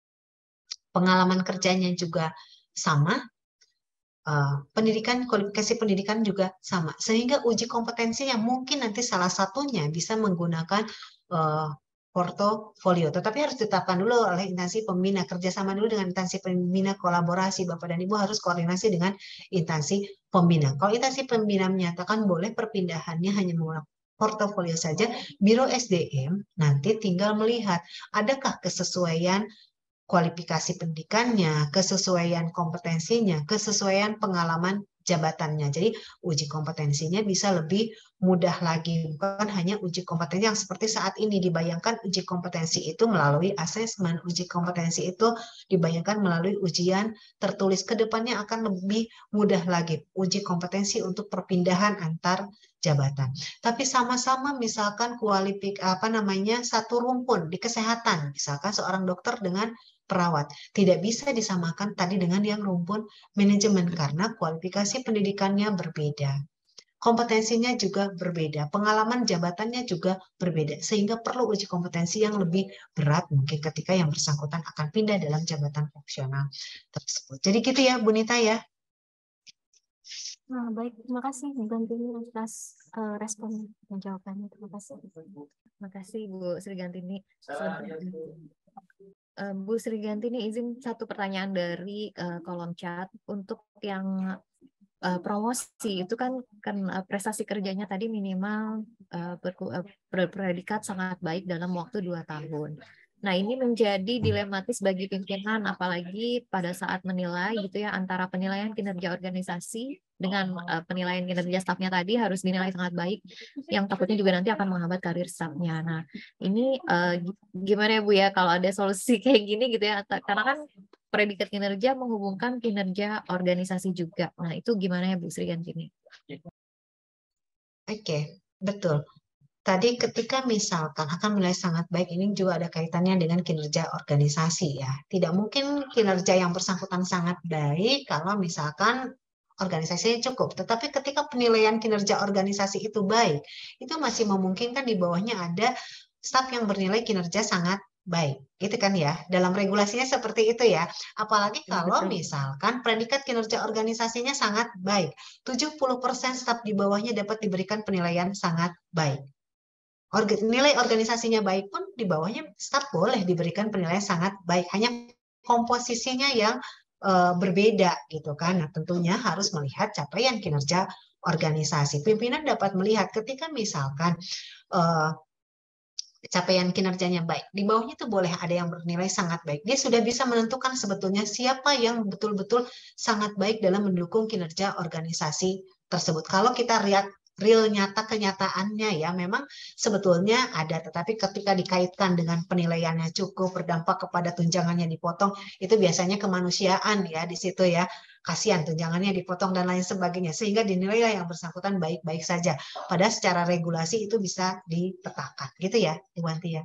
pengalaman kerjanya juga sama, pendidikan, kualifikasi pendidikan juga sama. Sehingga uji kompetensinya mungkin nanti salah satunya bisa menggunakan uh, portofolio. Tetapi harus ditetapkan dulu oleh instansi pembina, kerjasama dulu dengan instansi pembina, kolaborasi. Bapak dan Ibu harus koordinasi dengan instansi pembina. Kalau instansi pembina menyatakan boleh perpindahannya hanya menggunakan portofolio saja, Biro S D M nanti tinggal melihat adakah kesesuaian kualifikasi pendidikannya, kesesuaian kompetensinya, kesesuaian pengalaman jabatannya. Jadi uji kompetensinya bisa lebih mudah lagi, bukan hanya uji kompetensi yang seperti saat ini. Dibayangkan uji kompetensi itu melalui asesmen, uji kompetensi itu dibayangkan melalui ujian tertulis. Kedepannya akan lebih mudah lagi uji kompetensi untuk perpindahan antar jabatan. Tapi sama-sama misalkan kualifik apa namanya satu rumpun di kesehatan, misalkan seorang dokter dengan perawat. Tidak bisa disamakan tadi dengan yang rumpun manajemen karena kualifikasi pendidikannya berbeda. Kompetensinya juga berbeda, pengalaman jabatannya juga berbeda, sehingga perlu uji kompetensi yang lebih berat mungkin ketika yang bersangkutan akan pindah dalam jabatan fungsional tersebut. Jadi gitu ya, Bu Nita ya. Nah, baik, terima kasih Bu Gantini atas uh, respon dan jawabannya. Terima kasih. Terima kasih Bu Sri Gantini. Uh, Bu Sri Gantini, izin satu pertanyaan dari uh, kolom chat untuk yang uh, promosi itu kan kan uh, prestasi kerjanya tadi minimal uh, berpredikat sangat baik dalam waktu dua tahun. Nah, ini menjadi dilematis bagi pimpinan, apalagi pada saat menilai gitu ya, antara penilaian kinerja organisasi dengan uh, penilaian kinerja stafnya tadi harus dinilai sangat baik, yang takutnya juga nanti akan menghambat karir stafnya. Nah, ini uh, gimana ya Bu ya, kalau ada solusi kayak gini gitu ya, karena kan predikat kinerja menghubungkan kinerja organisasi juga. Nah, itu gimana ya Bu Sri Gantini? Oke, betul. Tadi ketika misalkan akan menilai sangat baik, ini juga ada kaitannya dengan kinerja organisasi ya. Tidak mungkin kinerja yang bersangkutan sangat baik kalau misalkan organisasinya cukup. Tetapi ketika penilaian kinerja organisasi itu baik, itu masih memungkinkan di bawahnya ada staf yang bernilai kinerja sangat baik. Gitu kan ya. Dalam regulasinya seperti itu ya. Apalagi kalau misalkan predikat kinerja organisasinya sangat baik. tujuh puluh persen staf di bawahnya dapat diberikan penilaian sangat baik. Orga, nilai organisasinya baik pun di bawahnya staf boleh diberikan penilaian sangat baik, hanya komposisinya yang uh, berbeda gitu kan. Nah, tentunya harus melihat capaian kinerja organisasi. Pimpinan dapat melihat ketika misalkan uh, capaian kinerjanya baik, di bawahnya itu boleh ada yang bernilai sangat baik. Dia sudah bisa menentukan sebetulnya siapa yang betul-betul sangat baik dalam mendukung kinerja organisasi tersebut. Kalau kita lihat real nyata kenyataannya ya memang sebetulnya ada, tetapi ketika dikaitkan dengan penilaiannya cukup berdampak kepada tunjangannya dipotong, itu biasanya kemanusiaan ya di situ ya, kasihan tunjangannya dipotong dan lain sebagainya, sehingga dinilai yang bersangkutan baik-baik saja. Padahal secara regulasi itu bisa dipetakan gitu ya Ibu Wanti ya.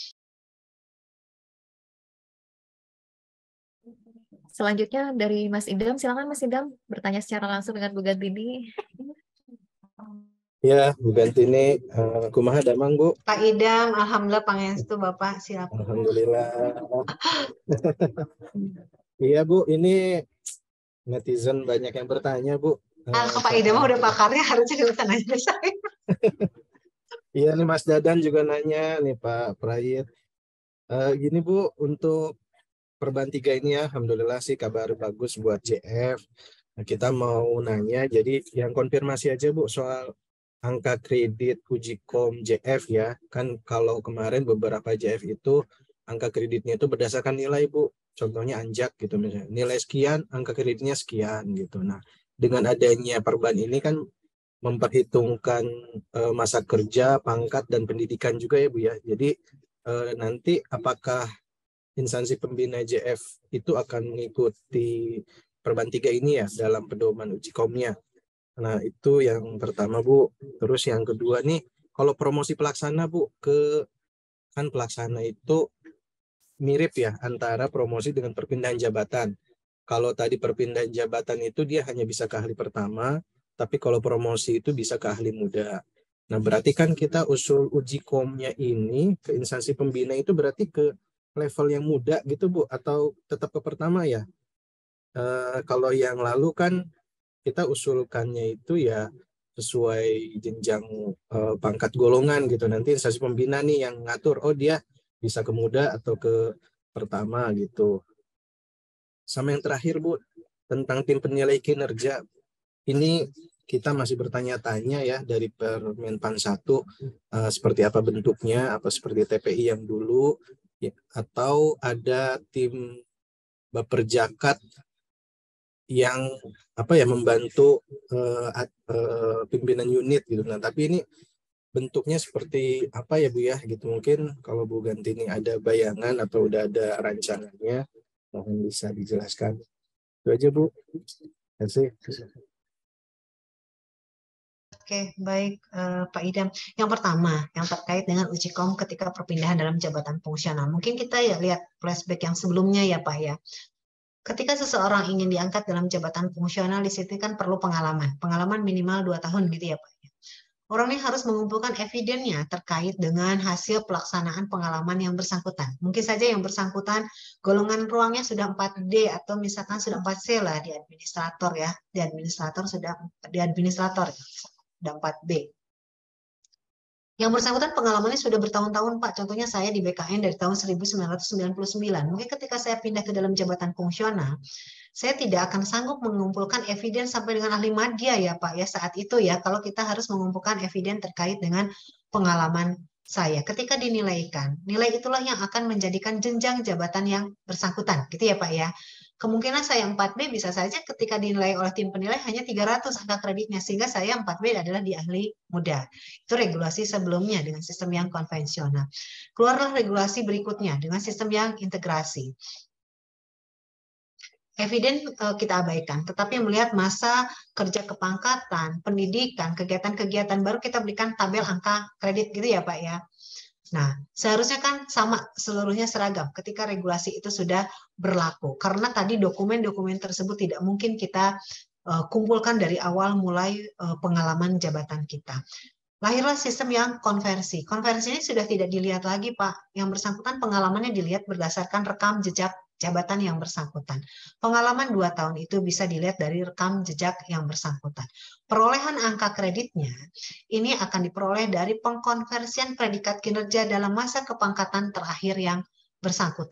Selanjutnya dari Mas Idam, silakan Mas Idam bertanya secara langsung dengan Bu Gantini. Ya, Bu Gantini, uh, kumaha damang Bu? Pak Idam, alhamdulillah pangestu Bapak, silakan. Alhamdulillah. Iya Bu, ini netizen banyak yang bertanya Bu. Ah, uh, Pak Idam udah pakarnya, harusnya nggak usah nanya saya. Iya nih Mas Dadan juga nanya nih Pak Prayit. Uh, gini Bu, untuk perban tiga ini ya, alhamdulillah sih kabar bagus buat J F. Nah, kita mau nanya, jadi yang konfirmasi aja Bu soal angka kredit uji kom J F ya. Kan kalau kemarin beberapa J F itu angka kreditnya itu berdasarkan nilai Bu. Contohnya anjak gitu misalnya. Nilai sekian, angka kreditnya sekian gitu. Nah, dengan adanya perban ini kan memperhitungkan uh, masa kerja, pangkat dan pendidikan juga ya Bu ya. Jadi uh, nanti apakah instansi pembina J F itu akan mengikuti perban tiga ini ya dalam pedoman uji komnya. Nah, itu yang pertama, Bu. Terus yang kedua nih, kalau promosi pelaksana, Bu, ke kan pelaksana itu mirip ya antara promosi dengan perpindahan jabatan. Kalau tadi perpindahan jabatan itu dia hanya bisa ke ahli pertama, tapi kalau promosi itu bisa ke ahli muda. Nah, berarti kan kita usul uji komnya ini ke instansi pembina itu berarti ke level yang muda gitu, Bu, atau tetap ke pertama ya? E, kalau yang lalu kan kita usulkannya itu ya sesuai jenjang uh, pangkat golongan gitu. Nanti instansi pembina nih yang ngatur, oh dia bisa ke muda atau ke pertama gitu. Sama yang terakhir Bu, tentang tim penilai kinerja. Ini kita masih bertanya-tanya ya dari Permenpan satu, uh, seperti apa bentuknya, apa seperti T P I yang dulu, ya, atau ada tim Baperjakat yang apa ya membantu uh, uh, pimpinan unit gitu. Nah, tapi ini bentuknya seperti apa ya Bu ya gitu. Mungkin kalau Bu Gantini ada bayangan atau udah ada rancangannya, mohon bisa dijelaskan. Itu aja Bu. Terima kasih. Oke, baik uh, Pak Idam. Yang pertama, yang terkait dengan uji kom ketika perpindahan dalam jabatan fungsional. Mungkin kita ya lihat flashback yang sebelumnya ya Pak ya. Ketika seseorang ingin diangkat dalam jabatan fungsional, di situ kan perlu pengalaman. Pengalaman minimal dua tahun gitu ya Pak. Orang ini harus mengumpulkan evidennya terkait dengan hasil pelaksanaan pengalaman yang bersangkutan. Mungkin saja yang bersangkutan golongan ruangnya sudah empat D atau misalkan sudah empat C lah di administrator ya. Di administrator sudah di administrator sudah empat B. Yang bersangkutan pengalamannya sudah bertahun-tahun Pak. Contohnya saya di B K N dari tahun seribu sembilan ratus sembilan puluh sembilan. Mungkin ketika saya pindah ke dalam jabatan fungsional, saya tidak akan sanggup mengumpulkan eviden sampai dengan ahli madya ya Pak ya saat itu ya. Kalau kita harus mengumpulkan eviden terkait dengan pengalaman saya. Ketika dinilaikan, nilai itulah yang akan menjadikan jenjang jabatan yang bersangkutan. Gitu ya Pak ya. Kemungkinan saya empat B bisa saja ketika dinilai oleh tim penilai hanya tiga ratus angka kreditnya, sehingga saya empat B adalah di ahli muda. Itu regulasi sebelumnya dengan sistem yang konvensional. Keluarlah regulasi berikutnya dengan sistem yang integrasi. Eviden kita abaikan, tetapi melihat masa kerja kepangkatan, pendidikan, kegiatan-kegiatan baru kita berikan tabel angka kredit gitu ya Pak ya. Nah, seharusnya kan sama seluruhnya seragam ketika regulasi itu sudah berlaku. Karena tadi dokumen-dokumen tersebut tidak mungkin kita uh, kumpulkan dari awal mulai uh, pengalaman jabatan kita. Lahirlah sistem yang konversi. Konversi ini sudah tidak dilihat lagi, Pak. Yang bersangkutan pengalamannya dilihat berdasarkan rekam jejak jabatan yang bersangkutan. Pengalaman dua tahun itu bisa dilihat dari rekam jejak yang bersangkutan. Perolehan angka kreditnya ini akan diperoleh dari pengkonversian predikat kinerja dalam masa kepangkatan terakhir yang bersangkutan.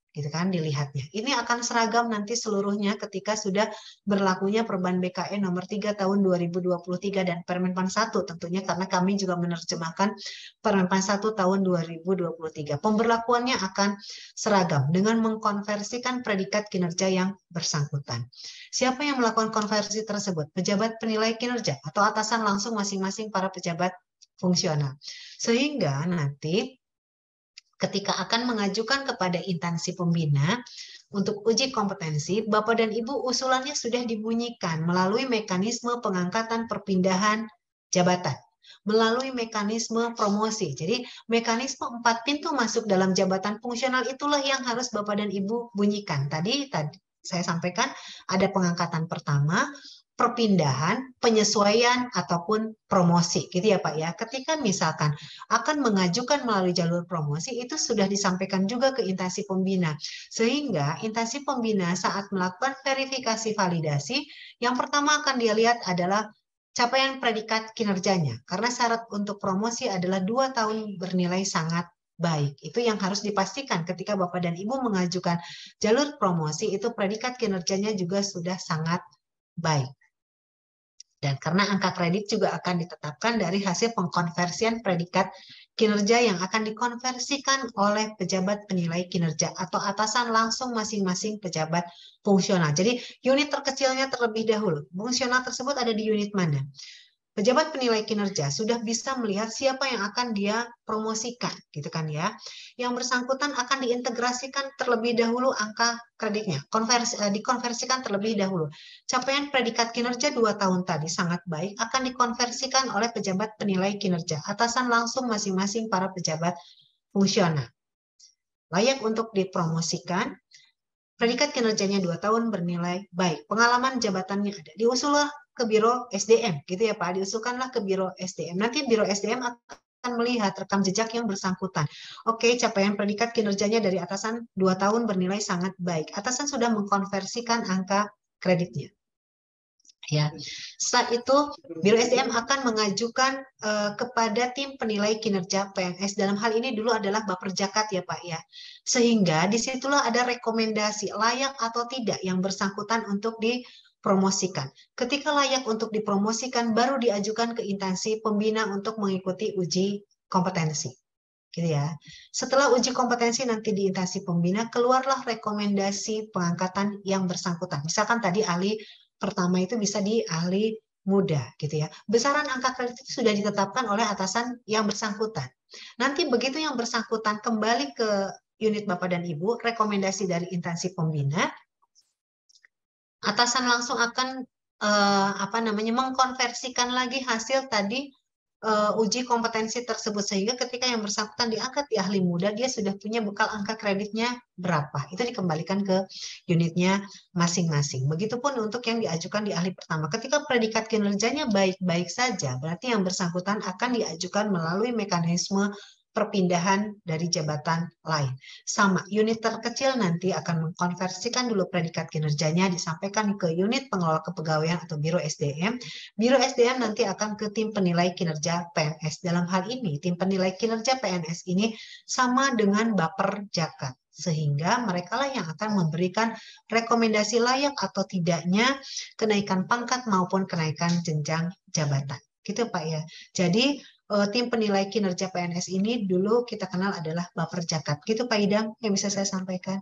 gitu kan dilihatnya. Ini akan seragam nanti seluruhnya ketika sudah berlakunya Perban B K N nomor tiga tahun dua ribu dua puluh tiga dan Permenpan satu tentunya karena kami juga menerjemahkan Permenpan satu tahun dua ribu dua puluh tiga. Pemberlakuannya akan seragam dengan mengkonversikan predikat kinerja yang bersangkutan. Siapa yang melakukan konversi tersebut? Pejabat penilai kinerja atau atasan langsung masing-masing para pejabat fungsional. Sehingga nanti ketika akan mengajukan kepada instansi pembina untuk uji kompetensi, Bapak dan Ibu usulannya sudah dibunyikan melalui mekanisme pengangkatan perpindahan jabatan, melalui mekanisme promosi. Jadi mekanisme empat pintu masuk dalam jabatan fungsional itulah yang harus Bapak dan Ibu bunyikan. Tadi, tadi saya sampaikan ada pengangkatan pertama, perpindahan, penyesuaian, ataupun promosi, gitu ya Pak ya. Ketika misalkan akan mengajukan melalui jalur promosi, itu sudah disampaikan juga ke instansi pembina. Sehingga instansi pembina saat melakukan verifikasi validasi, yang pertama akan dia lihat adalah capaian predikat kinerjanya. Karena syarat untuk promosi adalah dua tahun bernilai sangat baik. Itu yang harus dipastikan ketika Bapak dan Ibu mengajukan jalur promosi, itu predikat kinerjanya juga sudah sangat baik. Dan karena angka kredit juga akan ditetapkan dari hasil pengkonversian predikat kinerja yang akan dikonversikan oleh pejabat penilai kinerja atau atasan langsung masing-masing pejabat fungsional. Jadi unit terkecilnya terlebih dahulu. Fungsional tersebut ada di unit mana? Pejabat penilai kinerja sudah bisa melihat siapa yang akan dia promosikan, gitu kan ya. Yang bersangkutan akan diintegrasikan terlebih dahulu angka kreditnya, konversi, dikonversikan terlebih dahulu. Capaian predikat kinerja dua tahun tadi sangat baik, akan dikonversikan oleh pejabat penilai kinerja, atasan langsung masing-masing para pejabat fungsional. Layak untuk dipromosikan, predikat kinerjanya dua tahun bernilai baik, pengalaman jabatannya ada, diusullah ke Biro S D M, gitu ya Pak, diusulkanlah ke Biro S D M. Nanti Biro S D M akan melihat rekam jejak yang bersangkutan. Oke, capaian predikat kinerjanya dari atasan dua tahun bernilai sangat baik. Atasan sudah mengkonversikan angka kreditnya. Ya, setelah itu Biro S D M akan mengajukan uh, kepada tim penilai kinerja P N S. Dalam hal ini dulu adalah Baperjakat ya Pak ya. Sehingga disitulah ada rekomendasi layak atau tidak yang bersangkutan untuk dipromosikan. Ketika layak untuk dipromosikan baru diajukan ke instansi pembina untuk mengikuti uji kompetensi. Gitu ya. Setelah uji kompetensi nanti di instansi pembina keluarlah rekomendasi pengangkatan yang bersangkutan. Misalkan tadi ahli pertama itu bisa di ahli muda gitu ya. Besaran angka kredit itu sudah ditetapkan oleh atasan yang bersangkutan. Nanti begitu yang bersangkutan kembali ke unit Bapak dan Ibu, rekomendasi dari instansi pembina, atasan langsung akan eh, apa namanya mengkonversikan lagi hasil tadi uh, uji kompetensi tersebut sehingga ketika yang bersangkutan diangkat di ahli muda dia sudah punya bekal angka kreditnya berapa, itu dikembalikan ke unitnya masing-masing. Begitupun untuk yang diajukan di ahli pertama, ketika predikat kinerjanya baik-baik saja berarti yang bersangkutan akan diajukan melalui mekanisme perpindahan dari jabatan lain. Sama, unit terkecil nanti akan mengkonversikan dulu predikat kinerjanya disampaikan ke unit pengelola kepegawaian atau Biro S D M. Biro S D M nanti akan ke tim penilai kinerja P N S. Dalam hal ini, tim penilai kinerja P N S ini sama dengan Baperjakat. Sehingga merekalah yang akan memberikan rekomendasi layak atau tidaknya kenaikan pangkat maupun kenaikan jenjang jabatan. Gitu Pak ya. Jadi tim penilai kinerja P N S ini dulu kita kenal adalah Baperjakat. Gitu Pak Idam yang bisa saya sampaikan.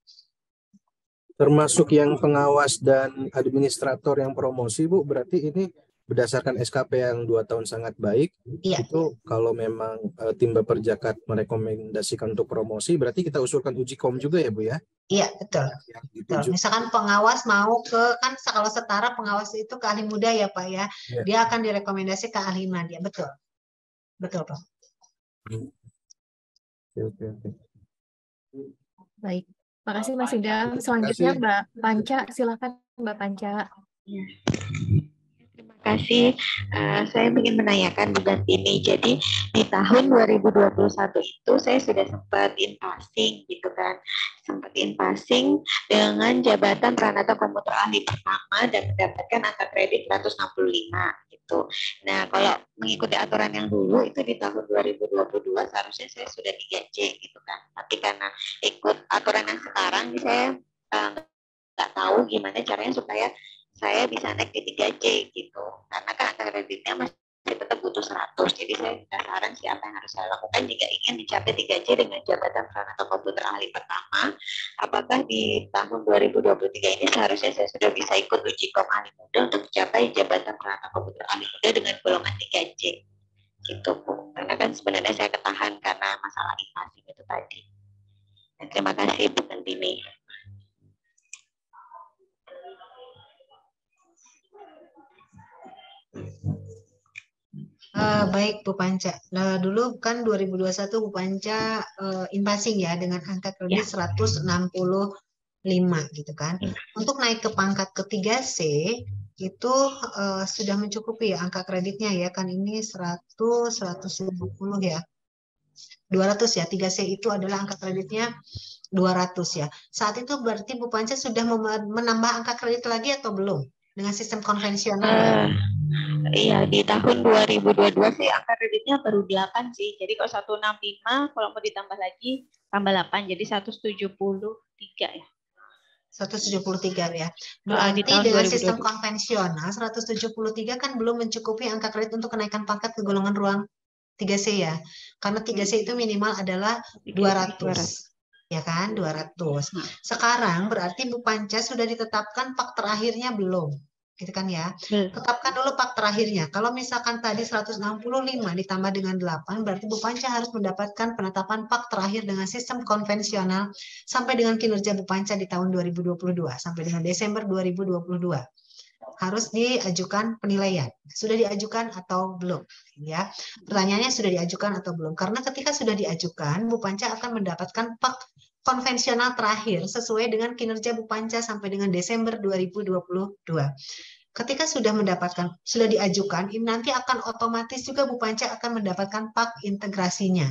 Termasuk yang pengawas dan administrator yang promosi Bu, berarti ini berdasarkan S K P yang dua tahun sangat baik. Iya. Itu kalau memang uh, tim Baperjakat merekomendasikan untuk promosi, berarti kita usulkan uji kom juga ya Bu ya? Iya betul. betul. Misalkan pengawas mau ke, kan kalau setara pengawas itu ke ahli muda ya Pak ya, ya. Dia akan direkomendasi ke ahli media, betul. Betul, Pak. Oke, oke, oke. Baik, makasih Mas Idam. Selanjutnya Mbak Panca, silakan Mbak Panca. Ya. Terima kasih. Uh, saya ingin menanyakan Bu Gantini. Jadi di tahun dua ribu dua puluh satu itu saya sudah sempat in passing, gitu kan? Sempat in passing dengan jabatan Pranata Komuter Ahli pertama dan mendapatkan angka kredit seratus enam puluh lima. Gitu. gitu. Nah, kalau mengikuti aturan yang dulu itu di tahun dua ribu dua puluh dua seharusnya saya sudah tiga C gitu kan. Tapi karena ikut aturan yang sekarang, saya uh, nggak tahu gimana caranya supaya saya bisa naik di tiga C gitu. Karena kan angka kreditnya masih tetap butuh seratus. Jadi saya minta saran siapa yang harus saya lakukan jika ingin mencapai tiga C dengan jabatan peranakan komputer ahli pertama. Apakah di tahun dua ribu dua puluh tiga ini seharusnya saya sudah bisa ikut uji kom ahli muda untuk mencapai jabatan peranakan komputer ahli muda dengan golongan tiga C gitu Bu. Karena kan sebenarnya saya ketahan karena masalah inflasi itu tadi. Dan terima kasih Bu Gantini. Uh, baik Bu Panca. Nah, dulu kan dua ribu dua puluh satu Bu Panca uh, in-passing ya dengan angka kredit ya. seratus enam puluh lima gitu kan. Ya. Untuk naik ke pangkat ketiga C itu uh, sudah mencukupi ya angka kreditnya ya kan ini seratus, seratus lima puluh ya. dua ratus ya. tiga C itu adalah angka kreditnya dua ratus ya. Saat itu berarti Bu Panca sudah menambah angka kredit lagi atau belum? Dengan sistem konvensional uh, ya? Iya, di tahun dua ribu dua puluh dua sih angka kreditnya baru delapan sih. Jadi kalau seratus enam puluh lima, kalau mau ditambah lagi, tambah delapan. Jadi seratus tujuh puluh tiga ya. seratus tujuh puluh tiga ya. Berarti uh, dengan sistem konvensional, seratus tujuh puluh tiga kan belum mencukupi angka kredit untuk kenaikan pangkat ke golongan ruang tiga C ya. Karena tiga C itu minimal adalah dua ratus. Ya kan, dua ratus. Sekarang berarti Bu Panca sudah ditetapkan pak terakhirnya belum? Gitu kan ya. Tetapkan dulu pak terakhirnya. Kalau misalkan tadi seratus enam puluh lima ditambah dengan delapan, berarti Bu Panca harus mendapatkan penetapan pak terakhir dengan sistem konvensional sampai dengan kinerja Bu Panca di tahun dua ribu dua puluh dua, sampai dengan Desember dua ribu dua puluh dua. Harus diajukan penilaian. Sudah diajukan atau belum? Ya, pertanyaannya sudah diajukan atau belum? Karena ketika sudah diajukan, Bu Panca akan mendapatkan pak konvensional terakhir sesuai dengan kinerja Bu Panca sampai dengan Desember dua ribu dua puluh dua. Ketika sudah mendapatkan, sudah diajukan, ini nanti akan otomatis juga Bu Panca akan mendapatkan pak integrasinya.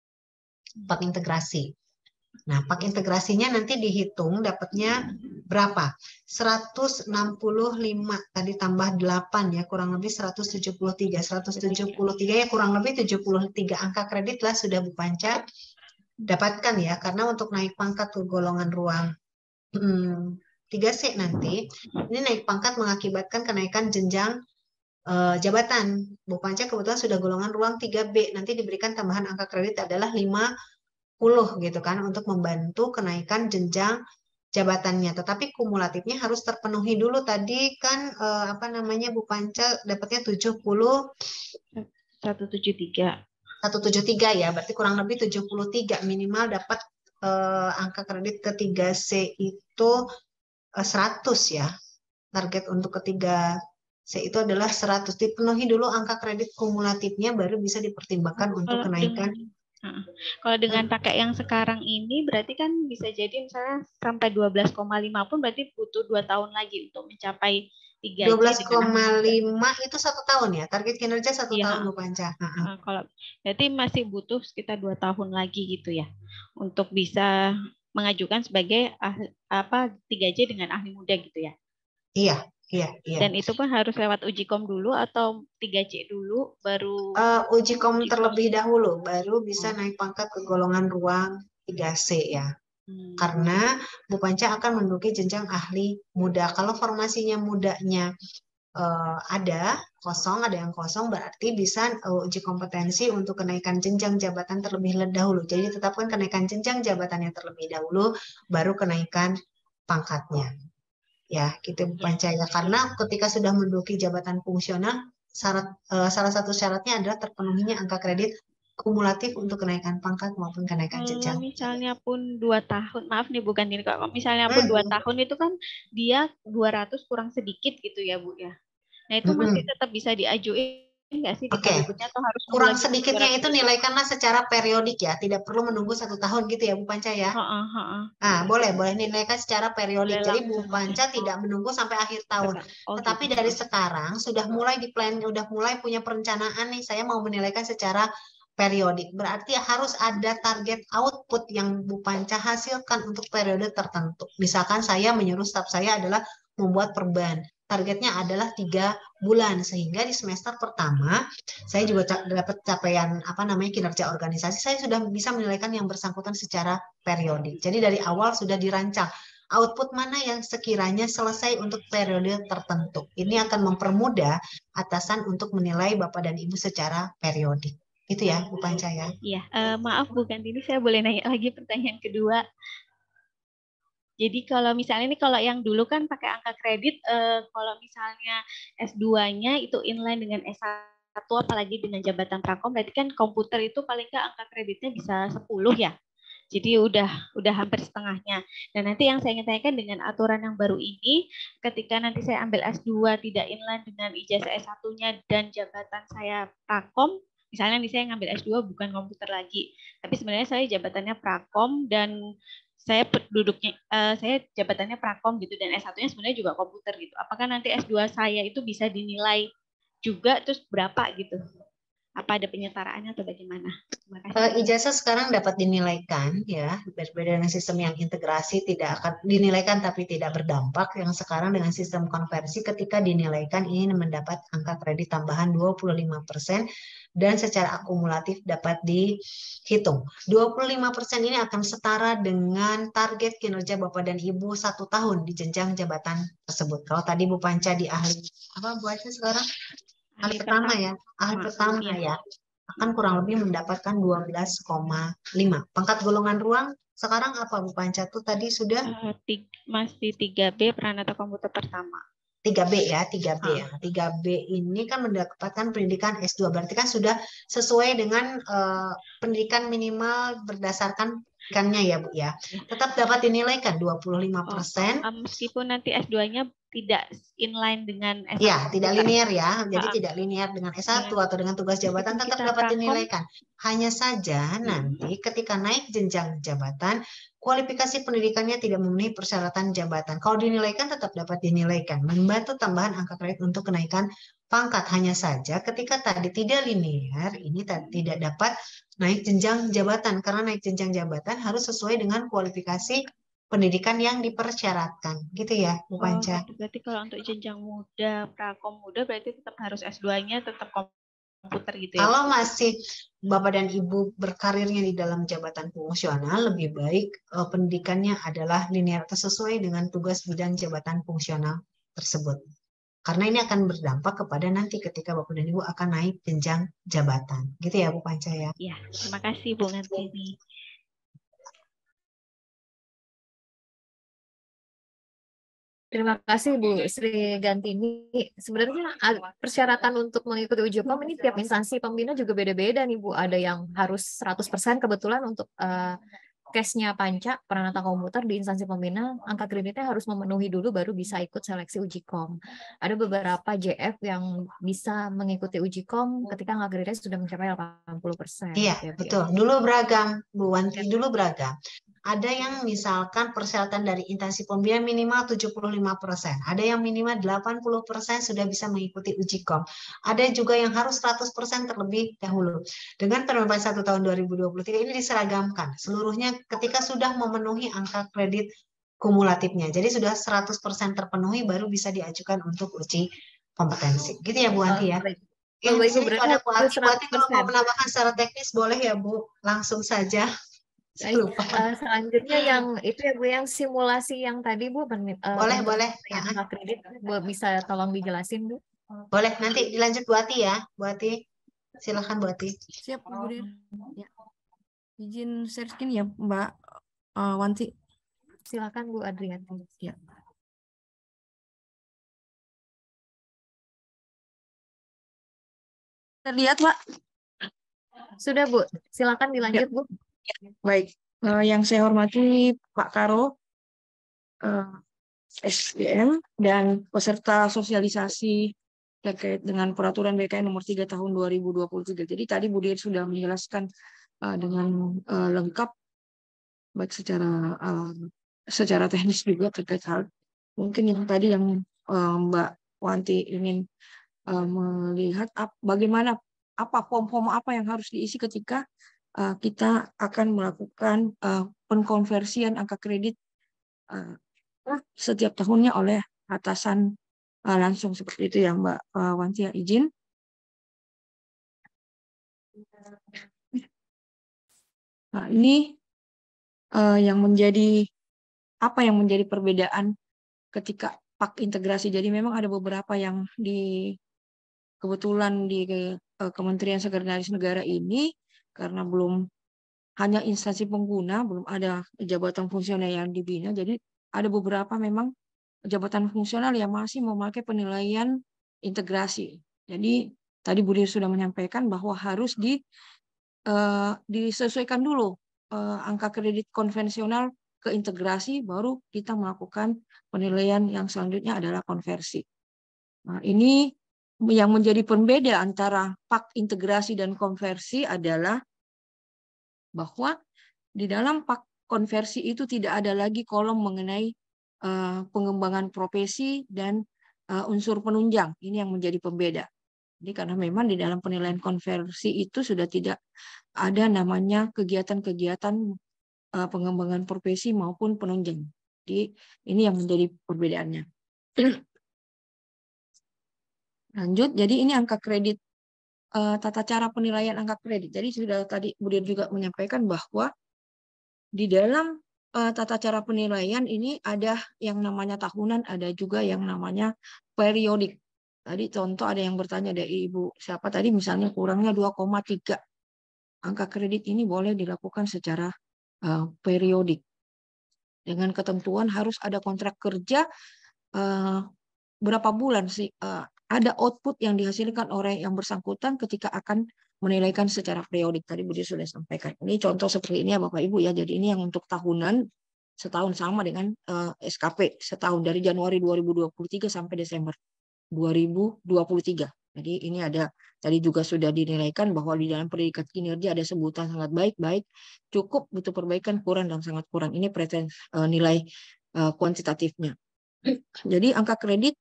Pak integrasi. Nah, pak integrasinya nanti dihitung dapatnya berapa? seratus enam puluh lima tadi tambah delapan ya, kurang lebih seratus tujuh puluh tiga. seratus tujuh puluh tiga ya kurang lebih tujuh puluh tiga angka kredit lah sudah Bu Panca dapatkan ya, karena untuk naik pangkat ke golongan ruang hmm, tiga C nanti, ini naik pangkat mengakibatkan kenaikan jenjang uh, jabatan. Bu Panca kebetulan sudah golongan ruang tiga B, nanti diberikan tambahan angka kredit adalah lima puluh gitu kan, untuk membantu kenaikan jenjang jabatannya. Tetapi kumulatifnya harus terpenuhi dulu. Tadi kan uh, apa namanya Bu Panca dapatnya tujuh puluh seratus tujuh puluh tiga. seratus tujuh puluh tiga ya, berarti kurang lebih tujuh puluh tiga minimal dapat uh, angka kredit ketiga C itu uh, seratus ya. Target untuk ketiga C itu adalah seratus. Dipenuhi dulu angka kredit kumulatifnya baru bisa dipertimbangkan kalau untuk kenaikan. Dengan, uh, kalau dengan pakai yang sekarang ini berarti kan bisa jadi misalnya sampai dua belas koma lima pun berarti butuh dua tahun lagi untuk mencapai tiga C. dua belas koma lima itu satu tahun ya, target kinerja satu ya, tahun Bu Panca. Uh, kalau berarti masih butuh sekitar dua tahun lagi gitu ya untuk bisa mengajukan sebagai ahli, apa tiga C dengan ahli muda gitu ya. Iya, iya, iya. Dan itu pun harus lewat uji kom dulu atau tiga C dulu baru uh, uji kom terlebih dahulu baru bisa naik pangkat ke golongan ruang tiga C ya. Hmm. Karena Bu Panca akan menduduki jenjang ahli muda. Kalau formasinya mudanya uh, ada kosong, ada yang kosong, berarti bisa uh, uji kompetensi untuk kenaikan jenjang jabatan terlebih dahulu. Jadi tetapkan kenaikan jenjang jabatannya terlebih dahulu, baru kenaikan pangkatnya. Ya, gitu Bu Panca ya. Karena ketika sudah menduduki jabatan fungsional, syarat uh, salah satu syaratnya adalah terpenuhinya angka kredit kumulatif untuk kenaikan pangkat maupun kenaikan jenjang. Kalau misalnya pun dua tahun, maaf nih bukan ini kalau misalnya pun dua hmm. tahun itu kan dia dua ratus kurang sedikit gitu ya Bu ya. Nah itu hmm. masih tetap bisa diajuin nggak sih di okay. berikutnya atau harus kurang sedikitnya itu nilaikanlah secara periodik ya, tidak perlu menunggu satu tahun gitu ya Bu Panca ya. Ha, ha, ha. Nah boleh boleh nilaikan secara periodik. Jadi Bu Panca tidak menunggu sampai akhir tahun. Oh, tetapi gitu. Dari sekarang sudah mulai di plan, sudah mulai punya perencanaan nih, saya mau menilaikan secara periodik. Berarti harus ada target output yang Bu Panca hasilkan untuk periode tertentu. Misalkan saya menyuruh staf saya adalah membuat perban. targetnya adalah tiga bulan, sehingga di semester pertama saya juga dapat capaian apa namanya kinerja organisasi, saya sudah bisa menilaikan yang bersangkutan secara periodik. Jadi dari awal sudah dirancang output mana yang sekiranya selesai untuk periode tertentu. Ini akan mempermudah atasan untuk menilai Bapak dan Ibu secara periodik. Itu ya, Bu Panca ya. Iya, uh, maaf Bu Gantini, saya boleh nanya lagi pertanyaan kedua. Jadi kalau misalnya ini kalau yang dulu kan pakai angka kredit, eh, kalau misalnya S dua-nya itu inline dengan S satu apalagi dengan jabatan prakom, berarti kan komputer itu paling nggak angka kreditnya bisa sepuluh ya. Jadi udah udah hampir setengahnya. Dan nanti yang saya ingin tanyakan dengan aturan yang baru ini, ketika nanti saya ambil S dua tidak inline dengan ijazah S satu-nya dan jabatan saya prakom, misalnya nih saya ngambil S dua bukan komputer lagi, tapi sebenarnya saya jabatannya prakom dan saya duduknya, uh, saya jabatannya prakom gitu, dan S satu-nya sebenarnya juga komputer gitu. Apakah nanti S dua saya itu bisa dinilai juga, terus berapa gitu? Apa ada penyetaraannya atau bagaimana? Terima kasih. Uh, ijazah sekarang dapat dinilaikan ya, berbeda dengan sistem yang integrasi tidak akan dinilaikan tapi tidak berdampak. Yang sekarang dengan sistem konversi ketika dinilaikan ini mendapat angka kredit tambahan dua puluh lima persen dan secara akumulatif dapat dihitung. dua puluh lima persen ini akan setara dengan target kinerja Bapak dan Ibu satu tahun di jenjang jabatan tersebut. Kalau tadi Bu Panca di ahli apa Bu Panca sekarang ahli pertama ya, ahli pertama ya, akan kurang lebih mendapatkan dua belas koma lima. Pangkat golongan ruang sekarang apa Bu Panca tuh tadi sudah? Uh, masih tiga B Pranata Komputer pertama. tiga B ya, tiga B ya. tiga B ini kan mendapatkan pendidikan S dua, berarti kan sudah sesuai dengan uh, pendidikan minimal berdasarkan pendidikannya ya Bu ya. Tetap dapat dinilaikan dua puluh lima persen. Oh, meskipun nanti S dua-nya tidak inline dengan S satu. Ya, tidak linear ya. Jadi ha. tidak linear dengan S satu atau dengan tugas jabatan tetap dapat dinilaikan. Hanya saja nanti ketika naik jenjang jabatan, kualifikasi pendidikannya tidak memenuhi persyaratan jabatan. Kalau dinilaikan tetap dapat dinilaikan, membantu tambahan angka kredit untuk kenaikan pangkat. Hanya saja ketika tadi tidak linear, ini tidak dapat naik jenjang jabatan, karena naik jenjang jabatan harus sesuai dengan kualifikasi pendidikan yang dipersyaratkan. Gitu ya, Bu Panca. Oh, berarti kalau untuk jenjang muda, prakom muda berarti tetap harus S dua-nya tetap komputer gitu ya? Kalau masih Bapak dan Ibu berkarirnya di dalam jabatan fungsional, lebih baik uh, pendidikannya adalah linear atau sesuai dengan tugas bidang jabatan fungsional tersebut. Karena ini akan berdampak kepada nanti ketika Bapak dan Ibu akan naik jenjang jabatan. Gitu ya Bu Panca ya? Iya, terima kasih Bu Ngantini. Terima kasih Bu Sri Gantini. Sebenarnya persyaratan untuk mengikuti uji kom ini tiap instansi pembina juga beda-beda nih Bu. Ada yang harus seratus persen kebetulan untuk uh, case-nya Panca, Pranata Komputer di instansi pembina, angka kreditnya harus memenuhi dulu baru bisa ikut seleksi uji kom. Ada beberapa J F yang bisa mengikuti uji kom ketika angka kreditnya sudah mencapai delapan puluh persen. Iya, ya, betul. Ya. Dulu beragam, Bu Wanti, dulu beragam. Ada yang misalkan persyaratan dari instansi pembina minimal tujuh puluh lima persen. Ada yang minimal delapan puluh persen sudah bisa mengikuti uji kom. Ada juga yang harus seratus persen terlebih dahulu. Dengan penerbitan satu tahun dua ribu dua puluh tiga ini diseragamkan. Seluruhnya ketika sudah memenuhi angka kredit kumulatifnya. Jadi sudah seratus persen terpenuhi baru bisa diajukan untuk uji kompetensi. Gitu ya Bu Wanti ya. Ya, Bu ada Bu Wanti kalau mau menambahkan secara teknis boleh ya Bu. Langsung saja. Baik, uh, selanjutnya yang itu ya Bu, yang simulasi yang tadi Bu, boleh uh, boleh yang uh-huh. kredit Bu, bisa tolong dijelasin Bu? Boleh, nanti dilanjut Bu Ati ya, Bu Ati, silakan Bu Ati. Siap Bu Dir. Ya. Izin share screen ya Mbak uh, Wanti. Silakan Bu Adrianti. Ya. Terlihat Pak? Sudah Bu, silakan dilanjut ya. Bu. Baik, uh, yang saya hormati Pak Karo, uh, S D M, dan peserta sosialisasi terkait dengan peraturan B K N nomor tiga tahun dua ribu dua puluh tiga. Jadi tadi Bu Dir sudah menjelaskan uh, dengan uh, lengkap, baik secara uh, secara teknis juga terkait hal. Mungkin yang tadi yang uh, Mbak Wanti ingin uh, melihat ap, bagaimana apa form-form apa yang harus diisi ketika Uh, kita akan melakukan uh, pengkonversian angka kredit uh, setiap tahunnya oleh atasan uh, langsung seperti itu ya Mbak uh, Wanti, ya, izin. Nah, ini uh, yang menjadi apa yang menjadi perbedaan ketika P A K integrasi. Jadi memang ada beberapa yang di kebetulan di uh, Kementerian Sekretaris Negara ini karena belum hanya instansi pengguna, belum ada jabatan fungsional yang dibina. Jadi ada beberapa memang jabatan fungsional yang masih memakai penilaian integrasi. Jadi tadi Bu Dir sudah menyampaikan bahwa harus di uh, disesuaikan dulu uh, angka kredit konvensional ke integrasi, baru kita melakukan penilaian yang selanjutnya adalah konversi. Nah, ini yang menjadi pembeda antara P A K integrasi dan konversi adalah bahwa di dalam P A K konversi itu tidak ada lagi kolom mengenai uh, pengembangan profesi dan uh, unsur penunjang. Ini yang menjadi pembeda. Jadi karena memang di dalam penilaian konversi itu sudah tidak ada namanya kegiatan-kegiatan uh, pengembangan profesi maupun penunjang. Jadi ini yang menjadi perbedaannya. Lanjut, jadi ini angka kredit, uh, tata cara penilaian angka kredit. Jadi sudah tadi Bu Dir juga menyampaikan bahwa di dalam uh, tata cara penilaian ini ada yang namanya tahunan, ada juga yang namanya periodik. Tadi contoh ada yang bertanya dari Ibu siapa tadi, misalnya kurangnya dua koma tiga. Angka kredit ini boleh dilakukan secara uh, periodik. Dengan ketentuan harus ada kontrak kerja uh, berapa bulan sih, uh, ada output yang dihasilkan oleh yang bersangkutan ketika akan menilaikan secara periodik. Tadi Bu Dir sudah sampaikan. Ini contoh seperti ini ya Bapak Ibu ya. Jadi ini yang untuk tahunan setahun sama dengan uh, S K P setahun dari Januari dua ribu dua puluh tiga sampai Desember dua ribu dua puluh tiga. Jadi ini ada tadi juga sudah dinilaikan bahwa di dalam predikat kinerja ada sebutan sangat baik, baik, cukup, butuh perbaikan, kurang, dan sangat kurang. Ini pretens, uh, nilai uh, kuantitatifnya. Jadi angka kredit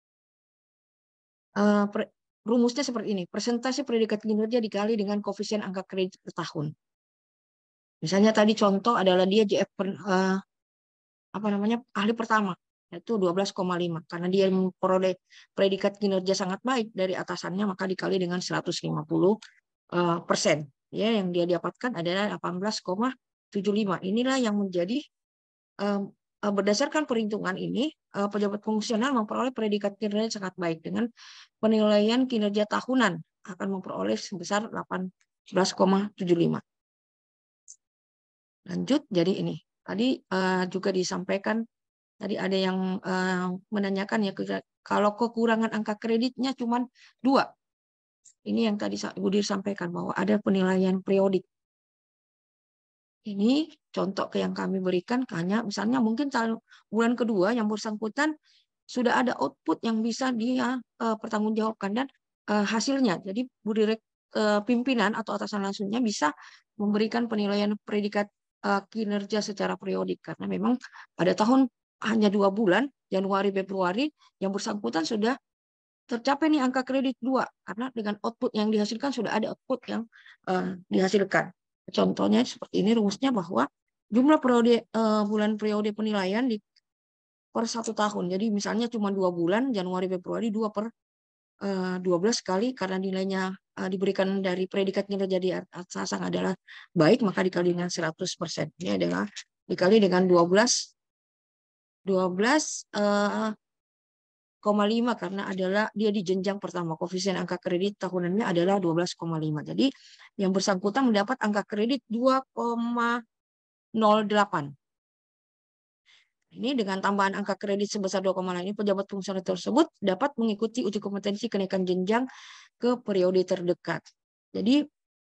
uh, pre, rumusnya seperti ini. Persentase predikat kinerja dikali dengan koefisien angka kredit per tahun. Misalnya tadi contoh adalah dia J F per, uh, apa namanya ahli pertama, yaitu dua belas koma lima. Karena dia memperoleh predikat kinerja sangat baik dari atasannya, maka dikali dengan seratus lima puluh persen. Ya, yang dia dapatkan adalah delapan belas koma tujuh lima. Inilah yang menjadi um, berdasarkan perhitungan ini, uh, pejabat fungsional memperoleh predikat kinerja sangat baik dengan penilaian kinerja tahunan akan memperoleh sebesar delapan belas koma tujuh lima. Lanjut, jadi ini tadi uh, juga disampaikan. Tadi ada yang uh, menanyakan ya, kalau kekurangan angka kreditnya cuma dua. Ini yang tadi Ibu Dir sampaikan bahwa ada penilaian periodik. Ini contoh ke yang kami berikan, hanya misalnya mungkin bulan kedua yang bersangkutan sudah ada output yang bisa dia uh, pertanggungjawabkan dan uh, hasilnya. Jadi Bu Direk uh, pimpinan atau atasan langsungnya bisa memberikan penilaian predikat uh, kinerja secara periodik karena memang pada tahun hanya dua bulan, Januari Februari, yang bersangkutan sudah tercapai nih angka kredit dua karena dengan output yang dihasilkan sudah ada output yang uh, dihasilkan. Contohnya seperti ini rumusnya bahwa jumlah periode uh, bulan periode penilaian di per satu tahun. Jadi misalnya cuma dua bulan, Januari Februari dua per uh, dua belas kali karena nilainya uh, diberikan dari predikat kinerja di atas adalah baik, maka dikali dengan seratus persen. Ini adalah dikali dengan dua belas koma lima karena adalah dia di jenjang pertama. Koefisien angka kredit tahunannya adalah dua belas koma lima. Jadi yang bersangkutan mendapat angka kredit dua koma nol delapan. Ini dengan tambahan angka kredit sebesar dua koma nol ini, pejabat fungsional tersebut dapat mengikuti uji kompetensi kenaikan jenjang ke periode terdekat. Jadi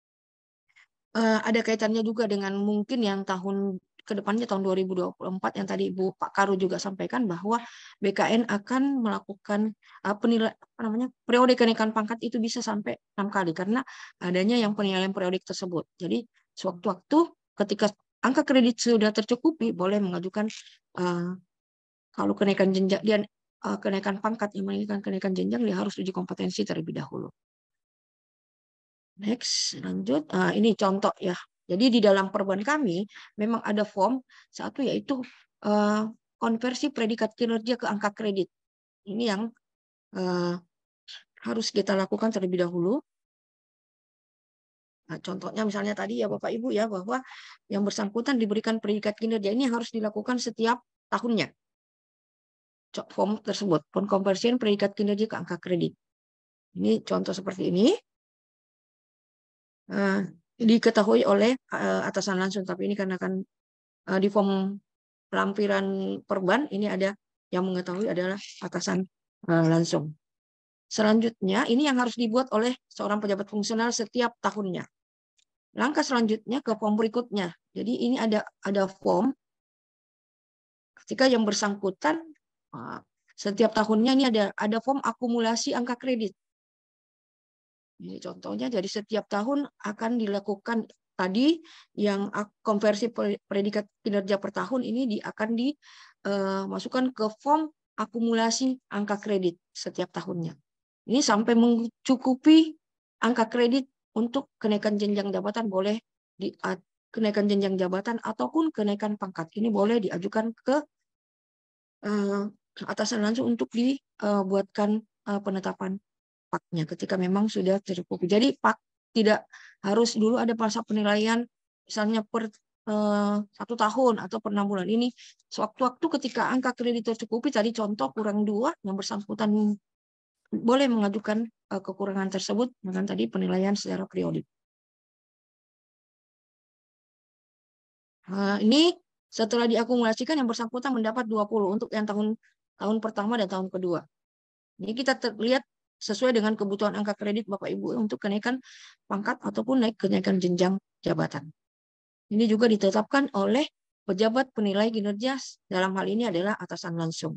ada kaitannya juga dengan mungkin yang tahun kedepannya tahun dua ribu dua puluh empat yang tadi Ibu Pak Karo juga sampaikan bahwa B K N akan melakukan uh, penilaian apa namanya periode kenaikan pangkat itu bisa sampai enam kali karena adanya yang penilaian periodik tersebut. Jadi sewaktu-waktu ketika angka kredit sudah tercukupi boleh mengajukan uh, kalau kenaikan jenjang dia uh, kenaikan pangkat yang menginginkan kenaikan jenjang dia harus uji kompetensi terlebih dahulu. Next, lanjut. Uh, ini contoh ya. Jadi di dalam perban kami memang ada form satu yaitu uh, konversi predikat kinerja ke angka kredit. Ini yang uh, harus kita lakukan terlebih dahulu. Nah, contohnya misalnya tadi ya Bapak Ibu ya, bahwa yang bersangkutan diberikan predikat kinerja ini harus dilakukan setiap tahunnya. Form tersebut, form conversion predikat kinerja ke angka kredit. Ini contoh seperti ini. Uh, diketahui oleh uh, atasan langsung, tapi ini karena kan uh, di form lampiran perban ini ada yang mengetahui adalah atasan uh, langsung. Selanjutnya, ini yang harus dibuat oleh seorang pejabat fungsional setiap tahunnya. Langkah selanjutnya ke form berikutnya. Jadi ini ada ada form ketika yang bersangkutan setiap tahunnya ini ada ada form akumulasi angka kredit. Ini contohnya, jadi setiap tahun akan dilakukan tadi yang konversi predikat kinerja per tahun ini di, akan dimasukkan uh, ke form akumulasi angka kredit setiap tahunnya. Ini sampai mencukupi angka kredit untuk kenaikan jenjang jabatan, boleh di kenaikan jenjang jabatan ataupun kenaikan pangkat. Ini boleh diajukan ke uh, atasan langsung untuk dibuatkan uh, penetapan paknya ketika memang sudah tercukupi. Jadi pak tidak harus dulu ada masa penilaian misalnya per uh, satu tahun atau per enam bulan. Ini sewaktu-waktu ketika angka kredit tercukupi, tadi contoh kurang dua, yang bersangkutan boleh mengajukan uh, kekurangan tersebut dengan tadi penilaian secara periodik. Nah, ini setelah diakumulasikan yang bersangkutan mendapat dua puluh untuk yang tahun tahun pertama dan tahun kedua. Ini kita terlihat sesuai dengan kebutuhan angka kredit Bapak Ibu untuk kenaikan pangkat ataupun naik kenaikan jenjang jabatan. Ini juga ditetapkan oleh pejabat penilai kinerja, dalam hal ini adalah atasan langsung.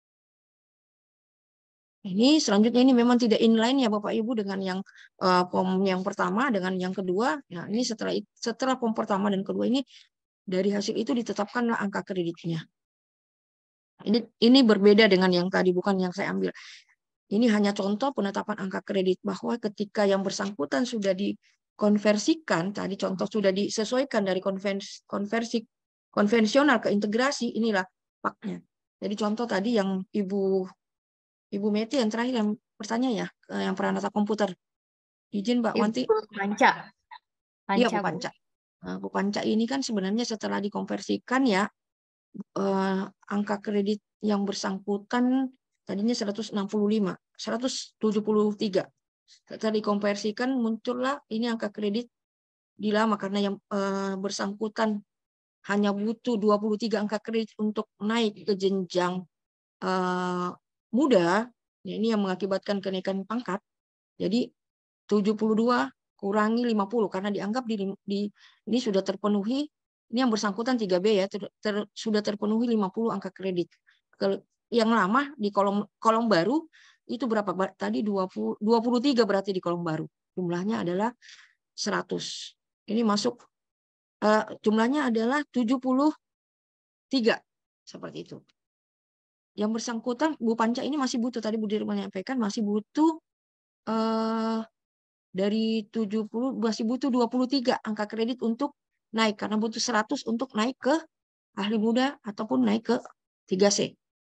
Ini selanjutnya ini memang tidak inline ya Bapak Ibu dengan yang uh, form yang pertama dengan yang kedua. Nah, ini setelah setelah form pertama dan kedua ini dari hasil itu ditetapkanlah angka kreditnya. Ini ini berbeda dengan yang tadi, bukan yang saya ambil. Ini hanya contoh penetapan angka kredit bahwa ketika yang bersangkutan sudah dikonversikan, tadi contoh sudah disesuaikan dari konversi konversi konvensional ke integrasi, inilah paknya. Jadi contoh tadi yang Ibu Ibu Meti yang terakhir yang bertanya ya, yang peranata komputer. Izin Mbak Wanti. Ibu Panca. Iya Bu Panca. Nah, Bu Panca ini kan sebenarnya setelah dikonversikan ya, eh, angka kredit yang bersangkutan tadinya seratus enam puluh lima, seratus tujuh puluh tiga. Setelah dikonversikan muncullah ini angka kredit di lama karena yang eh, bersangkutan hanya butuh dua puluh tiga angka kredit untuk naik ke jenjang eh, muda, ya ini yang mengakibatkan kenaikan pangkat. Jadi tujuh puluh dua kurangi lima puluh karena dianggap di, di ini sudah terpenuhi, ini yang bersangkutan tiga B ya, ter, ter, sudah terpenuhi lima puluh angka kredit. Ke, yang lama di kolom kolom baru itu berapa? Tadi dua puluh, dua puluh tiga berarti di kolom baru. Jumlahnya adalah seratus. Ini masuk uh, jumlahnya adalah tujuh puluh tiga seperti itu. Yang bersangkutan Bu Panca ini masih butuh, tadi Bu Dirman menyampaikan masih butuh eh, dari tujuh puluh masih butuh dua puluh tiga angka kredit untuk naik karena butuh seratus untuk naik ke ahli muda ataupun naik ke tiga C.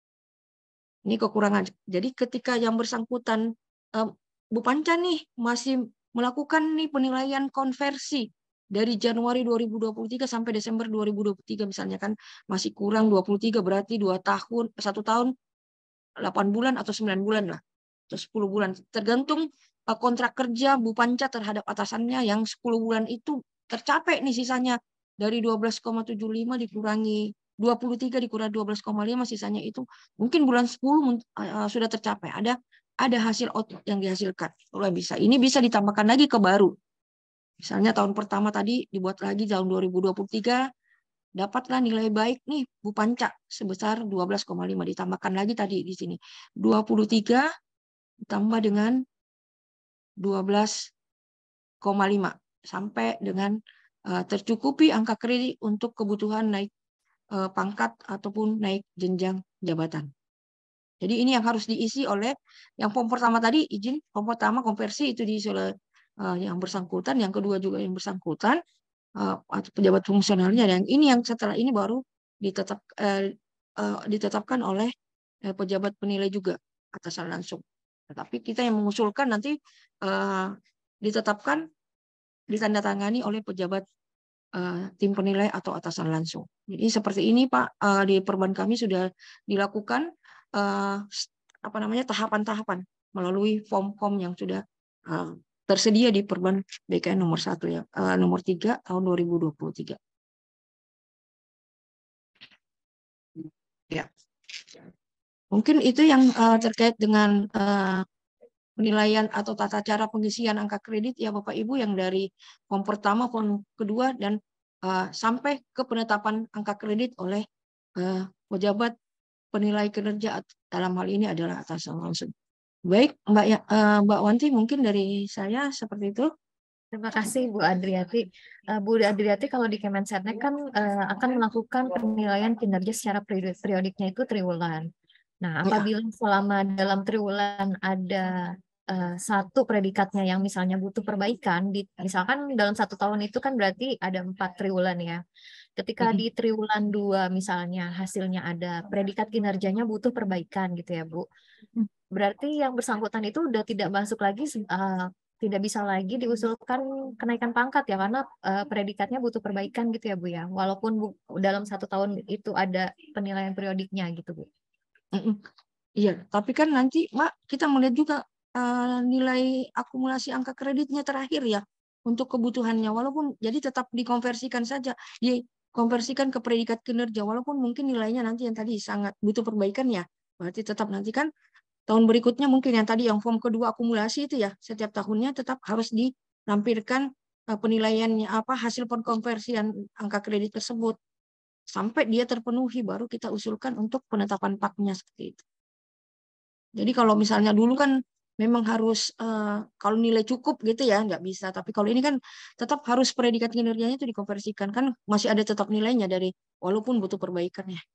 Ini kekurangan. Jadi ketika yang bersangkutan eh, Bu Panca nih masih melakukan nih penilaian konversi dari Januari dua ribu dua puluh tiga sampai Desember dua ribu dua puluh tiga misalnya kan masih kurang dua puluh tiga, berarti dua tahun, satu tahun, delapan bulan atau sembilan bulan lah, atau sepuluh bulan. Tergantung kontrak kerja Bu Panca terhadap atasannya yang sepuluh bulan itu tercapai nih sisanya dari dua belas koma tujuh lima dikurangi dua puluh tiga dikurangi dua belas koma lima sisanya itu mungkin bulan sepuluh uh, sudah tercapai. Ada ada hasil output yang dihasilkan. Kalau bisa ini bisa ditambahkan lagi ke baru. Misalnya tahun pertama tadi dibuat lagi tahun dua ribu dua puluh tiga, dapatlah nilai baik nih Bu Panca sebesar dua belas koma lima, ditambahkan lagi tadi di sini dua puluh tiga ditambah dengan dua belas koma lima sampai dengan uh, tercukupi angka kredit untuk kebutuhan naik uh, pangkat ataupun naik jenjang jabatan. Jadi ini yang harus diisi oleh yang form pertama tadi, izin form pertama konversi itu diisi oleh Uh, yang bersangkutan, yang kedua juga yang bersangkutan uh, atau pejabat fungsionalnya, dan ini yang setelah ini baru ditetap uh, uh, ditetapkan oleh uh, pejabat penilai juga atasan langsung. Tetapi kita yang mengusulkan nanti uh, ditetapkan, ditandatangani oleh pejabat uh, tim penilai atau atasan langsung. Jadi seperti ini Pak, uh, di perban kami sudah dilakukan uh, apa namanya tahapan-tahapan melalui form-form yang sudah uh, tersedia di perban B K N nomor satu ya, uh, nomor tiga tahun dua ribu dua puluh tiga. Ya, mungkin itu yang uh, terkait dengan uh, penilaian atau tata cara pengisian angka kredit ya Bapak Ibu, yang dari form pertama, form kedua, dan uh, sampai ke penetapan angka kredit oleh uh, pejabat penilai kinerja, dalam hal ini adalah atasan langsung. Baik Mbak ya, uh, Mbak Wanti, mungkin dari saya seperti itu. Terima kasih Bu Adriati. Uh, Bu Adriati, kalau di Kemensetnek kan uh, akan melakukan penilaian kinerja secara periodiknya itu triwulan. Nah, apabila selama dalam triwulan ada uh, satu predikatnya yang misalnya butuh perbaikan, di, misalkan dalam satu tahun itu kan berarti ada empat triwulan ya. Ketika di triwulan dua misalnya hasilnya ada predikat kinerjanya butuh perbaikan gitu ya Bu. Berarti yang bersangkutan itu udah tidak masuk lagi, uh, tidak bisa lagi diusulkan kenaikan pangkat ya, karena uh, predikatnya butuh perbaikan gitu ya Bu ya, walaupun Bu, dalam satu tahun itu ada penilaian periodiknya gitu Bu. Iya, tapi kan nanti Mbak kita melihat juga uh, nilai akumulasi angka kreditnya terakhir ya untuk kebutuhannya, walaupun jadi tetap dikonversikan saja, dikonversikan ke predikat kinerja, walaupun mungkin nilainya nanti yang tadi sangat butuh perbaikan ya, berarti tetap nanti kan tahun berikutnya mungkin yang tadi yang form kedua akumulasi itu ya, setiap tahunnya tetap harus ditampilkan uh, penilaiannya apa, hasil pengkonversian angka kredit tersebut sampai dia terpenuhi, baru kita usulkan untuk penetapan P A K-nya seperti itu. Jadi kalau misalnya dulu kan memang harus uh, kalau nilai cukup gitu ya nggak bisa, tapi kalau ini kan tetap harus predikat kinerjanya itu dikonversikan, kan masih ada tetap nilainya dari walaupun butuh perbaikan ya.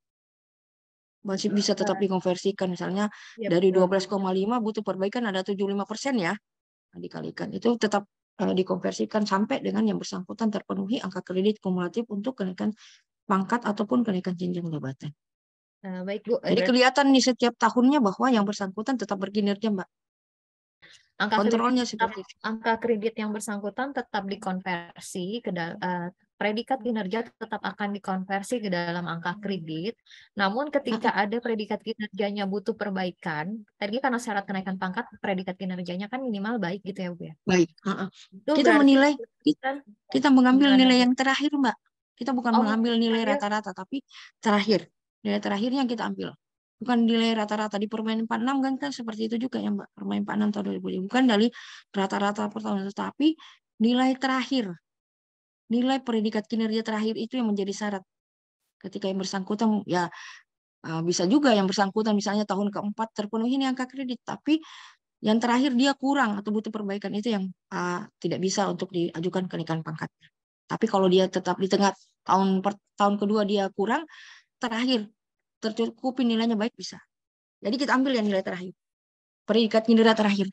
Masih bisa tetap dikonversikan, misalnya ya, dari dua belas koma lima butuh perbaikan ada tujuh puluh lima persen ya, nah, dikalikan itu tetap uh, dikonversikan sampai dengan yang bersangkutan terpenuhi angka kredit kumulatif untuk kenaikan pangkat ataupun kenaikan jenjang jabatan. Nah, baik Bu. Jadi kelihatan nih setiap tahunnya bahwa yang bersangkutan tetap berkinerja Mbak. Angka kontrolnya kredit, seperti itu. Angka kredit yang bersangkutan tetap dikonversi ke dalam uh, predikat kinerja tetap akan dikonversi ke dalam angka kredit. Namun ketika ada predikat kinerjanya butuh perbaikan, tadi karena syarat kenaikan pangkat predikat kinerjanya kan minimal baik gitu ya Bu ya. Baik. Uh-uh. Kita menilai kita, kita mengambil nilai yang terakhir Mbak. Kita bukan oh, mengambil nilai rata-rata tapi terakhir. Nilai terakhirnya yang kita ambil. Bukan nilai rata-rata di Permen empat puluh enam kan, kan seperti itu juga ya Mbak. Permen empat puluh enam tahun dua ribu dua puluh. Bukan dari rata-rata per tahun, tetapi nilai terakhir. Nilai predikat kinerja terakhir itu yang menjadi syarat. Ketika yang bersangkutan, ya bisa juga yang bersangkutan misalnya tahun keempat terpenuhi ini angka kredit, tapi yang terakhir dia kurang atau butuh perbaikan, itu yang uh, tidak bisa untuk diajukan kenaikan pangkatnya. Tapi kalau dia tetap di tengah tahun per, tahun kedua dia kurang, terakhir tercukupi nilainya baik bisa. Jadi kita ambil yang nilai terakhir. Predikat kinerja terakhir.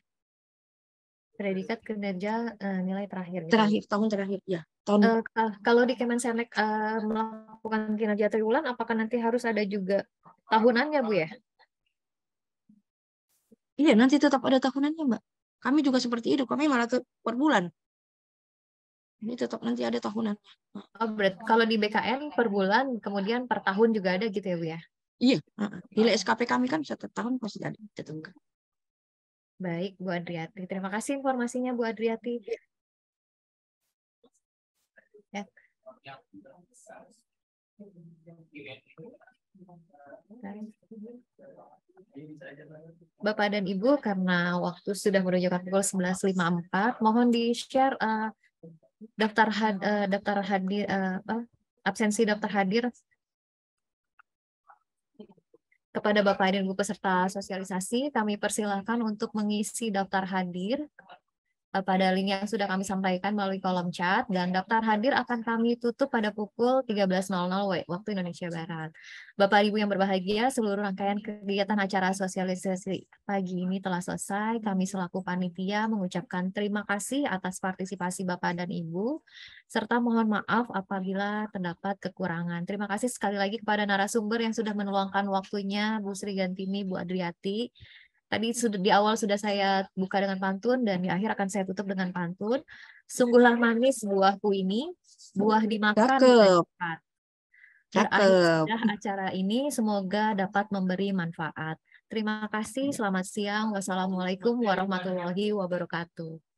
Predikat kinerja uh, nilai terakhir. Gitu. Terakhir, tahun terakhir ya. Tahun. Uh, kalau di Kemensetnek uh, melakukan kinerja triwulan, apakah nanti harus ada juga tahunannya Bu ya? Iya, nanti tetap ada tahunannya Mbak. Kami juga seperti itu. Kami malah per bulan. Ini tetap nanti ada tahunannya. Oh, berarti kalau di B K N per bulan, kemudian per tahun juga ada gitu ya Bu ya? Iya, nilai S K P kami kan setiap tahun pasti ada. Baik, Bu Adriati. Terima kasih informasinya, Bu Adriati. Ya. Bapak dan Ibu, karena waktu sudah menunjukkan pukul sebelas lewat lima puluh empat, mohon di-share uh, daftar had, uh, daftar hadir uh, absensi daftar hadir kepada Bapak dan Ibu peserta sosialisasi. Kami persilahkan untuk mengisi daftar hadir pada link yang sudah kami sampaikan melalui kolom chat, dan daftar hadir akan kami tutup pada pukul tiga belas waktu Indonesia Barat. Bapak Ibu yang berbahagia, seluruh rangkaian kegiatan acara sosialisasi pagi ini telah selesai. Kami selaku panitia mengucapkan terima kasih atas partisipasi Bapak dan Ibu, serta mohon maaf apabila terdapat kekurangan. Terima kasih sekali lagi kepada narasumber yang sudah meluangkan waktunya, Bu Sri Gantini, Bu Adriati. Tadi sudah di awal sudah saya buka dengan pantun dan di akhir akan saya tutup dengan pantun. Sungguhlah manis buahku ini, buah dimakan bukan Cakep, cepat. Berakhir cakep. sudah acara ini, semoga dapat memberi manfaat. Terima kasih, selamat siang. Wassalamualaikum warahmatullahi wabarakatuh.